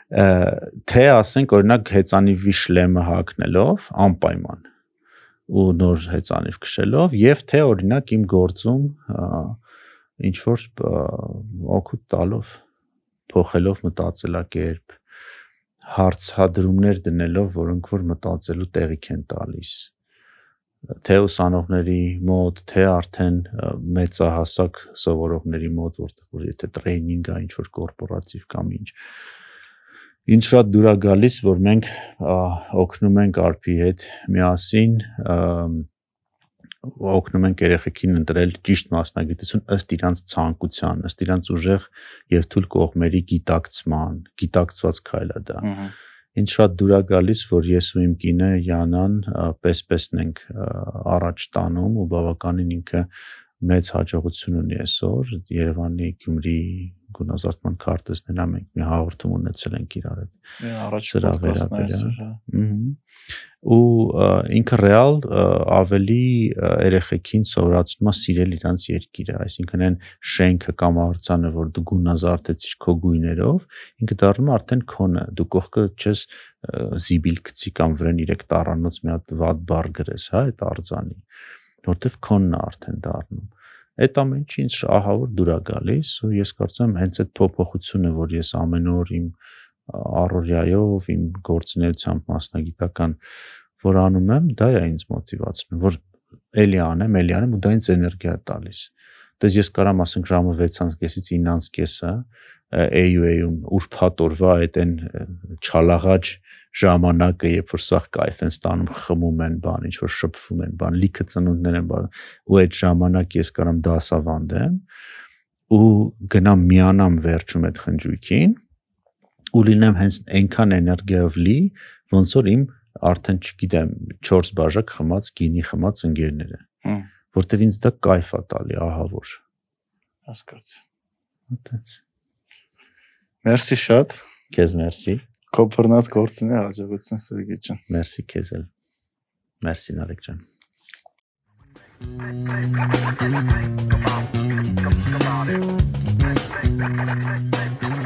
[SPEAKER 1] թե ասենք օրինակ հեծանիվի շլեմը հագնելով անպայման ու նոր հեծանիվ քշելով եւ թե օրինակ իմ գործում ինչ որ օգուտ տալով փոխելով մտածելակերպ հարցադրումներ դնելով որոնք որ մտածելու տեղիք են տալիս թե ուսանողների մոտ թե արդեն մեծահասակ սովորողների մոտ որտեղ եթե տրեյնինգ է ինչ որ կորպորատիվ կամ ինչ շատ դուր է գալիս որ մենք օգնում ենք արփի հետ միասին օգնում ենք երեխեքին ընտրել ճիշտ մասնագիտություն ըստ իրանց ցանկության, ըստ իրանց ուժեղ եւ թույլ կողմերի գիտակցման, գիտակցված քայլ է դա։ Ինչ շատ դուր է գալիս, որ ես ու իմ կինը Յանան պես-պեսն ենք առաջ տանում ու բավականին ինքը մեծ հաջողություն ունի այսօր Երևանի Գյումրի գունազարդման քարտեզներն մենք մի հաղորդում ունեցել ենք իրար հետ։
[SPEAKER 2] Առաջ պոդքասթն
[SPEAKER 1] ու ինքը ռեալ ավելի երեխեքին սովորացնում է սիրել իրանց երկիրը, այսինքն այն շենքը կամ արձանը, որ դու գունազարդեցիր քո գույներով, ինքը դառնում է արդեն քոնը, դու կողքը չես զիբիլ գցի կամ վրան 3 տառանոց մի հատ վատ բառ գրես, հա, այդ արձանի, որտեվ քոնն է արդեն դառնում։ Այդ ամեն ինչը ինձ ահավոր դուր է գալիս ու ես կարծում եմ հենց այդ փոփոխությունը, որ ես ամեն օր իմ առօրյայով, իմ գործունեությամբ մասնագիտական որ անում եմ, դա է ինձ մոտիվացնում, որ էլի անեմ ու դա ինձ էներգիա է տալիս։ Դες ես կարամ ասենք ժամը 6:30-ից 9:30-ը AUA-ում ուրբաթ օրվա այդ այն չալաղաջ ժամանակը, երբ որ սաղ կայֆ են ստանում, խմում են բան, ինչ որ շփվում են բան, լիքը ծնունդներ են բան, ու այդ ժամանակ ես կարամ դասավանդեմ ու գնամ միանամ վերջում այդ խնջույքին ու լինեմ հենց այնքան էներգիայով լի, ոնց որ իմ արդեն չգիտեմ 4 բաժակ խմած գինի խմած ընկերները, որտեվ ինձ դա կայֆ է տալի, ահա որ։
[SPEAKER 2] Հասկացա։
[SPEAKER 1] Այդպես։
[SPEAKER 2] Մերսի շատ։
[SPEAKER 1] Քեզ մերսի։
[SPEAKER 2] Քո բռնած գործին է հաջողություն Սերգեյ ջան։
[SPEAKER 1] Մերսի քեզ էլ։ Մերսի Նարեկ ջան։ Come on.